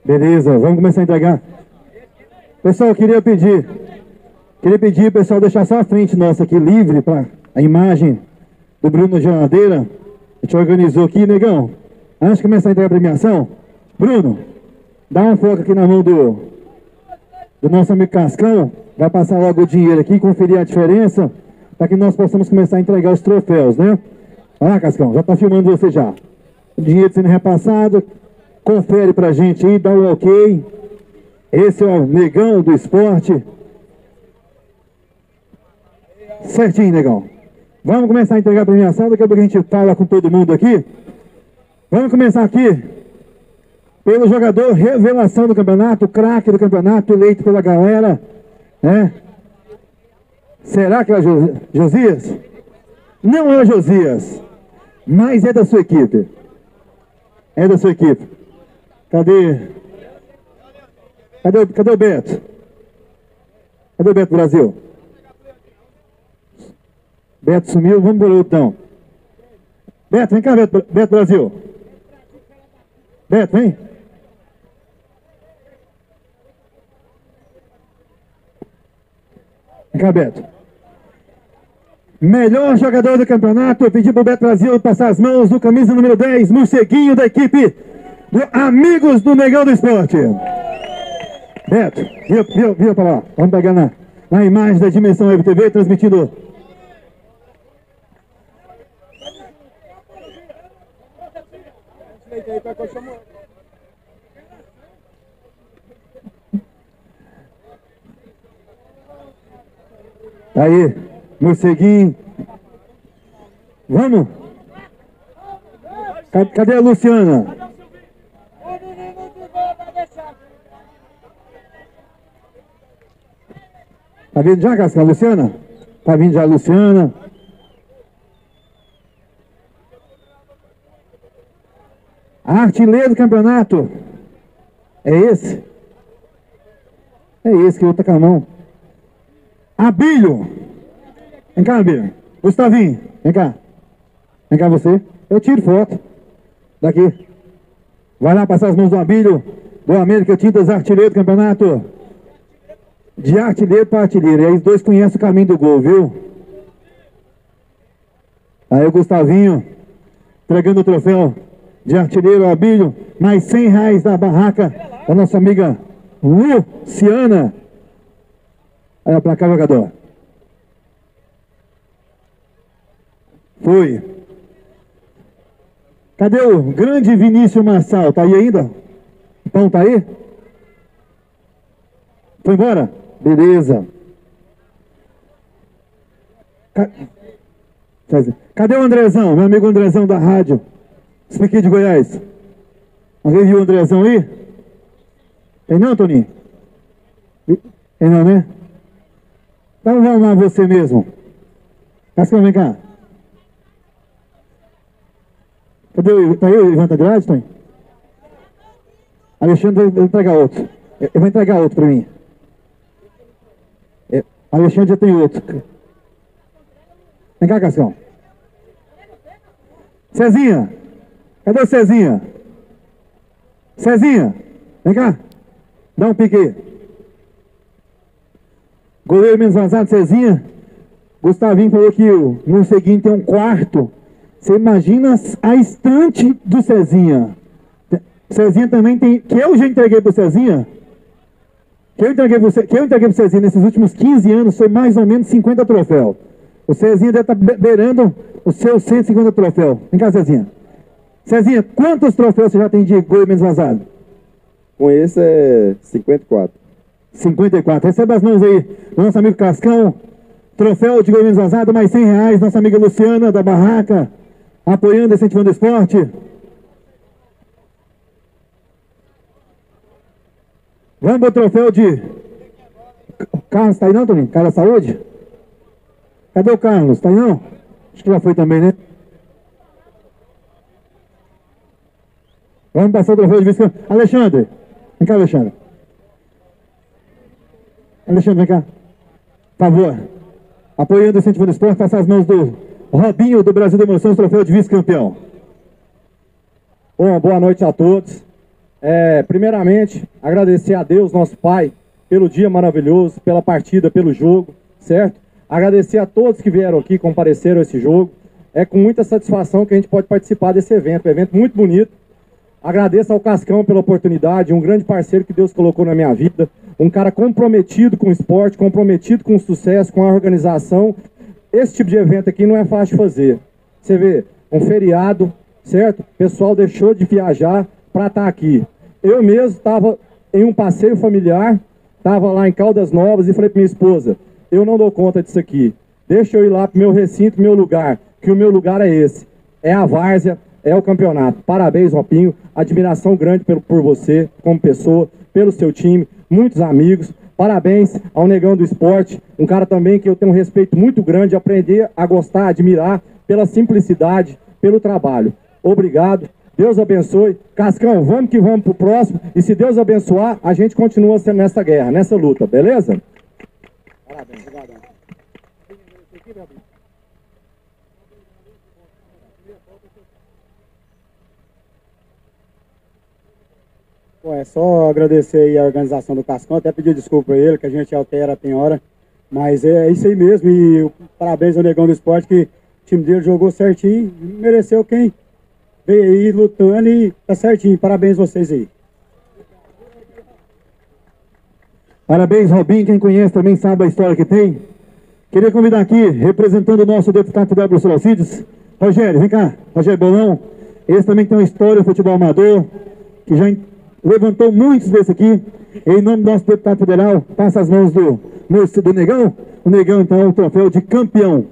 Beleza, vamos começar a entregar. Pessoal, eu queria pedir, queria pedir, pessoal, deixar só a frente nossa aqui livre para a imagem do Bruno Geladeira. A gente organizou aqui, negão. Antes de começar a entregar a premiação, Bruno, dá um foco aqui na mão do, do nosso amigo Cascão. Vai passar logo o dinheiro aqui, conferir a diferença, para que nós possamos começar a entregar os troféus, né? Olha lá, Cascão, já está filmando você já. O dinheiro sendo repassado, confere pra gente aí, dá um ok. Esse é o Negão do Esporte. Certinho, Negão. Vamos começar a entregar a premiação, daqui a pouco a gente fala com todo mundo aqui. Vamos começar aqui pelo jogador revelação do campeonato, craque do campeonato, eleito pela galera, né? Será que é o Josias? Não é o Josias, mas é da sua equipe. É da sua equipe. Cadê? Cadê, o- cadê o Beto? Cadê o Beto Brasil? Beto sumiu, vamos por outro então. Beto, vem cá, Beto, Beto Brasil. Beto, vem. Vem cá, Beto. Melhor jogador do campeonato, eu pedi pro Beto Brasil passar as mãos no camisa número dez, morceguinho da equipe do Amigos do Negão do Esporte. Beto, vira, vira, vira para lá. Vamos pegar na, na imagem da Dimensão Web T V, transmitindo. Aí, morceguinho. Vamos? Ca- Cadê a Luciana? Tá vindo já, Casca? A Luciana? Tá vindo já a Luciana. Artilheiro do campeonato. É esse? É esse que eu tô com a mão. Abílio. Vem cá, Abílio. Gustavinho, vem cá. Vem cá você. Eu tiro foto. Daqui. Vai lá passar as mãos do Abílio, do América Tintas, artilheiro do campeonato. De artilheiro para artilheiro. E aí os dois conhecem o caminho do gol, viu? Aí o Gustavinho, entregando o troféu de artilheiro ao Abílio. Mais cem reais da barraca da nossa amiga Luciana. Olha pra cá, jogador. Foi. Cadê o grande Vinícius Marçal? Tá aí ainda? O pão tá aí? Foi embora? Beleza. Ca- Cadê o Andrezão? Meu amigo Andrezão da rádio. Expliquei de Goiás. Alguém viu o Andrezão aí? Tem não, Toninho? Tem não, né? Então vamos lá, você mesmo. Cascão, vem cá. Cadê o... Tá aí o Ivan Andrade, Toninho? Alexandre vai entregar outro. Ele vai entregar outro pra mim. É, Alexandre já tem outro. Vem cá, Cascão. Cezinha. Cadê o Cezinha? Cezinha, vem cá. Dá um pique aí. Goleiro menos vazado, Cezinha. Gustavinho falou que o morceguinho tem um quarto. Você imagina a estante do Cezinha. Cezinha também tem... Que eu já entreguei pro Cezinha. Que eu entreguei pro, Ce- que eu entreguei pro Cezinha nesses últimos quinze anos foi mais ou menos cinquenta troféus. O Cezinha deve estar be- beirando os seus cento e cinquenta troféus. Vem cá, Cezinha. Cezinha, quantos troféus você já tem de gol menos vazado? Com esse é cinquenta e quatro. cinquenta e quatro. Recebe as mãos aí do nosso amigo Cascão. Troféu de gol menos vazado, mais cem reais. Nossa amiga Luciana, da Barraca, apoiando, incentivando o esporte. Vamos pro troféu de... O Carlos tá aí não, Toninho? Carlos da Saúde? Cadê o Carlos? Tá aí não? Acho que já foi também, né? Vamos passar o troféu de vice. Alexandre. Vem cá, Alexandre. Alexandre, vem cá. Por favor. Apoiando o incentivando o esporte, passar as mãos do Robinho, do Brasil Demolições, troféu de vice-campeão. Bom, boa noite a todos. É, primeiramente, agradecer a Deus, nosso Pai, pelo dia maravilhoso, pela partida, pelo jogo, certo? Agradecer a todos que vieram aqui, compareceram a esse jogo. É com muita satisfação que a gente pode participar desse evento, um evento muito bonito. Agradeço ao Cascão pela oportunidade, um grande parceiro que Deus colocou na minha vida, um cara comprometido com o esporte, comprometido com o sucesso, com a organização. Esse tipo de evento aqui não é fácil de fazer. Você vê, um feriado, certo? O pessoal deixou de viajar para estar aqui. Eu mesmo estava em um passeio familiar, estava lá em Caldas Novas e falei para minha esposa, eu não dou conta disso aqui. Deixa eu ir lá para o meu recinto, meu lugar, que o meu lugar é esse. É a várzea, é o campeonato. Parabéns, Ropinho. Admiração grande por, por você, como pessoa, pelo seu time, muitos amigos. Parabéns ao Negão do Esporte, um cara também que eu tenho um respeito muito grande, aprender a gostar, admirar pela simplicidade, pelo trabalho. Obrigado, Deus abençoe. Cascão, vamos que vamos pro próximo, e se Deus abençoar, a gente continua sendo nessa guerra, nessa luta, beleza? Parabéns, obrigado. Pô, é só agradecer aí a organização do Cascão, até pedir desculpa a ele, que a gente altera, tem hora, mas é isso aí mesmo, e parabéns ao Negão do Esporte, que o time dele jogou certinho, mereceu quem veio aí lutando e tá certinho, parabéns vocês aí. Parabéns, Robinho, quem conhece também sabe a história que tem. Queria convidar aqui, representando o nosso deputado federal Bruno Alcides, Rogério, vem cá, Rogério Bolão, esse também tem uma história de futebol amador, que já levantou muitos desses aqui. Em nome do nosso deputado federal, passa as mãos do, do Negão. O Negão, então, o troféu de campeão.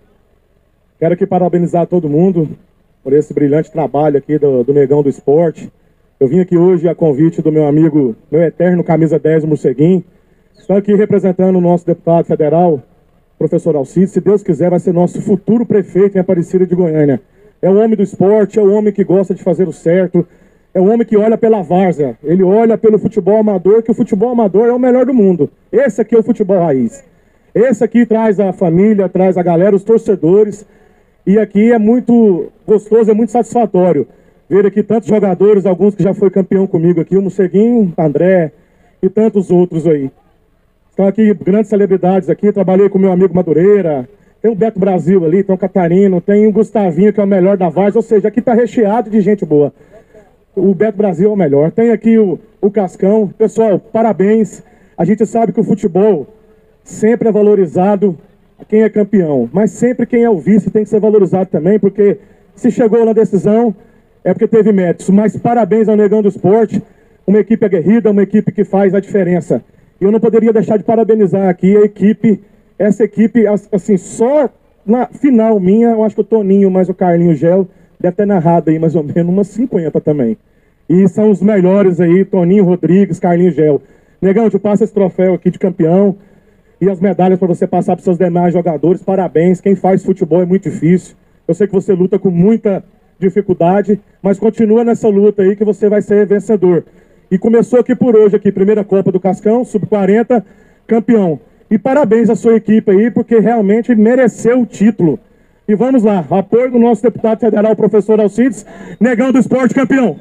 Quero aqui parabenizar todo mundo por esse brilhante trabalho aqui do, do Negão do Esporte. Eu vim aqui hoje a convite do meu amigo, meu eterno camisa dez, Morceguinho. Estou aqui representando o nosso deputado federal, professor Alcides. Se Deus quiser, vai ser nosso futuro prefeito em Aparecida de Goiânia. É o homem do esporte, é o homem que gosta de fazer o certo. É um homem que olha pela várzea, ele olha pelo futebol amador, que o futebol amador é o melhor do mundo. Esse aqui é o futebol raiz. Esse aqui traz a família, traz a galera, os torcedores. E aqui é muito gostoso, é muito satisfatório ver aqui tantos jogadores, alguns que já foi campeão comigo aqui, o Morceguinho, o André e tantos outros aí. Estão aqui grandes celebridades aqui, trabalhei com meu amigo Madureira, tem o Beto Brasil ali, tem o Catarino, tem o Gustavinho, que é o melhor da várzea, ou seja, aqui está recheado de gente boa. O Beto Brasil é o melhor. Tem aqui o, o Cascão. Pessoal, parabéns. A gente sabe que o futebol sempre é valorizado quem é campeão, mas sempre quem é o vice tem que ser valorizado também, porque se chegou na decisão é porque teve méritos. Mas parabéns ao Negão do Esporte, uma equipe aguerrida, uma equipe que faz a diferença. E eu não poderia deixar de parabenizar aqui a equipe, essa equipe, assim, só na final minha, eu acho que o Toninho mais o Carlinho Gel deve ter narrado aí mais ou menos umas cinquenta também. E são os melhores aí, Toninho Rodrigues, Carlinho Gel. Negão, eu te passo esse troféu aqui de campeão e as medalhas para você passar para os seus demais jogadores. Parabéns, quem faz futebol é muito difícil. Eu sei que você luta com muita dificuldade, mas continua nessa luta aí que você vai ser vencedor. E começou aqui por hoje, aqui, primeira Copa do Cascão, sub quarenta, campeão. E parabéns à sua equipe aí, porque realmente mereceu o título. E vamos lá, apoio do nosso deputado federal, professor Alcides, Negão do Esporte, campeão.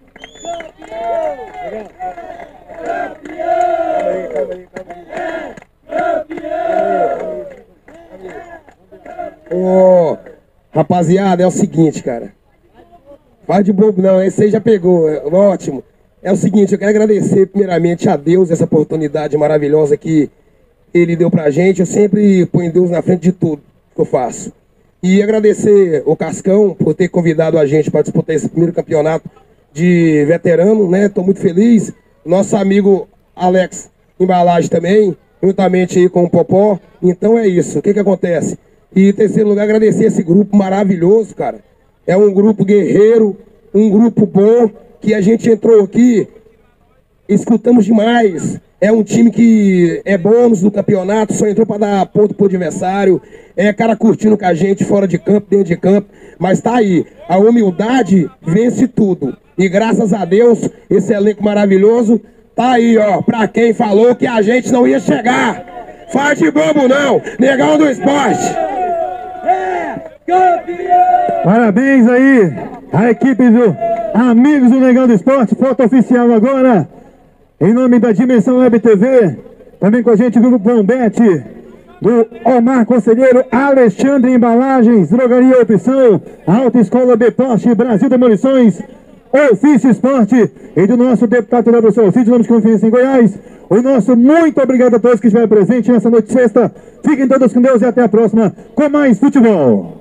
Ô, rapaziada, é o seguinte, cara. Vai de bobo não, esse aí já pegou, é, ótimo. É o seguinte, eu quero agradecer primeiramente a Deus essa oportunidade maravilhosa que Ele deu pra gente. Eu sempre ponho Deus na frente de tudo que eu faço. E agradecer o Cascão por ter convidado a gente para disputar esse primeiro campeonato de veterano, né? Tô muito feliz. Nosso amigo Alex Embalagem também, juntamente aí com o Popó. Então é isso, o que que acontece? E em terceiro lugar, agradecer esse grupo maravilhoso, cara. É um grupo guerreiro, um grupo bom, que a gente entrou aqui, escutamos demais. É um time que é bônus do campeonato, só entrou para dar ponto pro adversário. É cara curtindo com a gente fora de campo, dentro de campo. Mas tá aí, a humildade vence tudo. E graças a Deus, esse elenco maravilhoso tá aí, ó. Pra quem falou que a gente não ia chegar. Faz de bobo não, Negão do Esporte. Parabéns aí a equipe do Amigos do Negão do Esporte, foto oficial agora, em nome da Dimensão Web T V, também com a gente do Grupo Bombete, do Omar Conselheiro, Alexandre Embalagens, Drogaria Opção, Alta Escola B Poste, Brasil Demolições, Ofício Esporte e do nosso deputado federal professor Alcides, nome de confiança em Goiás. O nosso muito obrigado a todos que estiveram presentes nessa noite de sexta. Fiquem todos com Deus e até a próxima com mais futebol.